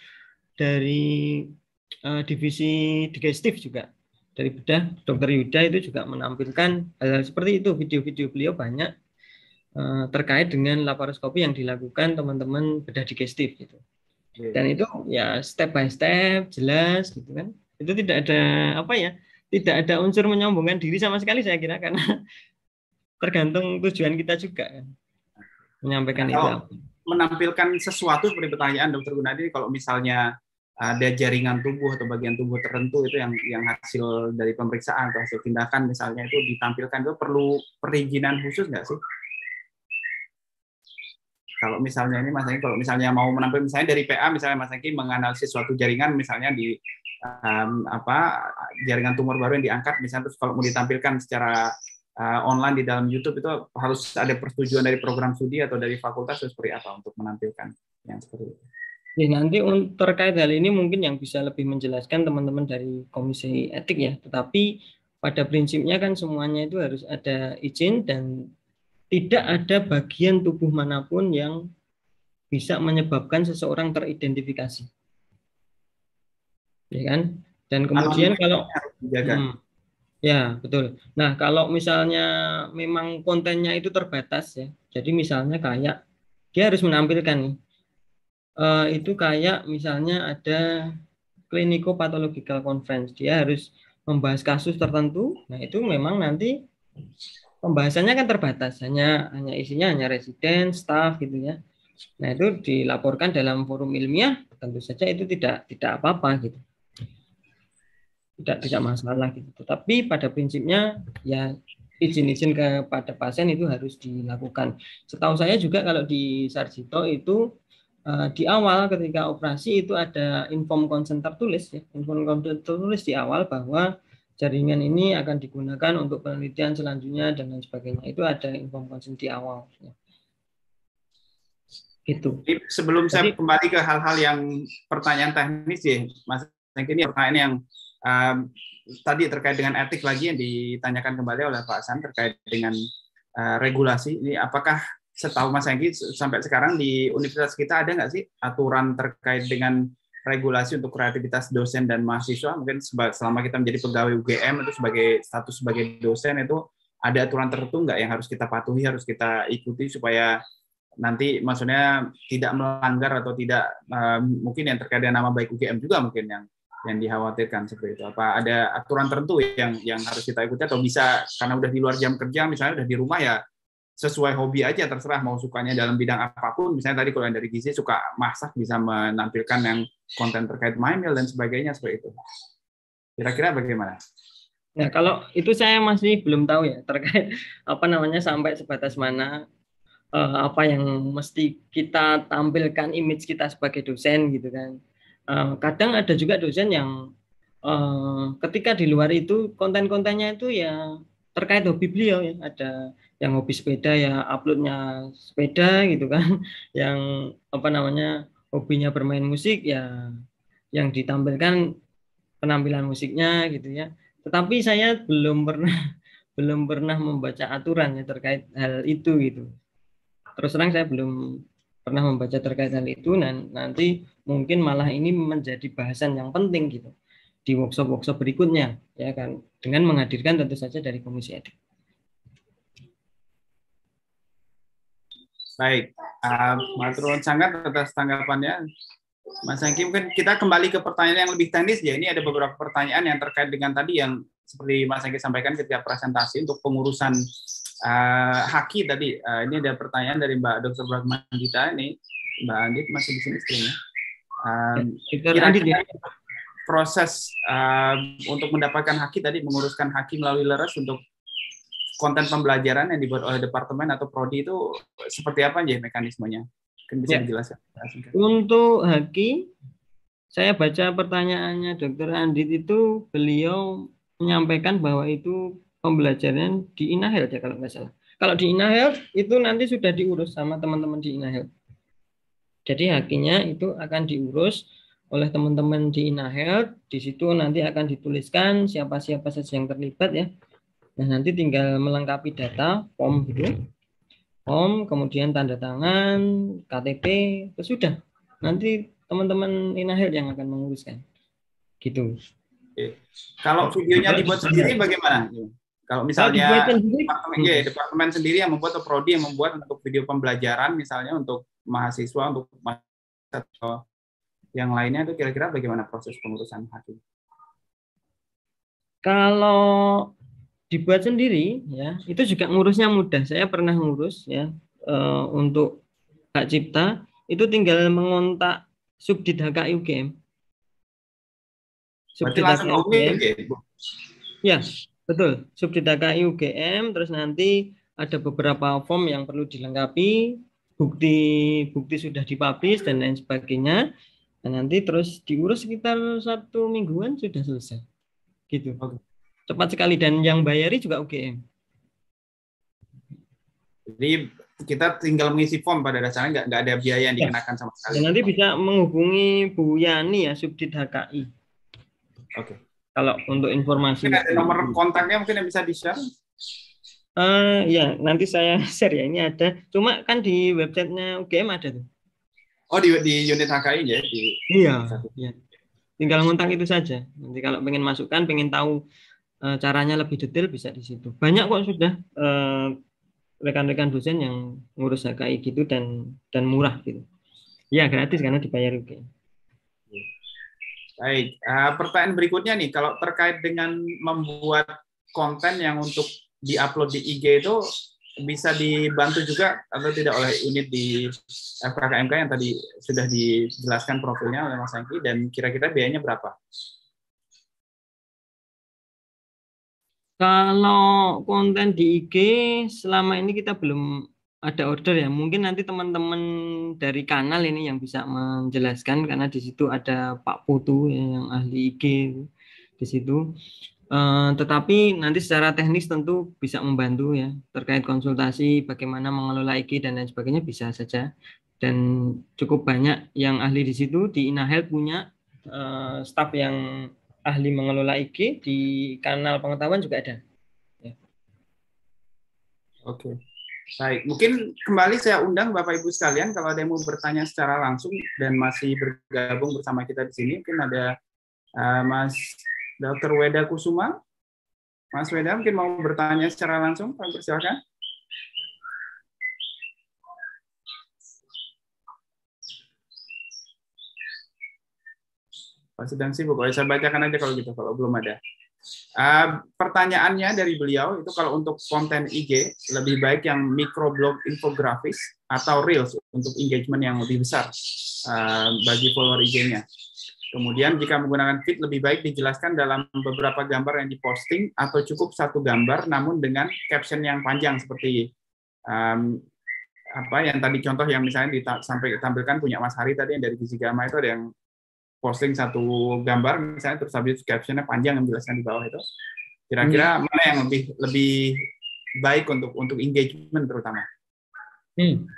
dari uh, divisi digestif juga, dari bedah Dokter Yuda itu juga menampilkan hal-hal seperti itu. Video-video beliau banyak uh, terkait dengan laparoskopi yang dilakukan teman-teman bedah digestif gitu. Dan itu ya step by step jelas gitu kan. Itu tidak ada apa ya, tidak ada unsur menyombongkan diri sama sekali saya kira, karena tergantung tujuan kita juga kan menyampaikan nah, itu. Menampilkan sesuatu seperti pertanyaan Dokter Gunadi, kalau misalnya ada jaringan tubuh atau bagian tubuh tertentu itu yang yang hasil dari pemeriksaan atau hasil tindakan misalnya itu ditampilkan, itu perlu perizinan khusus nggak sih? Kalau misalnya ini Mas Eki, kalau misalnya mau menampilkan misalnya dari P A, misalnya Mas Eki menganalisis suatu jaringan misalnya di um, apa jaringan tumor baru yang diangkat misalnya, terus kalau mau ditampilkan secara uh, online di dalam YouTube, itu harus ada persetujuan dari program studi atau dari fakultas seperti apa untuk menampilkan yang seperti itu? Ya, nanti terkait hal ini mungkin yang bisa lebih menjelaskan teman-teman dari Komisi Etik ya. Tetapi pada prinsipnya kan semuanya itu harus ada izin dan tidak ada bagian tubuh manapun yang bisa menyebabkan seseorang teridentifikasi. Ya kan? Dan kemudian kalau hmm, ya betul. Nah, kalau misalnya memang kontennya itu terbatas ya. Jadi misalnya kayak dia harus menampilkan nih. Uh, itu kayak misalnya ada clinical pathological conference, dia harus membahas kasus tertentu. Nah, itu memang nanti pembahasannya kan terbatas, hanya hanya isinya hanya residen, staff gitu ya. Nah, itu dilaporkan dalam forum ilmiah, tentu saja itu tidak tidak apa-apa gitu. tidak tidak masalah gitu. Tapi pada prinsipnya ya izin-izin kepada pasien itu harus dilakukan. Setahu saya juga kalau di Sarjito itu uh, di awal ketika operasi itu ada inform consent tertulis ya, inform consent tertulis di awal bahwa jaringan ini akan digunakan untuk penelitian selanjutnya dan lain sebagainya. Itu ada inform consent di awal. Ya. Gitu. Jadi, sebelum Jadi, saya kembali ke hal-hal yang pertanyaan teknis ya, Mas, ini pertanyaan yang um, tadi terkait dengan etik lagi yang ditanyakan kembali oleh Pak Hasan terkait dengan uh, regulasi. Ini apakah setahu Mas Hengki sampai sekarang di universitas kita ada nggak sih aturan terkait dengan regulasi untuk kreativitas dosen dan mahasiswa? Mungkin selama kita menjadi pegawai U G M itu sebagai status sebagai dosen itu ada aturan tertentu nggak yang harus kita patuhi, harus kita ikuti supaya nanti maksudnya tidak melanggar atau tidak uh, mungkin yang terkait dengan nama baik U G M juga mungkin yang yang dikhawatirkan seperti itu. Apa ada aturan tertentu yang yang harus kita ikuti atau bisa karena udah di luar jam kerja misalnya udah di rumah ya sesuai hobi aja terserah mau sukanya dalam bidang apapun, misalnya tadi kalau yang dari gizi suka masak bisa menampilkan yang konten terkait my meal dan sebagainya seperti itu. Kira-kira bagaimana? Nah, kalau itu saya masih belum tahu ya terkait apa namanya sampai sebatas mana uh, apa yang mesti kita tampilkan image kita sebagai dosen gitu kan. Uh, kadang ada juga dosen yang uh, ketika di luar itu konten-kontennya itu ya terkait hobi beliau ya, ada yang hobi sepeda ya uploadnya sepeda gitu kan, yang apa namanya hobinya bermain musik ya yang ditampilkan penampilan musiknya gitu ya. Tetapi saya belum pernah belum pernah membaca aturan ya terkait hal itu gitu. Terus terang saya belum pernah membaca terkait hal itu dan nanti mungkin malah ini menjadi bahasan yang penting gitu di workshop-workshop berikutnya ya kan dengan menghadirkan tentu saja dari Komisi Etik. Baik, uh, matur nuwun sangat atas tanggapannya, Mas Hengki. Mungkin kita kembali ke pertanyaan yang lebih teknis ya. Ini ada beberapa pertanyaan yang terkait dengan tadi yang seperti Mas Hengki sampaikan ketika presentasi untuk pengurusan uh, haki tadi. Uh, ini ada pertanyaan dari Mbak Doktor Brahmandita ini. Mbak Andit masih di sini sebenarnya. Um, kira-kira proses uh, untuk mendapatkan haki tadi menguruskan haki melalui leres untuk konten pembelajaran yang dibuat oleh departemen atau prodi itu seperti apa aja mekanismenya? Mungkin bisa ya dijelaskan. Untuk haki, saya baca pertanyaannya Dokter Andit itu beliau menyampaikan bahwa itu pembelajaran di INAHEALTH ya kalau nggak salah. Kalau di INAHEALTH itu nanti sudah diurus sama teman-teman di INAHEALTH. Jadi hakinya itu akan diurus oleh teman-teman di INAHEALTH. Di situ nanti akan dituliskan siapa-siapa saja yang terlibat ya. Nah, nanti tinggal melengkapi data, form gitu. Form, kemudian tanda tangan, K T P, itu sudah. Nanti teman-teman INAHEALTH yang akan menguruskan. Gitu. Oke. Kalau videonya dibuat sendiri bagaimana? Kalau misalnya departemen, ya, departemen sendiri yang membuat atau prodi yang membuat untuk video pembelajaran misalnya untuk mahasiswa, untuk mahasiswa atau yang lainnya itu kira-kira bagaimana proses pengurusan hakim? Kalau dibuat sendiri ya itu juga ngurusnya mudah. Saya pernah ngurus ya e, untuk hak cipta itu tinggal mengontak Subdit H K I U G M. Subdit H K I U G M. Ya betul, Subdit H K I U G M. Terus nanti ada beberapa form yang perlu dilengkapi, bukti bukti sudah dipublish dan lain sebagainya. Dan nanti terus diurus sekitar satu mingguan sudah selesai. Gitu. Oke. Cepat sekali dan yang bayari juga U G M. Jadi kita tinggal mengisi form pada dasarnya nggak nggak ada biaya yang dikenakan sama sekali. Dan nanti bisa menghubungi Bu Yani ya Subdit H K I. Oke. Kalau untuk informasi. Mungkin ada nomor kontaknya mungkin yang bisa di-share. Uh, ya nanti saya share ya ini ada. Cuma kan di websitenya U G M ada tuh. Oh di di unit H K I ya? Di, iya. Iya. Tinggal ngontak itu saja. Nanti kalau pengen masukkan, pengen tahu caranya lebih detail bisa di situ. Banyak kok sudah rekan-rekan uh, dosen yang ngurus H K I gitu dan dan murah gitu. Ya gratis karena dibayar U G M. Baik, uh, pertanyaan berikutnya nih, kalau terkait dengan membuat konten yang untuk diupload di I G itu bisa dibantu juga atau tidak oleh unit di F K K M K yang tadi sudah dijelaskan profilnya oleh Mas Hengki dan kira-kira biayanya berapa? Kalau konten di I G selama ini kita belum ada order ya. Mungkin nanti teman-teman dari kanal ini yang bisa menjelaskan karena di situ ada Pak Putu ya, yang ahli I G di situ. Uh, tetapi nanti secara teknis tentu bisa membantu ya terkait konsultasi bagaimana mengelola I G dan lain sebagainya bisa saja, dan cukup banyak yang ahli di situ. Di InaHealth punya uh, staf yang ahli mengelola I G, di kanal pengetahuan juga ada ya. Oke, baik, mungkin kembali saya undang Bapak Ibu sekalian kalau ada yang mau bertanya secara langsung dan masih bergabung bersama kita di sini. Mungkin ada uh, Mas Dokter Weda Kusuma. Mas Weda mungkin mau bertanya secara langsung, Pak, persilakan. Pak sedang sibuk, saya bacakan aja kalau gitu, kalau belum ada. Uh, pertanyaannya dari beliau itu kalau untuk konten I G lebih baik yang microblog infografis atau reels untuk engagement yang lebih besar uh, bagi follower I G-nya. Kemudian jika menggunakan feed lebih baik dijelaskan dalam beberapa gambar yang diposting atau cukup satu gambar namun dengan caption yang panjang seperti um, apa yang tadi contoh yang misalnya sampai tampilkan punya Mas Hari tadi yang dari Gizi Gama itu ada yang posting satu gambar misalnya terus habis captionnya panjang yang dijelaskan di bawah itu. Kira-kira hmm. mana yang lebih lebih baik untuk untuk engagement terutama? Hmm.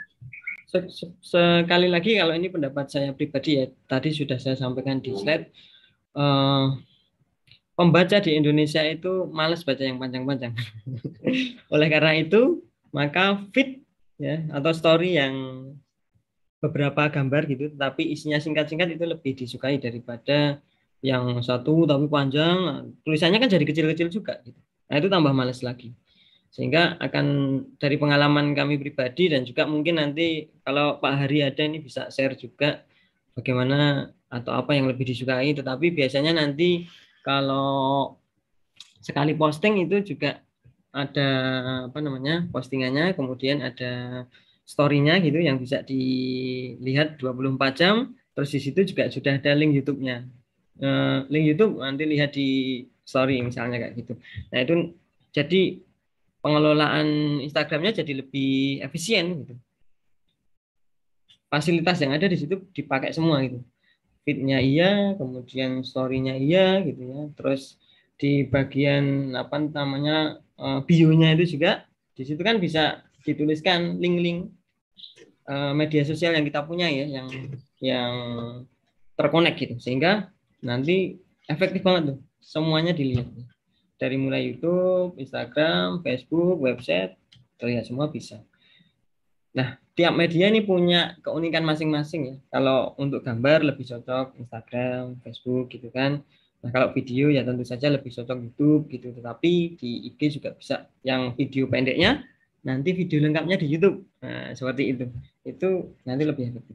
Sekali lagi kalau ini pendapat saya pribadi ya, tadi sudah saya sampaikan di slide, uh, pembaca di Indonesia itu malas baca yang panjang-panjang. Oleh karena itu maka feed ya atau story yang beberapa gambar gitu tapi isinya singkat-singkat itu lebih disukai daripada yang satu tapi panjang, tulisannya kan jadi kecil-kecil juga gitu. Nah itu tambah malas lagi. Sehingga akan dari pengalaman kami pribadi dan juga mungkin nanti kalau Pak Hari ada ini bisa share juga bagaimana atau apa yang lebih disukai. Tetapi biasanya nanti kalau sekali posting itu juga ada apa namanya postingannya, kemudian ada story-nya gitu yang bisa dilihat dua puluh empat jam. Terus di situ juga sudah ada link YouTube-nya. Link YouTube nanti lihat di story misalnya kayak gitu. Nah itu jadi pengelolaan Instagramnya jadi lebih efisien gitu. Fasilitas yang ada di situ dipakai semua gitu. Feed-nya iya, kemudian story-nya iya gitu ya. Terus di bagian apa namanya bio-nya itu juga di situ kan bisa dituliskan link-link uh, media sosial yang kita punya ya, yang yang terkonek gitu. Sehingga nanti efektif banget tuh, semuanya dilihat. Dari mulai YouTube, Instagram, Facebook, website, terlihat semua bisa. Nah, tiap media ini punya keunikan masing-masing ya. Kalau untuk gambar lebih cocok Instagram, Facebook gitu kan. Nah, kalau video ya tentu saja lebih cocok YouTube gitu. Tetapi di I G juga bisa yang video pendeknya, nanti video lengkapnya di YouTube. Nah, seperti itu. Itu nanti lebih efektif.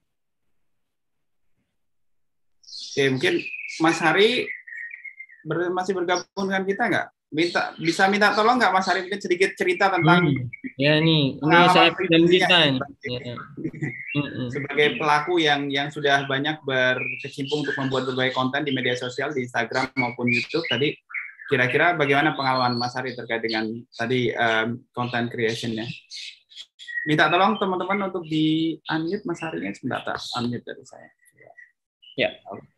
Oke, mungkin Mas Hari Ber, masih bergabung dengan kita nggak? Minta, bisa minta tolong nggak Mas Hari mungkin sedikit cerita tentang hmm. ya nih ini saya dan kita ya. Sebagai pelaku yang yang sudah banyak berkecimpung untuk membuat berbagai konten di media sosial di Instagram maupun YouTube tadi, kira-kira bagaimana pengalaman Mas Hari terkait dengan tadi um, content creation-nya? Minta tolong teman-teman untuk di unmute Mas Harinya sebentar, unmute dari saya. Ya.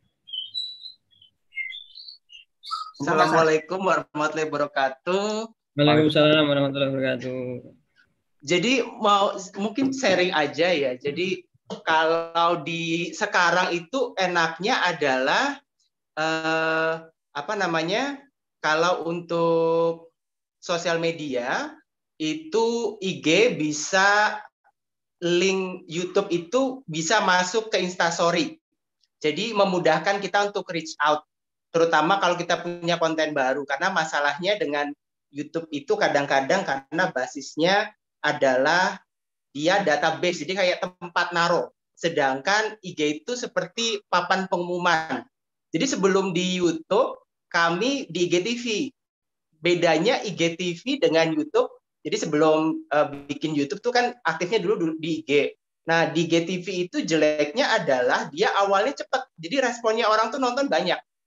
Assalamualaikum warahmatullahi wabarakatuh. Waalaikumsalam warahmatullahi wabarakatuh. Jadi mau mungkin sharing aja ya. Jadi kalau di sekarang itu enaknya adalah eh, apa namanya? Kalau untuk sosial media itu I G bisa link YouTube itu bisa masuk ke Instastory. Jadi memudahkan kita untuk reach out. Terutama kalau kita punya konten baru, karena masalahnya dengan YouTube itu kadang-kadang karena basisnya adalah dia database, jadi kayak tempat naruh. Sedangkan I G itu seperti papan pengumuman. Jadi sebelum di YouTube, kami di I G T V. Bedanya I G T V dengan YouTube, jadi sebelum uh, bikin YouTube tuh kan aktifnya dulu di I G. Nah, di I G T V itu jeleknya adalah dia awalnya cepat, jadi responnya orang tuh nonton banyak.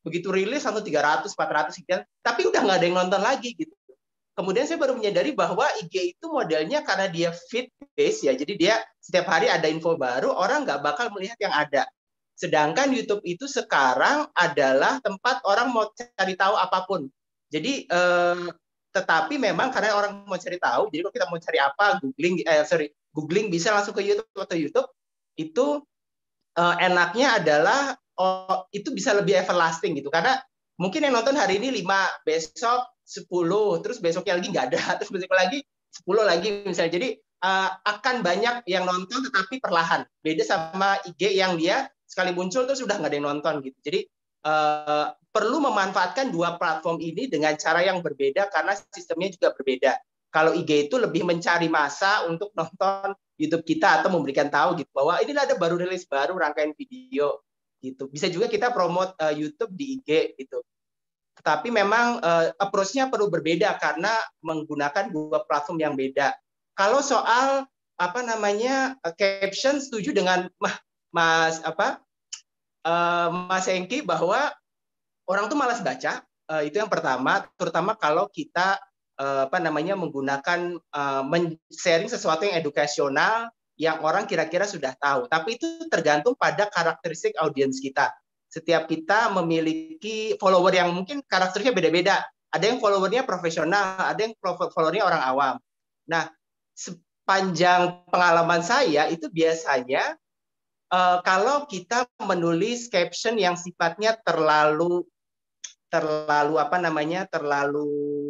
begitu rilis langsung tiga ratus, empat ratus sekian, tapi udah nggak ada yang nonton lagi gitu. Kemudian saya baru menyadari bahwa I G itu modelnya karena dia feed based ya, jadi dia setiap hari ada info baru, orang nggak bakal melihat yang ada. Sedangkan YouTube itu sekarang adalah tempat orang mau cari tahu apapun. Jadi eh, tetapi memang karena orang mau cari tahu, jadi kalau kita mau cari apa, googling, eh, sorry, googling bisa langsung ke YouTube atau YouTube itu eh, enaknya adalah oh, itu bisa lebih everlasting gitu, karena mungkin yang nonton hari ini lima, besok sepuluh, terus besoknya lagi nggak ada, terus besok lagi sepuluh lagi misalnya. Jadi uh, akan banyak yang nonton tetapi perlahan. Beda sama I G yang dia sekali muncul terus udah nggak ada yang nonton gitu. Jadi uh, perlu memanfaatkan dua platform ini dengan cara yang berbeda karena sistemnya juga berbeda. Kalau I G itu lebih mencari massa untuk nonton YouTube kita atau memberikan tahu gitu bahwa ini ada baru rilis baru rangkaian video gitu. Bisa juga kita promote uh, YouTube di I G gitu. Tetapi memang uh, approach-nya perlu berbeda karena menggunakan dua platform yang beda. Kalau soal apa namanya uh, caption, setuju dengan Mas apa uh, Mas Hengki bahwa orang tuh malas baca. Uh, itu yang pertama, terutama kalau kita uh, apa namanya menggunakan uh, men-sharing sesuatu yang edukasional yang orang kira-kira sudah tahu. Tapi itu tergantung pada karakteristik audiens kita. Setiap kita memiliki follower yang mungkin karakternya beda-beda. Ada yang followernya profesional, ada yang followernya orang awam. Nah, sepanjang pengalaman saya itu biasanya uh, kalau kita menulis caption yang sifatnya terlalu terlalu apa namanya terlalu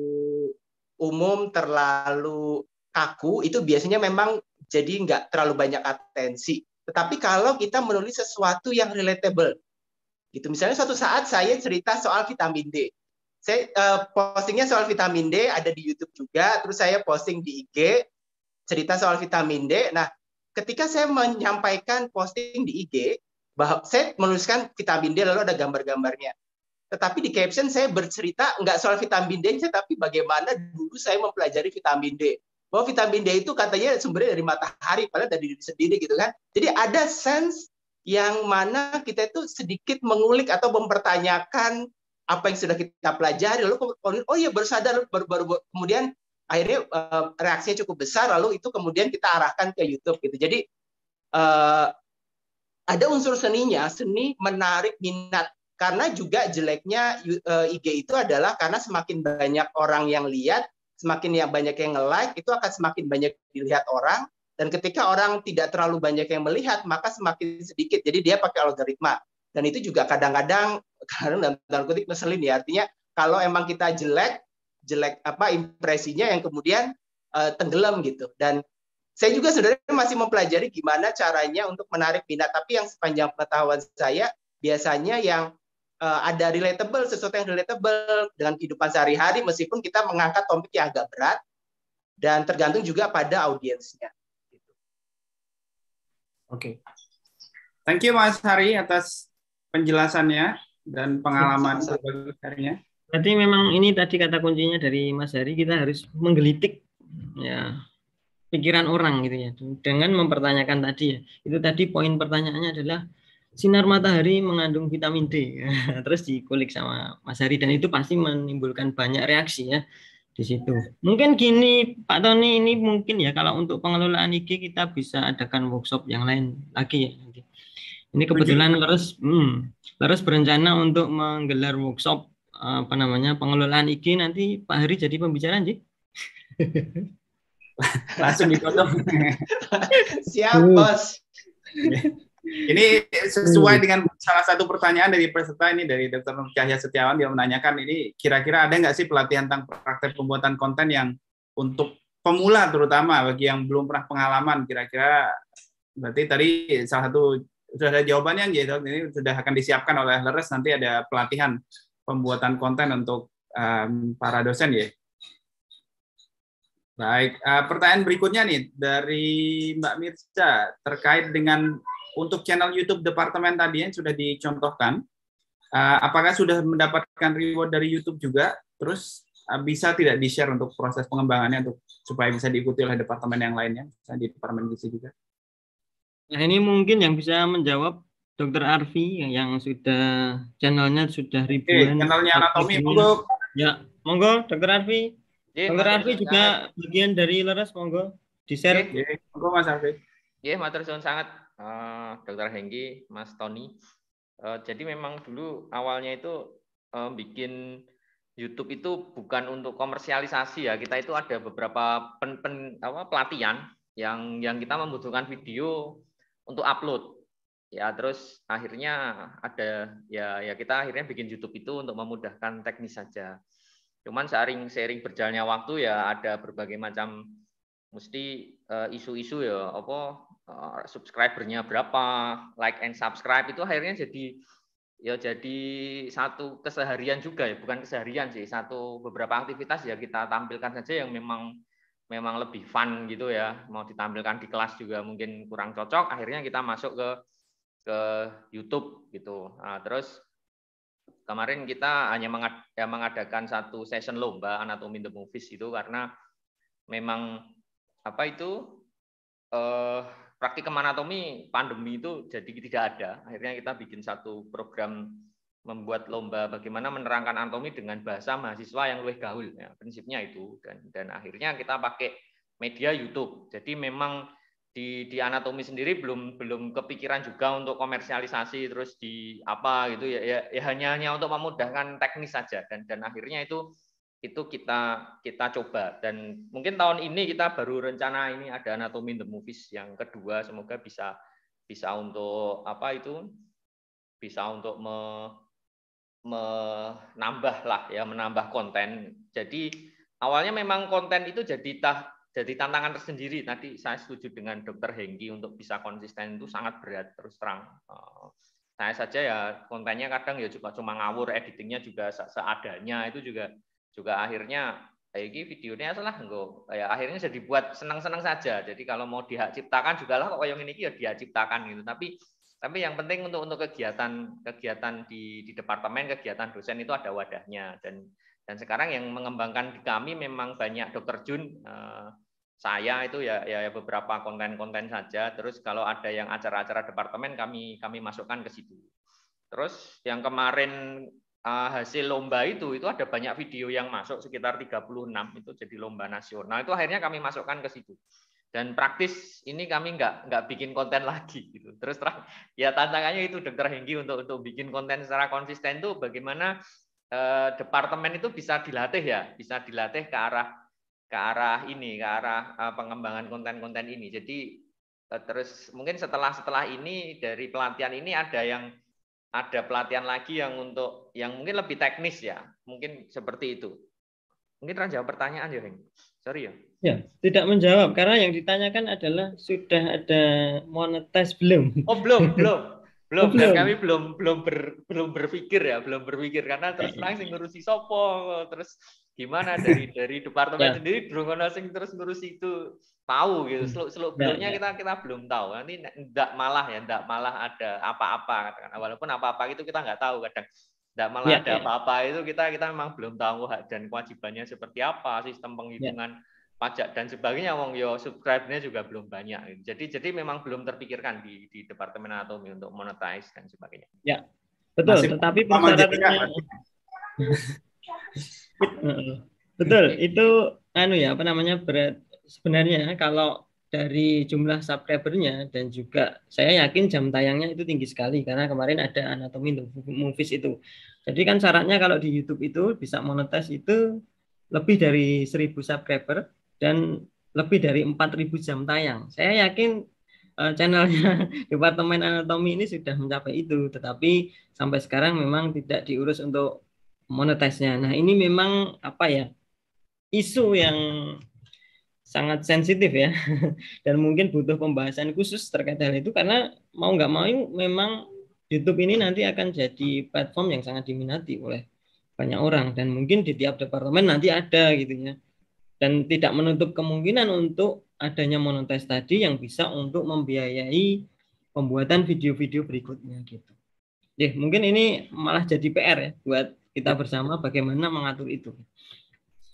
umum, terlalu kaku, itu biasanya memang jadi nggak terlalu banyak atensi. Tetapi kalau kita menulis sesuatu yang relatable, gitu. Misalnya suatu saat saya cerita soal vitamin D. Saya uh, postingnya soal vitamin D ada di YouTube juga, terus saya posting di I G cerita soal vitamin D. Nah, ketika saya menyampaikan posting di I G, bahwa saya menuliskan vitamin D lalu ada gambar-gambarnya. Tetapi di caption saya bercerita nggak soal vitamin D, tapi bagaimana dulu saya mempelajari vitamin D. Bahwa vitamin D itu katanya sumbernya dari matahari, padahal dari diri sendiri gitu kan. Jadi ada sense yang mana kita itu sedikit mengulik atau mempertanyakan apa yang sudah kita pelajari, lalu oh iya baru sadar, baru, baru kemudian akhirnya uh, reaksinya cukup besar, lalu itu kemudian kita arahkan ke YouTube gitu. Jadi uh, ada unsur seninya, seni menarik minat, karena juga jeleknya uh, I G itu adalah karena semakin banyak orang yang lihat, semakin yang banyak yang nge-like, itu akan semakin banyak dilihat orang. Dan ketika orang tidak terlalu banyak yang melihat, maka semakin sedikit. Jadi dia pakai algoritma. Dan itu juga kadang-kadang, kadang dalam tanda kutip ngeselin ya. Artinya kalau emang kita jelek, jelek apa impresinya yang kemudian uh, tenggelam gitu. Dan saya juga sebenarnya masih mempelajari gimana caranya untuk menarik minat. Tapi yang sepanjang pengetahuan saya, biasanya yang uh, ada relatable, sesuatu yang relatable dengan kehidupan sehari-hari, meskipun kita mengangkat topik yang agak berat, dan tergantung juga pada audiensnya. Oke, okay. Thank you Mas Hari atas penjelasannya dan pengalaman berbagi harinya. Berarti memang ini tadi kata kuncinya dari Mas Hari, kita harus menggelitik ya pikiran orang gitu ya, dengan mempertanyakan tadi ya. Itu tadi poin pertanyaannya adalah sinar matahari mengandung vitamin D. Terus dikulik sama Mas Hari dan itu pasti menimbulkan banyak reaksi ya di situ. Mungkin gini Pak Tony, ini mungkin ya kalau untuk pengelolaan I G kita bisa adakan workshop yang lain lagi ya nanti. Ini kebetulan Leres hmm, Leres berencana untuk menggelar workshop apa namanya pengelolaan I G, nanti Pak Hari jadi pembicara sih. Langsung dipotong. Siap Bos. Ini sesuai dengan salah satu pertanyaan dari peserta ini, dari Dokter Nur Cahya Setiawan. Dia menanyakan ini kira-kira ada nggak sih pelatihan tentang praktek pembuatan konten yang untuk pemula, terutama bagi yang belum pernah pengalaman. Kira-kira berarti tadi salah satu sudah ada jawabannya, gitu. Ini sudah akan disiapkan oleh Leres, nanti ada pelatihan pembuatan konten untuk um, para dosen ya. Baik, uh, pertanyaan berikutnya nih dari Mbak Mirza terkait dengan untuk channel YouTube departemen tadi yang sudah dicontohkan, uh, apakah sudah mendapatkan reward dari YouTube juga? Terus uh, bisa tidak di-share untuk proses pengembangannya untuk supaya bisa diikuti oleh departemen yang lainnya, misalnya di departemen gizi juga? Nah ini mungkin yang bisa menjawab Dokter Arfi yang, yang sudah channelnya sudah Oke, ribuan. channelnya anatomi, monggo. Ya, monggo Dokter Arfi. Ye, Dokter matur Arfi suwun juga sangat. bagian dari Leres, monggo di-share. Ye, monggo Mas Arfi. Ye, matur suwun sangat uh, Dokter Hengki, Mas Tony. Uh, jadi memang dulu awalnya itu uh, bikin YouTube itu bukan untuk komersialisasi ya. Kita itu ada beberapa pen, pen, apa, pelatihan yang yang kita membutuhkan video untuk upload. Ya, terus akhirnya ada ya ya kita akhirnya bikin YouTube itu untuk memudahkan teknis saja. Cuman seiring seiring berjalannya waktu ya ada berbagai macam mesti isu-isu uh, ya apa uh, subscribernya berapa, like and subscribe itu akhirnya jadi ya jadi satu keseharian juga ya, bukan keseharian sih, satu beberapa aktivitas ya kita tampilkan saja yang memang memang lebih fun gitu ya, mau ditampilkan di kelas juga mungkin kurang cocok, akhirnya kita masuk ke ke YouTube gitu. Nah, terus kemarin kita hanya mengad, ya, mengadakan satu session lomba Anatomy the Movies itu karena memang apa itu eh, praktikum anatomi pandemi itu jadi tidak ada. Akhirnya kita bikin satu program membuat lomba bagaimana menerangkan anatomi dengan bahasa mahasiswa yang lebih gaul. Ya, prinsipnya itu dan dan akhirnya kita pakai media YouTube. Jadi memang di di anatomi sendiri belum belum kepikiran juga untuk komersialisasi terus di apa gitu ya ya, ya hanya hanya untuk memudahkan teknis saja dan dan akhirnya itu itu kita kita coba dan mungkin tahun ini kita baru rencana ini ada Anatomy the Movies yang kedua, semoga bisa bisa untuk apa itu bisa untuk me, menambah lah ya menambah konten. Jadi awalnya memang konten itu jadi tah, jadi tantangan tersendiri. Tadi saya setuju dengan Dokter Hengki untuk bisa konsisten itu sangat berat terus terang. Saya saja ya kontennya kadang ya juga cuma ngawur, editingnya juga seadanya itu juga juga akhirnya kayak gini videonya salah enggak ya akhirnya jadi buat senang-senang saja. Jadi kalau mau dihak ciptakan juga lah kok yang ini ya dihak ciptakan gitu. Tapi tapi yang penting untuk untuk kegiatan kegiatan di di departemen, kegiatan dosen itu ada wadahnya dan dan sekarang yang mengembangkan di kami memang banyak Dokter Jun, eh, saya itu ya ya beberapa konten-konten saja. Terus kalau ada yang acara-acara departemen kami kami masukkan ke situ. Terus yang kemarin Uh, hasil lomba itu itu ada banyak video yang masuk sekitar tiga puluh enam itu jadi lomba nasional itu akhirnya kami masukkan ke situ dan praktis ini kami nggak nggak bikin konten lagi gitu. Terus terang ya tantangannya itu Dokter Hengki untuk untuk bikin konten secara konsisten tuh bagaimana uh, departemen itu bisa dilatih ya bisa dilatih ke arah ke arah ini ke arah uh, pengembangan konten-konten ini. Jadi uh, terus mungkin setelah setelah ini dari pelatihan ini ada yang ada pelatihan lagi yang untuk yang mungkin lebih teknis ya, mungkin seperti itu. Mungkin Ran jawab pertanyaan ya, Heng. Sorry ya. Ya, tidak menjawab karena yang ditanyakan adalah sudah ada monetize belum? Oh belum, belum, belum. Oh, belum. Dan kami belum belum ber, belum berpikir ya, belum berpikir karena terus langsung ngurusi sopo, terus gimana dari dari departemen ya. Sendiri belum sing terus ngurusi itu. Tahu gitu, seluk-seluk beluknya kita kita belum tahu. Nanti enggak malah ya, enggak malah ada apa-apa katakan. Walaupun apa-apa itu kita enggak tahu kadang. Enggak malah ya, ada apa-apa ya. Itu kita kita memang belum tahu hak dan kewajibannya seperti apa, sistem penghitungan ya. Pajak dan sebagainya. Wong yo subscribe-nya juga belum banyak. Jadi jadi memang belum terpikirkan di di Departemen Anatomi untuk monetize dan sebagainya. Ya. Betul, masih tetapi persyaratannya betul, itu anu ya, apa namanya berat. Sebenarnya kalau dari jumlah subscribernya dan juga saya yakin jam tayangnya itu tinggi sekali karena kemarin ada Anatomy the Movies itu. Jadi kan syaratnya kalau di YouTube itu bisa monetize itu lebih dari seribu subscriber dan lebih dari empat ribu jam tayang. Saya yakin uh, channelnya Departemen Anatomi ini sudah mencapai itu, tetapi sampai sekarang memang tidak diurus untuk monetize-nya. Nah, ini memang apa ya? Isu yang sangat sensitif ya dan mungkin butuh pembahasan khusus terkait hal itu karena mau nggak mau memang YouTube ini nanti akan jadi platform yang sangat diminati oleh banyak orang dan mungkin di tiap departemen nanti ada gitu ya dan tidak menutup kemungkinan untuk adanya monetize tadi yang bisa untuk membiayai pembuatan video-video berikutnya gitu. Ya mungkin ini malah jadi P R ya buat kita bersama bagaimana mengatur itu.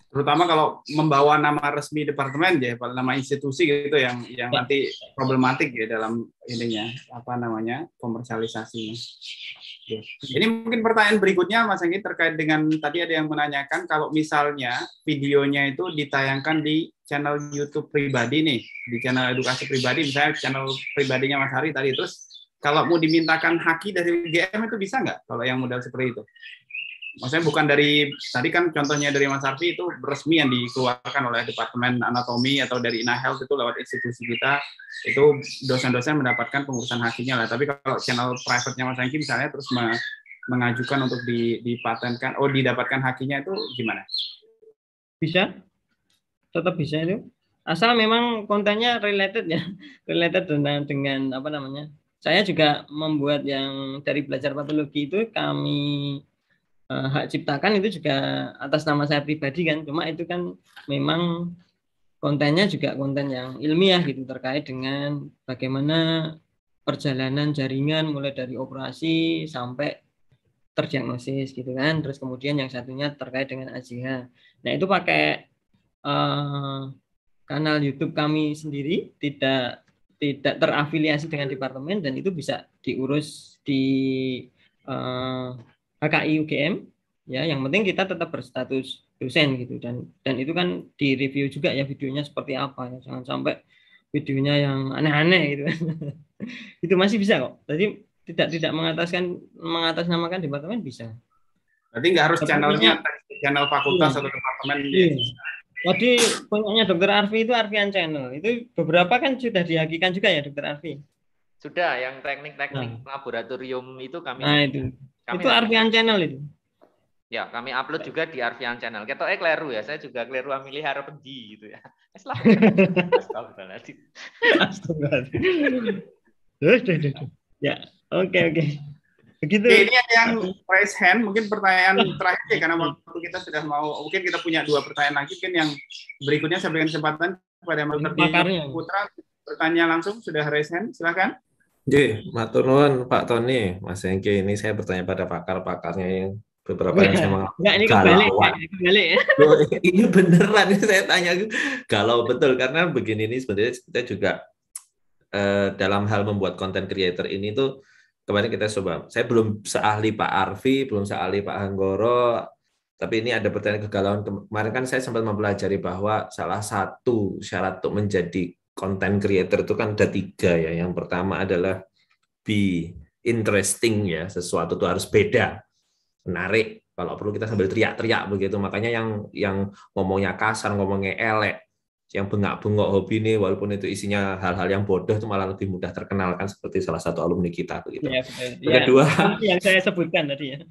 Terutama kalau membawa nama resmi departemen ya, nama institusi gitu yang yang nanti problematik ya dalam ininya apa namanya komersialisasinya. Ya. Ini mungkin pertanyaan berikutnya Mas Enggi terkait dengan tadi ada yang menanyakan kalau misalnya videonya itu ditayangkan di channel YouTube pribadi nih, di channel edukasi pribadi, misalnya channel pribadinya Mas Hari tadi, terus kalau mau dimintakan haki dari U G M itu bisa nggak kalau yang model seperti itu? Maksudnya bukan dari, tadi kan contohnya dari Mas Arfi itu resmi yang dikeluarkan oleh Departemen Anatomi atau dari InaHealth itu lewat institusi kita, itu dosen-dosen mendapatkan pengurusan hakinya lah. Tapi kalau channel private-nya Mas Enggi misalnya terus mengajukan untuk dipatenkan, oh didapatkan hakinya itu gimana? Bisa, tetap bisa itu. Asal memang kontennya related ya, related dengan, dengan apa namanya. Saya juga membuat yang dari belajar patologi itu kami hak ciptakan itu juga atas nama saya pribadi kan, cuma itu kan memang kontennya juga konten yang ilmiah gitu terkait dengan bagaimana perjalanan jaringan mulai dari operasi sampai terdiagnosis gitu kan, terus kemudian yang satunya terkait dengan A J H. Nah itu pakai uh, kanal YouTube kami sendiri, tidak tidak terafiliasi dengan departemen dan itu bisa diurus di uh, H K I U G M ya, yang penting kita tetap berstatus dosen gitu, dan dan itu kan di review juga ya videonya seperti apa ya, jangan sampai videonya yang aneh-aneh gitu. Itu masih bisa kok, jadi tidak tidak mengataskan mengatasnamakan departemen bisa. Berarti nggak harus channelnya channel fakultas iya. atau departemen. Iya. Jadi punyanya Dokter Arfi itu Arfian Channel, itu beberapa kan sudah dihakikan juga ya Dokter Arfi. Sudah, yang teknik-teknik nah. laboratorium itu kami. Nah itu. Kami itu Arfian Channel itu. Ya, kami upload juga di Arfian Channel. Ketoknya kleru ya, saya juga kleru milih harap pendi gitu ya. Astagfirullahaladzim. Astagfirullahaladzim. Ya, oke oke. Begitu. Oke, ini ada yang raise hand, mungkin pertanyaan terakhir ya, karena waktu kita sudah mau, mungkin kita punya dua pertanyaan lagi, mungkin yang berikutnya saya berikan kesempatan kepada Dokter Putra bertanya langsung, sudah raise hand, silakan. Oke, matur nuwun Pak Tony, Mas Enggi, ini saya bertanya pada pakar-pakarnya yang beberapa yang saya mengalami. Enggak, ini kebalik, kebalik ya. Ini beneran ini saya tanya galau betul, karena begini ini sebenarnya kita juga eh, dalam hal membuat content creator ini tuh kemarin kita coba, saya belum seahli Pak Arfi, belum seahli Pak Hanggoro, tapi ini ada pertanyaan kegalauan. Kemarin kan saya sempat mempelajari bahwa salah satu syarat untuk menjadi content creator itu kan ada tiga ya. Yang pertama adalah be interesting ya, sesuatu itu harus beda, menarik. Kalau perlu kita sambil teriak-teriak begitu. Makanya yang yang ngomongnya kasar, ngomongnya elek, yang bengak-bengok hobi ini, walaupun itu isinya hal-hal yang bodoh, itu malah lebih mudah terkenalkan seperti salah satu alumni kita begitu. Ya, yang ya, kedua, yang saya sebutkan tadi ya.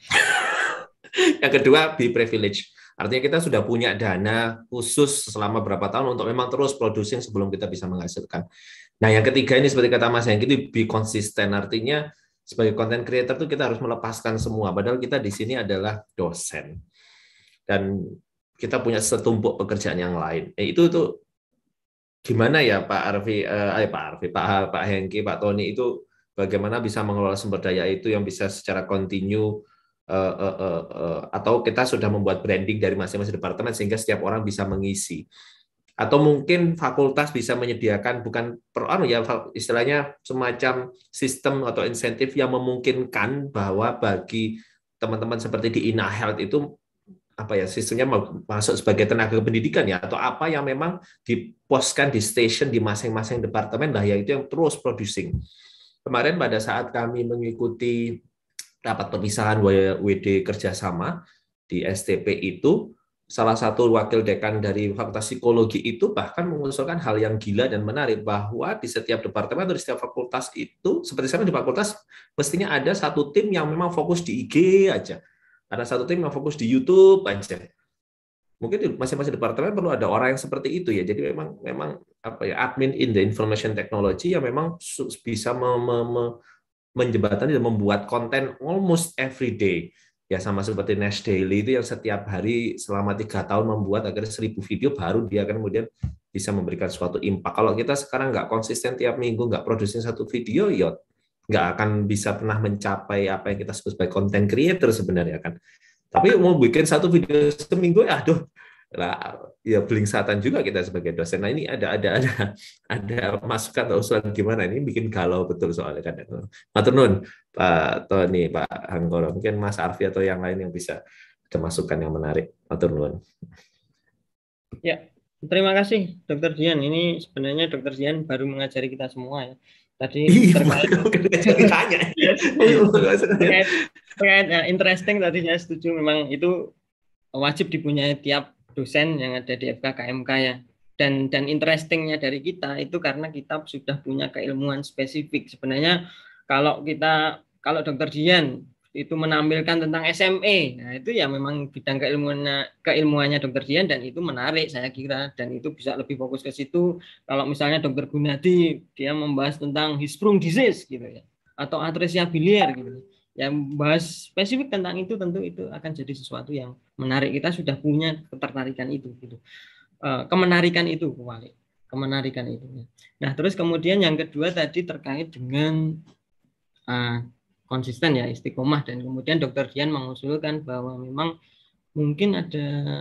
Yang kedua, be privilege. Artinya kita sudah punya dana khusus selama berapa tahun untuk memang terus producing sebelum kita bisa menghasilkan. Nah, yang ketiga ini seperti kata Mas Enggi, itu be konsisten. Artinya sebagai content creator itu kita harus melepaskan semua. Padahal kita di sini adalah dosen dan kita punya setumpuk pekerjaan yang lain. Eh, itu tuh gimana ya Pak Arfi, eh, Pak Arfi, Pak Pak Hengki, Pak Tony, itu bagaimana bisa mengelola sumber daya itu yang bisa secara kontinu, uh, uh, uh, uh, atau kita sudah membuat branding dari masing-masing departemen sehingga setiap orang bisa mengisi, atau mungkin fakultas bisa menyediakan bukan per anu ya istilahnya semacam sistem atau insentif yang memungkinkan bahwa bagi teman-teman seperti di InaHealth itu apa ya sistemnya masuk sebagai tenaga pendidikan ya, atau apa yang memang diposkan di station di masing-masing departemen lah ya, itu yang terus producing. Kemarin pada saat kami mengikuti rapat perpisahan W D kerjasama di S T P itu, salah satu wakil dekan dari Fakultas Psikologi itu bahkan mengusulkan hal yang gila dan menarik, bahwa di setiap departemen atau di setiap fakultas itu, seperti sekarang di fakultas mestinya ada satu tim yang memang fokus di I G aja. Ada satu tim yang fokus di YouTube aja. Mungkin di masing-masing departemen perlu ada orang yang seperti itu ya. Jadi memang memang apa ya admin in the information technology yang memang bisa me, me, me, menjembatani dan membuat konten almost every day. Ya sama seperti Nash Daily itu yang setiap hari selama tiga tahun membuat agar seribu video, baru dia akan kemudian bisa memberikan suatu impact. Kalau kita sekarang nggak konsisten tiap minggu, nggak produksi satu video, ya nggak akan bisa pernah mencapai apa yang kita sebut sebagai content creator sebenarnya kan. Tapi mau bikin satu video seminggu, ya aduh, Lah, ya belingsatan juga kita sebagai dosen. Nah ini ada ada ada ada masukan atau usulan gimana ini bikin galau betul soalnya kan. Matur nuwun Pak Tony, Pak Hanggoro, mungkin Mas Arfi atau yang lain yang bisa ada masukan yang menarik. Matur nuwun. Ya, terima kasih Dokter Dian. Ini sebenarnya Dokter Dian baru mengajari kita semua ya. Tadi terkait ditanya. terkait, terkait ya, interesting tadi saya setuju, memang itu wajib dipunyai tiap dosen yang ada di F K K M K ya. Dan dan interestingnya dari kita itu karena kita sudah punya keilmuan spesifik. Sebenarnya kalau kita kalau Dokter Dian itu menampilkan tentang S M E, nah itu ya memang bidang keilmuannya keilmuannya Dokter Dian dan itu menarik saya kira, dan itu bisa lebih fokus ke situ. Kalau misalnya Dokter Gunadi dia membahas tentang Hirschsprung disease gitu ya, atau atresia biliar gitu, yang bahas spesifik tentang itu, tentu itu akan jadi sesuatu yang menarik. Kita sudah punya ketertarikan itu gitu, kemenarikan itu kembali kemenarikan itu. Nah terus kemudian yang kedua tadi terkait dengan uh, konsisten ya, istiqomah, dan kemudian Dokter Dian mengusulkan bahwa memang mungkin ada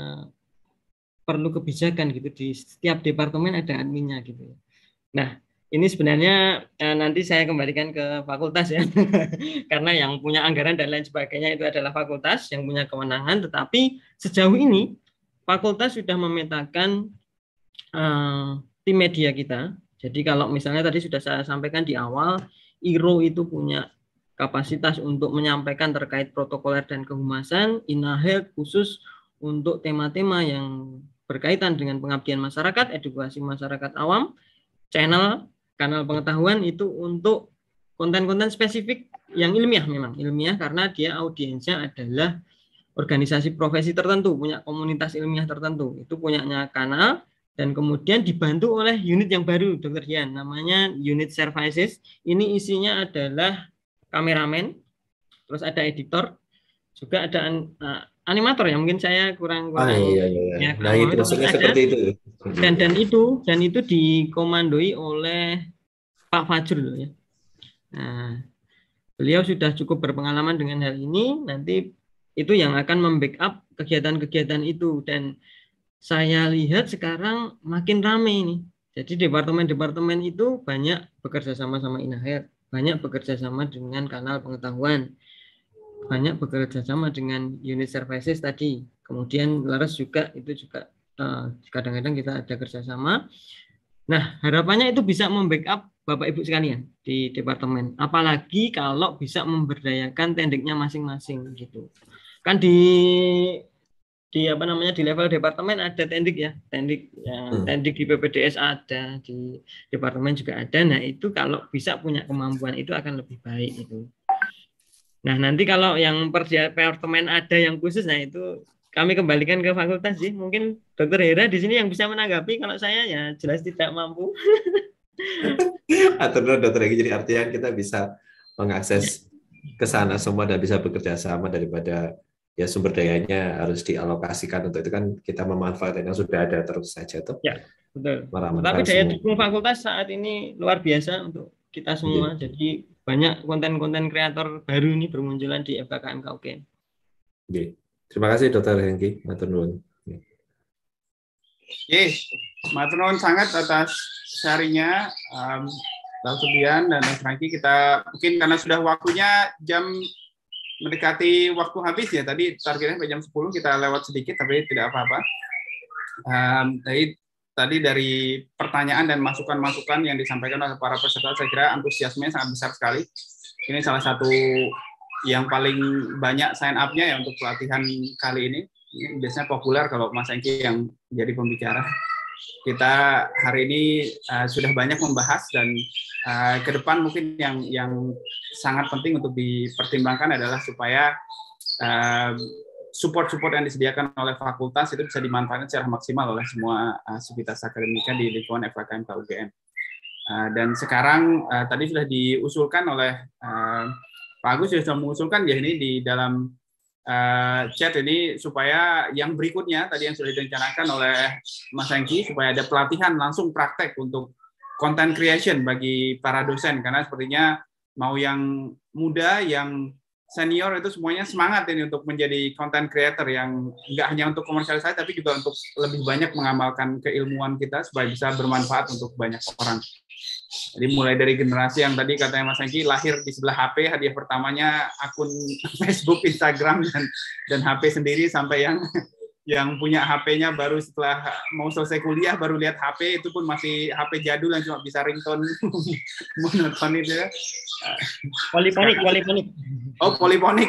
perlu kebijakan gitu di setiap departemen ada adminnya gitu. Nah ini sebenarnya eh, nanti saya kembalikan ke fakultas ya, karena yang punya anggaran dan lain sebagainya itu adalah fakultas yang punya kewenangan. Tetapi sejauh ini fakultas sudah memetakan eh, tim media kita. Jadi kalau misalnya tadi sudah saya sampaikan di awal, I R O itu punya kapasitas untuk menyampaikan terkait protokoler dan kehumasan, INAHEALTH khusus untuk tema-tema yang berkaitan dengan pengabdian masyarakat, edukasi masyarakat awam, channel kanal pengetahuan itu untuk konten-konten spesifik yang ilmiah, memang ilmiah karena dia audiensnya adalah organisasi profesi tertentu, punya komunitas ilmiah tertentu, itu punyanya kanal, dan kemudian dibantu oleh unit yang baru Dokter Dian, namanya unit services. Ini isinya adalah kameramen, terus ada editor, juga ada uh, animator ya, mungkin saya kurang kurang ah, iya, iya, iya. Ya, Nah itu maksudnya seperti itu. Dan dan itu dan itu dikomandoi oleh Pak Fajrul ya. Nah, beliau sudah cukup berpengalaman dengan hal ini. Nanti itu yang akan membackup kegiatan-kegiatan itu, dan saya lihat sekarang makin ramai ini. Jadi departemen-departemen itu banyak bekerja sama sama INAHEALTH, banyak bekerja sama dengan kanal pengetahuan, banyak bekerja sama dengan unit services tadi. Kemudian Laras juga itu juga kadang-kadang uh, kita ada kerjasama. Nah harapannya itu bisa membackup Bapak Ibu sekalian di departemen. Apalagi kalau bisa memberdayakan tendiknya masing-masing gitu. Kan di di apa namanya di level departemen ada tendik ya, tendik ya, tendik di P P D S ada, di departemen juga ada. Nah itu kalau bisa punya kemampuan itu akan lebih baik itu. Nah nanti kalau yang per departemen ada yang khusus, nah itu kami kembalikan ke fakultas sih. Mungkin Dokter Hera di sini yang bisa menanggapi. Kalau saya ya jelas tidak mampu. Atau Dokter Hera, jadi artinya kita bisa mengakses ke sana semua dan bisa bekerja sama, daripada ya sumber dayanya harus dialokasikan untuk itu, kan kita memanfaatkan yang sudah ada terus saja tuh. Ya betul. Tapi daya dukung fakultas saat ini luar biasa untuk kita semua. Ya. Jadi banyak konten-konten kreator baru ini bermunculan di F K K M K U G M. Ya. Terima kasih Dokter Hengki, matur nuwun. Oke, matur nuwun sangat atas sharingnya, um, Dokter Dian dan Mas Franky. Kita mungkin karena sudah waktunya jam mendekati waktu habis ya, tadi targetnya sampai jam sepuluh, kita lewat sedikit tapi tidak apa-apa. Um, tadi tadi dari pertanyaan dan masukan-masukan yang disampaikan oleh para peserta, saya kira antusiasmenya sangat besar sekali. Ini salah satu yang paling banyak sign up-nya ya untuk pelatihan kali ini. Ini biasanya populer kalau Mas Engki yang jadi pembicara. Kita hari ini uh, sudah banyak membahas, dan uh, ke depan mungkin yang yang sangat penting untuk dipertimbangkan adalah supaya uh, support-support yang disediakan oleh fakultas itu bisa dimanfaatkan secara maksimal oleh semua uh, sivitas akademika di lingkungan F K K M K U G M. Uh, dan sekarang uh, tadi sudah diusulkan oleh uh, Pak Agus sudah mengusulkan ya ini di dalam uh, chat ini, supaya yang berikutnya tadi yang sudah direncanakan oleh Mas Engki, supaya ada pelatihan langsung praktek untuk content creation bagi para dosen, karena sepertinya mau yang muda, yang senior itu semuanya semangat ini untuk menjadi content creator yang nggak hanya untuk komersialisasi tapi juga untuk lebih banyak mengamalkan keilmuan kita supaya bisa bermanfaat untuk banyak orang. Jadi mulai dari generasi yang tadi katanya Mas Hengki lahir di sebelah H P, hadiah pertamanya akun Facebook, Instagram dan dan H P sendiri, sampai yang yang punya H P-nya baru setelah mau selesai kuliah baru lihat H P, itu pun masih H P jadul yang cuma bisa ringtone monoton itu ya. Poliponik, poliponik. Oh, poliponik.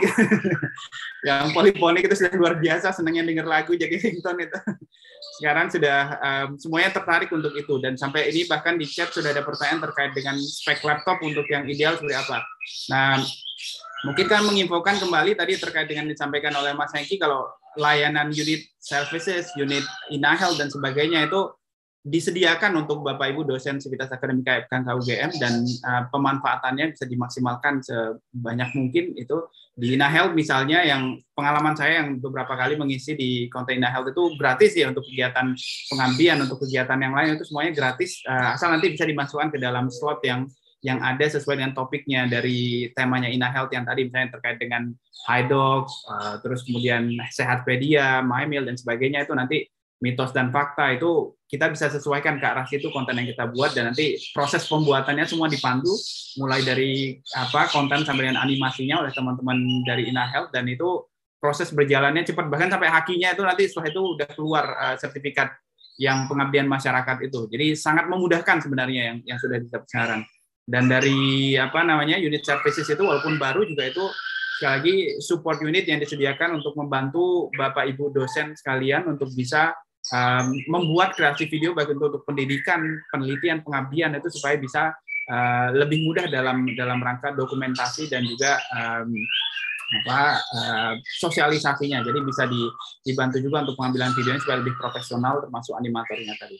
Yang poliponik itu sudah luar biasa, senangnya denger lagu jadi ringtone itu. Sekarang sudah um, semuanya tertarik untuk itu, dan sampai ini bahkan di chat sudah ada pertanyaan terkait dengan spek laptop untuk yang ideal seperti apa. Nah, mungkin kan menginfokan kembali tadi terkait dengan disampaikan oleh Mas Hengki kalau layanan unit services, unit InaHealth dan sebagainya itu disediakan untuk Bapak Ibu dosen Sivitas Akademika F K K U G M, dan uh, pemanfaatannya bisa dimaksimalkan sebanyak mungkin. Itu di InaHealth misalnya, yang pengalaman saya yang beberapa kali mengisi di konten InaHealth itu gratis ya, untuk kegiatan pengambilan, untuk kegiatan yang lain itu semuanya gratis, uh, asal nanti bisa dimasukkan ke dalam slot yang yang ada sesuai dengan topiknya dari temanya InaHealth yang tadi misalnya terkait dengan HiDocs, uh, terus kemudian Sehatpedia, MyMeal dan sebagainya, itu nanti mitos dan fakta itu kita bisa sesuaikan ke arah situ konten yang kita buat, dan nanti proses pembuatannya semua dipandu mulai dari apa konten sampai dengan animasinya oleh teman-teman dari InaHealth, dan itu proses berjalannya cepat, bahkan sampai hakinya itu nanti setelah itu udah keluar uh, sertifikat yang pengabdian masyarakat itu. Jadi sangat memudahkan sebenarnya yang yang sudah dicapai sekarang. Dan dari apa namanya unit services itu walaupun baru juga itu sekali lagi support unit yang disediakan untuk membantu Bapak Ibu dosen sekalian untuk bisa um, membuat kreasi video baik untuk, untuk pendidikan, penelitian, pengabdian itu supaya bisa uh, lebih mudah dalam dalam rangka dokumentasi dan juga um, apa uh, sosialisasinya. Jadi bisa di, dibantu juga untuk pengambilan videonya supaya lebih profesional termasuk animatornya tadi.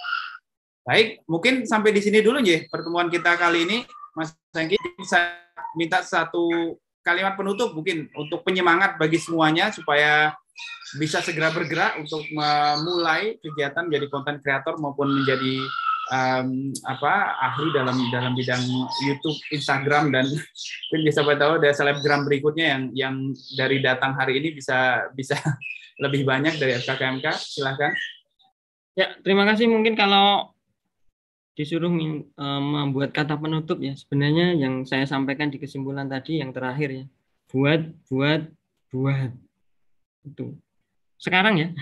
Baik, mungkin sampai di sini dulu ya pertemuan kita kali ini. Mas Hengki bisa minta satu kalimat penutup mungkin untuk penyemangat bagi semuanya supaya bisa segera bergerak untuk memulai kegiatan menjadi content creator maupun menjadi um, apa ahli dalam dalam bidang YouTube, Instagram, dan mungkin bisa tahu ada selebgram berikutnya yang yang dari datang hari ini bisa bisa lebih banyak dari F K K M K. Silahkan. Ya, terima kasih. Mungkin kalau disuruh uh, membuat kata penutup ya, sebenarnya yang saya sampaikan di kesimpulan tadi yang terakhir ya, buat buat buat itu sekarang ya.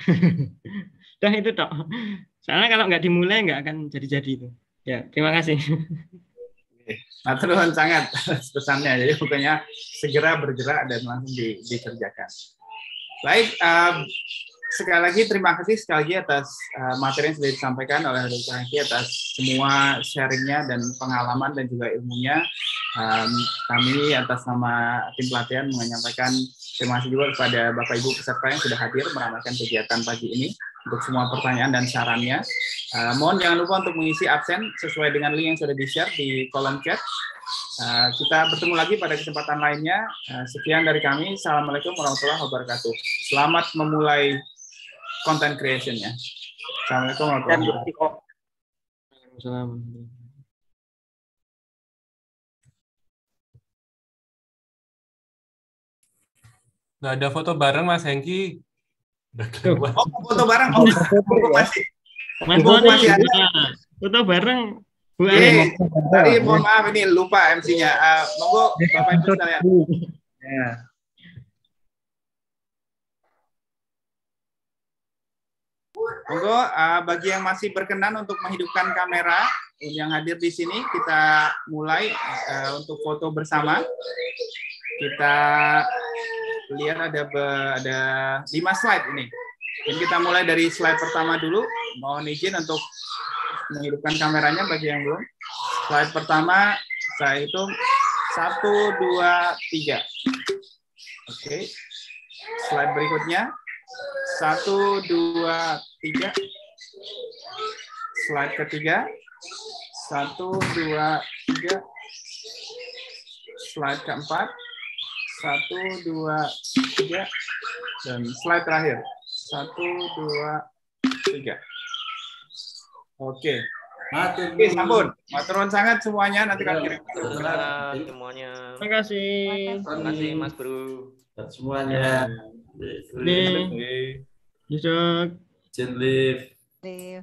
Dah itu tok, soalnya kalau nggak dimulai nggak akan jadi-jadi itu ya. Terima kasih. Matur nuwun sangat pesannya, jadi pokoknya segera bergerak dan langsung di, dikerjakan. Baik, um, sekali lagi terima kasih sekali lagi atas uh, materi yang sudah disampaikan oleh Dokter Hengki, atas semua sharingnya dan pengalaman dan juga ilmunya. Um, kami atas nama tim pelatihan menyampaikan terima kasih juga kepada Bapak Ibu peserta yang sudah hadir meramaikan kegiatan pagi ini untuk semua pertanyaan dan sarannya. Uh, mohon jangan lupa untuk mengisi absen sesuai dengan link yang sudah di-share di kolom chat. Uh, kita bertemu lagi pada kesempatan lainnya. Uh, sekian dari kami. Assalamualaikum warahmatullahi wabarakatuh. Selamat memulai content creation-nya. Assalamualaikum warahmatullahi wabarakatuh. Nggak ada foto bareng Mas Hengki. Oh, foto bareng. Oh, masih. Mas masih ada. Foto bareng. Bu Ari. Tadi mohon maaf ini lupa M C-nya. Uh, monggo Bapak Ibu sekalian. Ya. Monggo uh, bagi yang masih berkenan untuk menghidupkan kamera yang hadir di sini, kita mulai uh, untuk foto bersama. Kita lihat ada be, ada lima slide ini. Jadi kita mulai dari slide pertama dulu. Mohon izin untuk menghidupkan kameranya bagi yang belum. Slide pertama saya hitung satu, dua, tiga. Oke. Slide berikutnya satu, dua, tiga. Slide ketiga satu, dua, tiga. Slide keempat satu, dua, tiga, dan slide terakhir satu, dua, tiga. Oke, Oke, sampun. Matur nuwun sangat semuanya. Nanti kami kirim. Semuanya. Terima kasih. Terima kasih Mas Bro. Semuanya. Nih. Yusuf. Live. Live.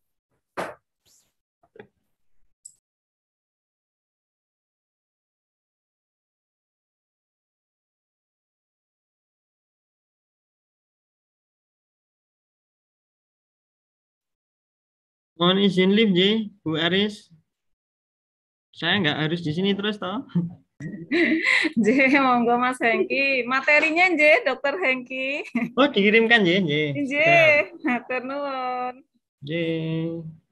Mohon izin live, J, Bu Aris. Saya nggak harus di sini terus, toh. J, monggo Mas Hengki. Materinya J, Dokter Hengki. Oh, dikirimkan, J, J. J, matur nuwun. J.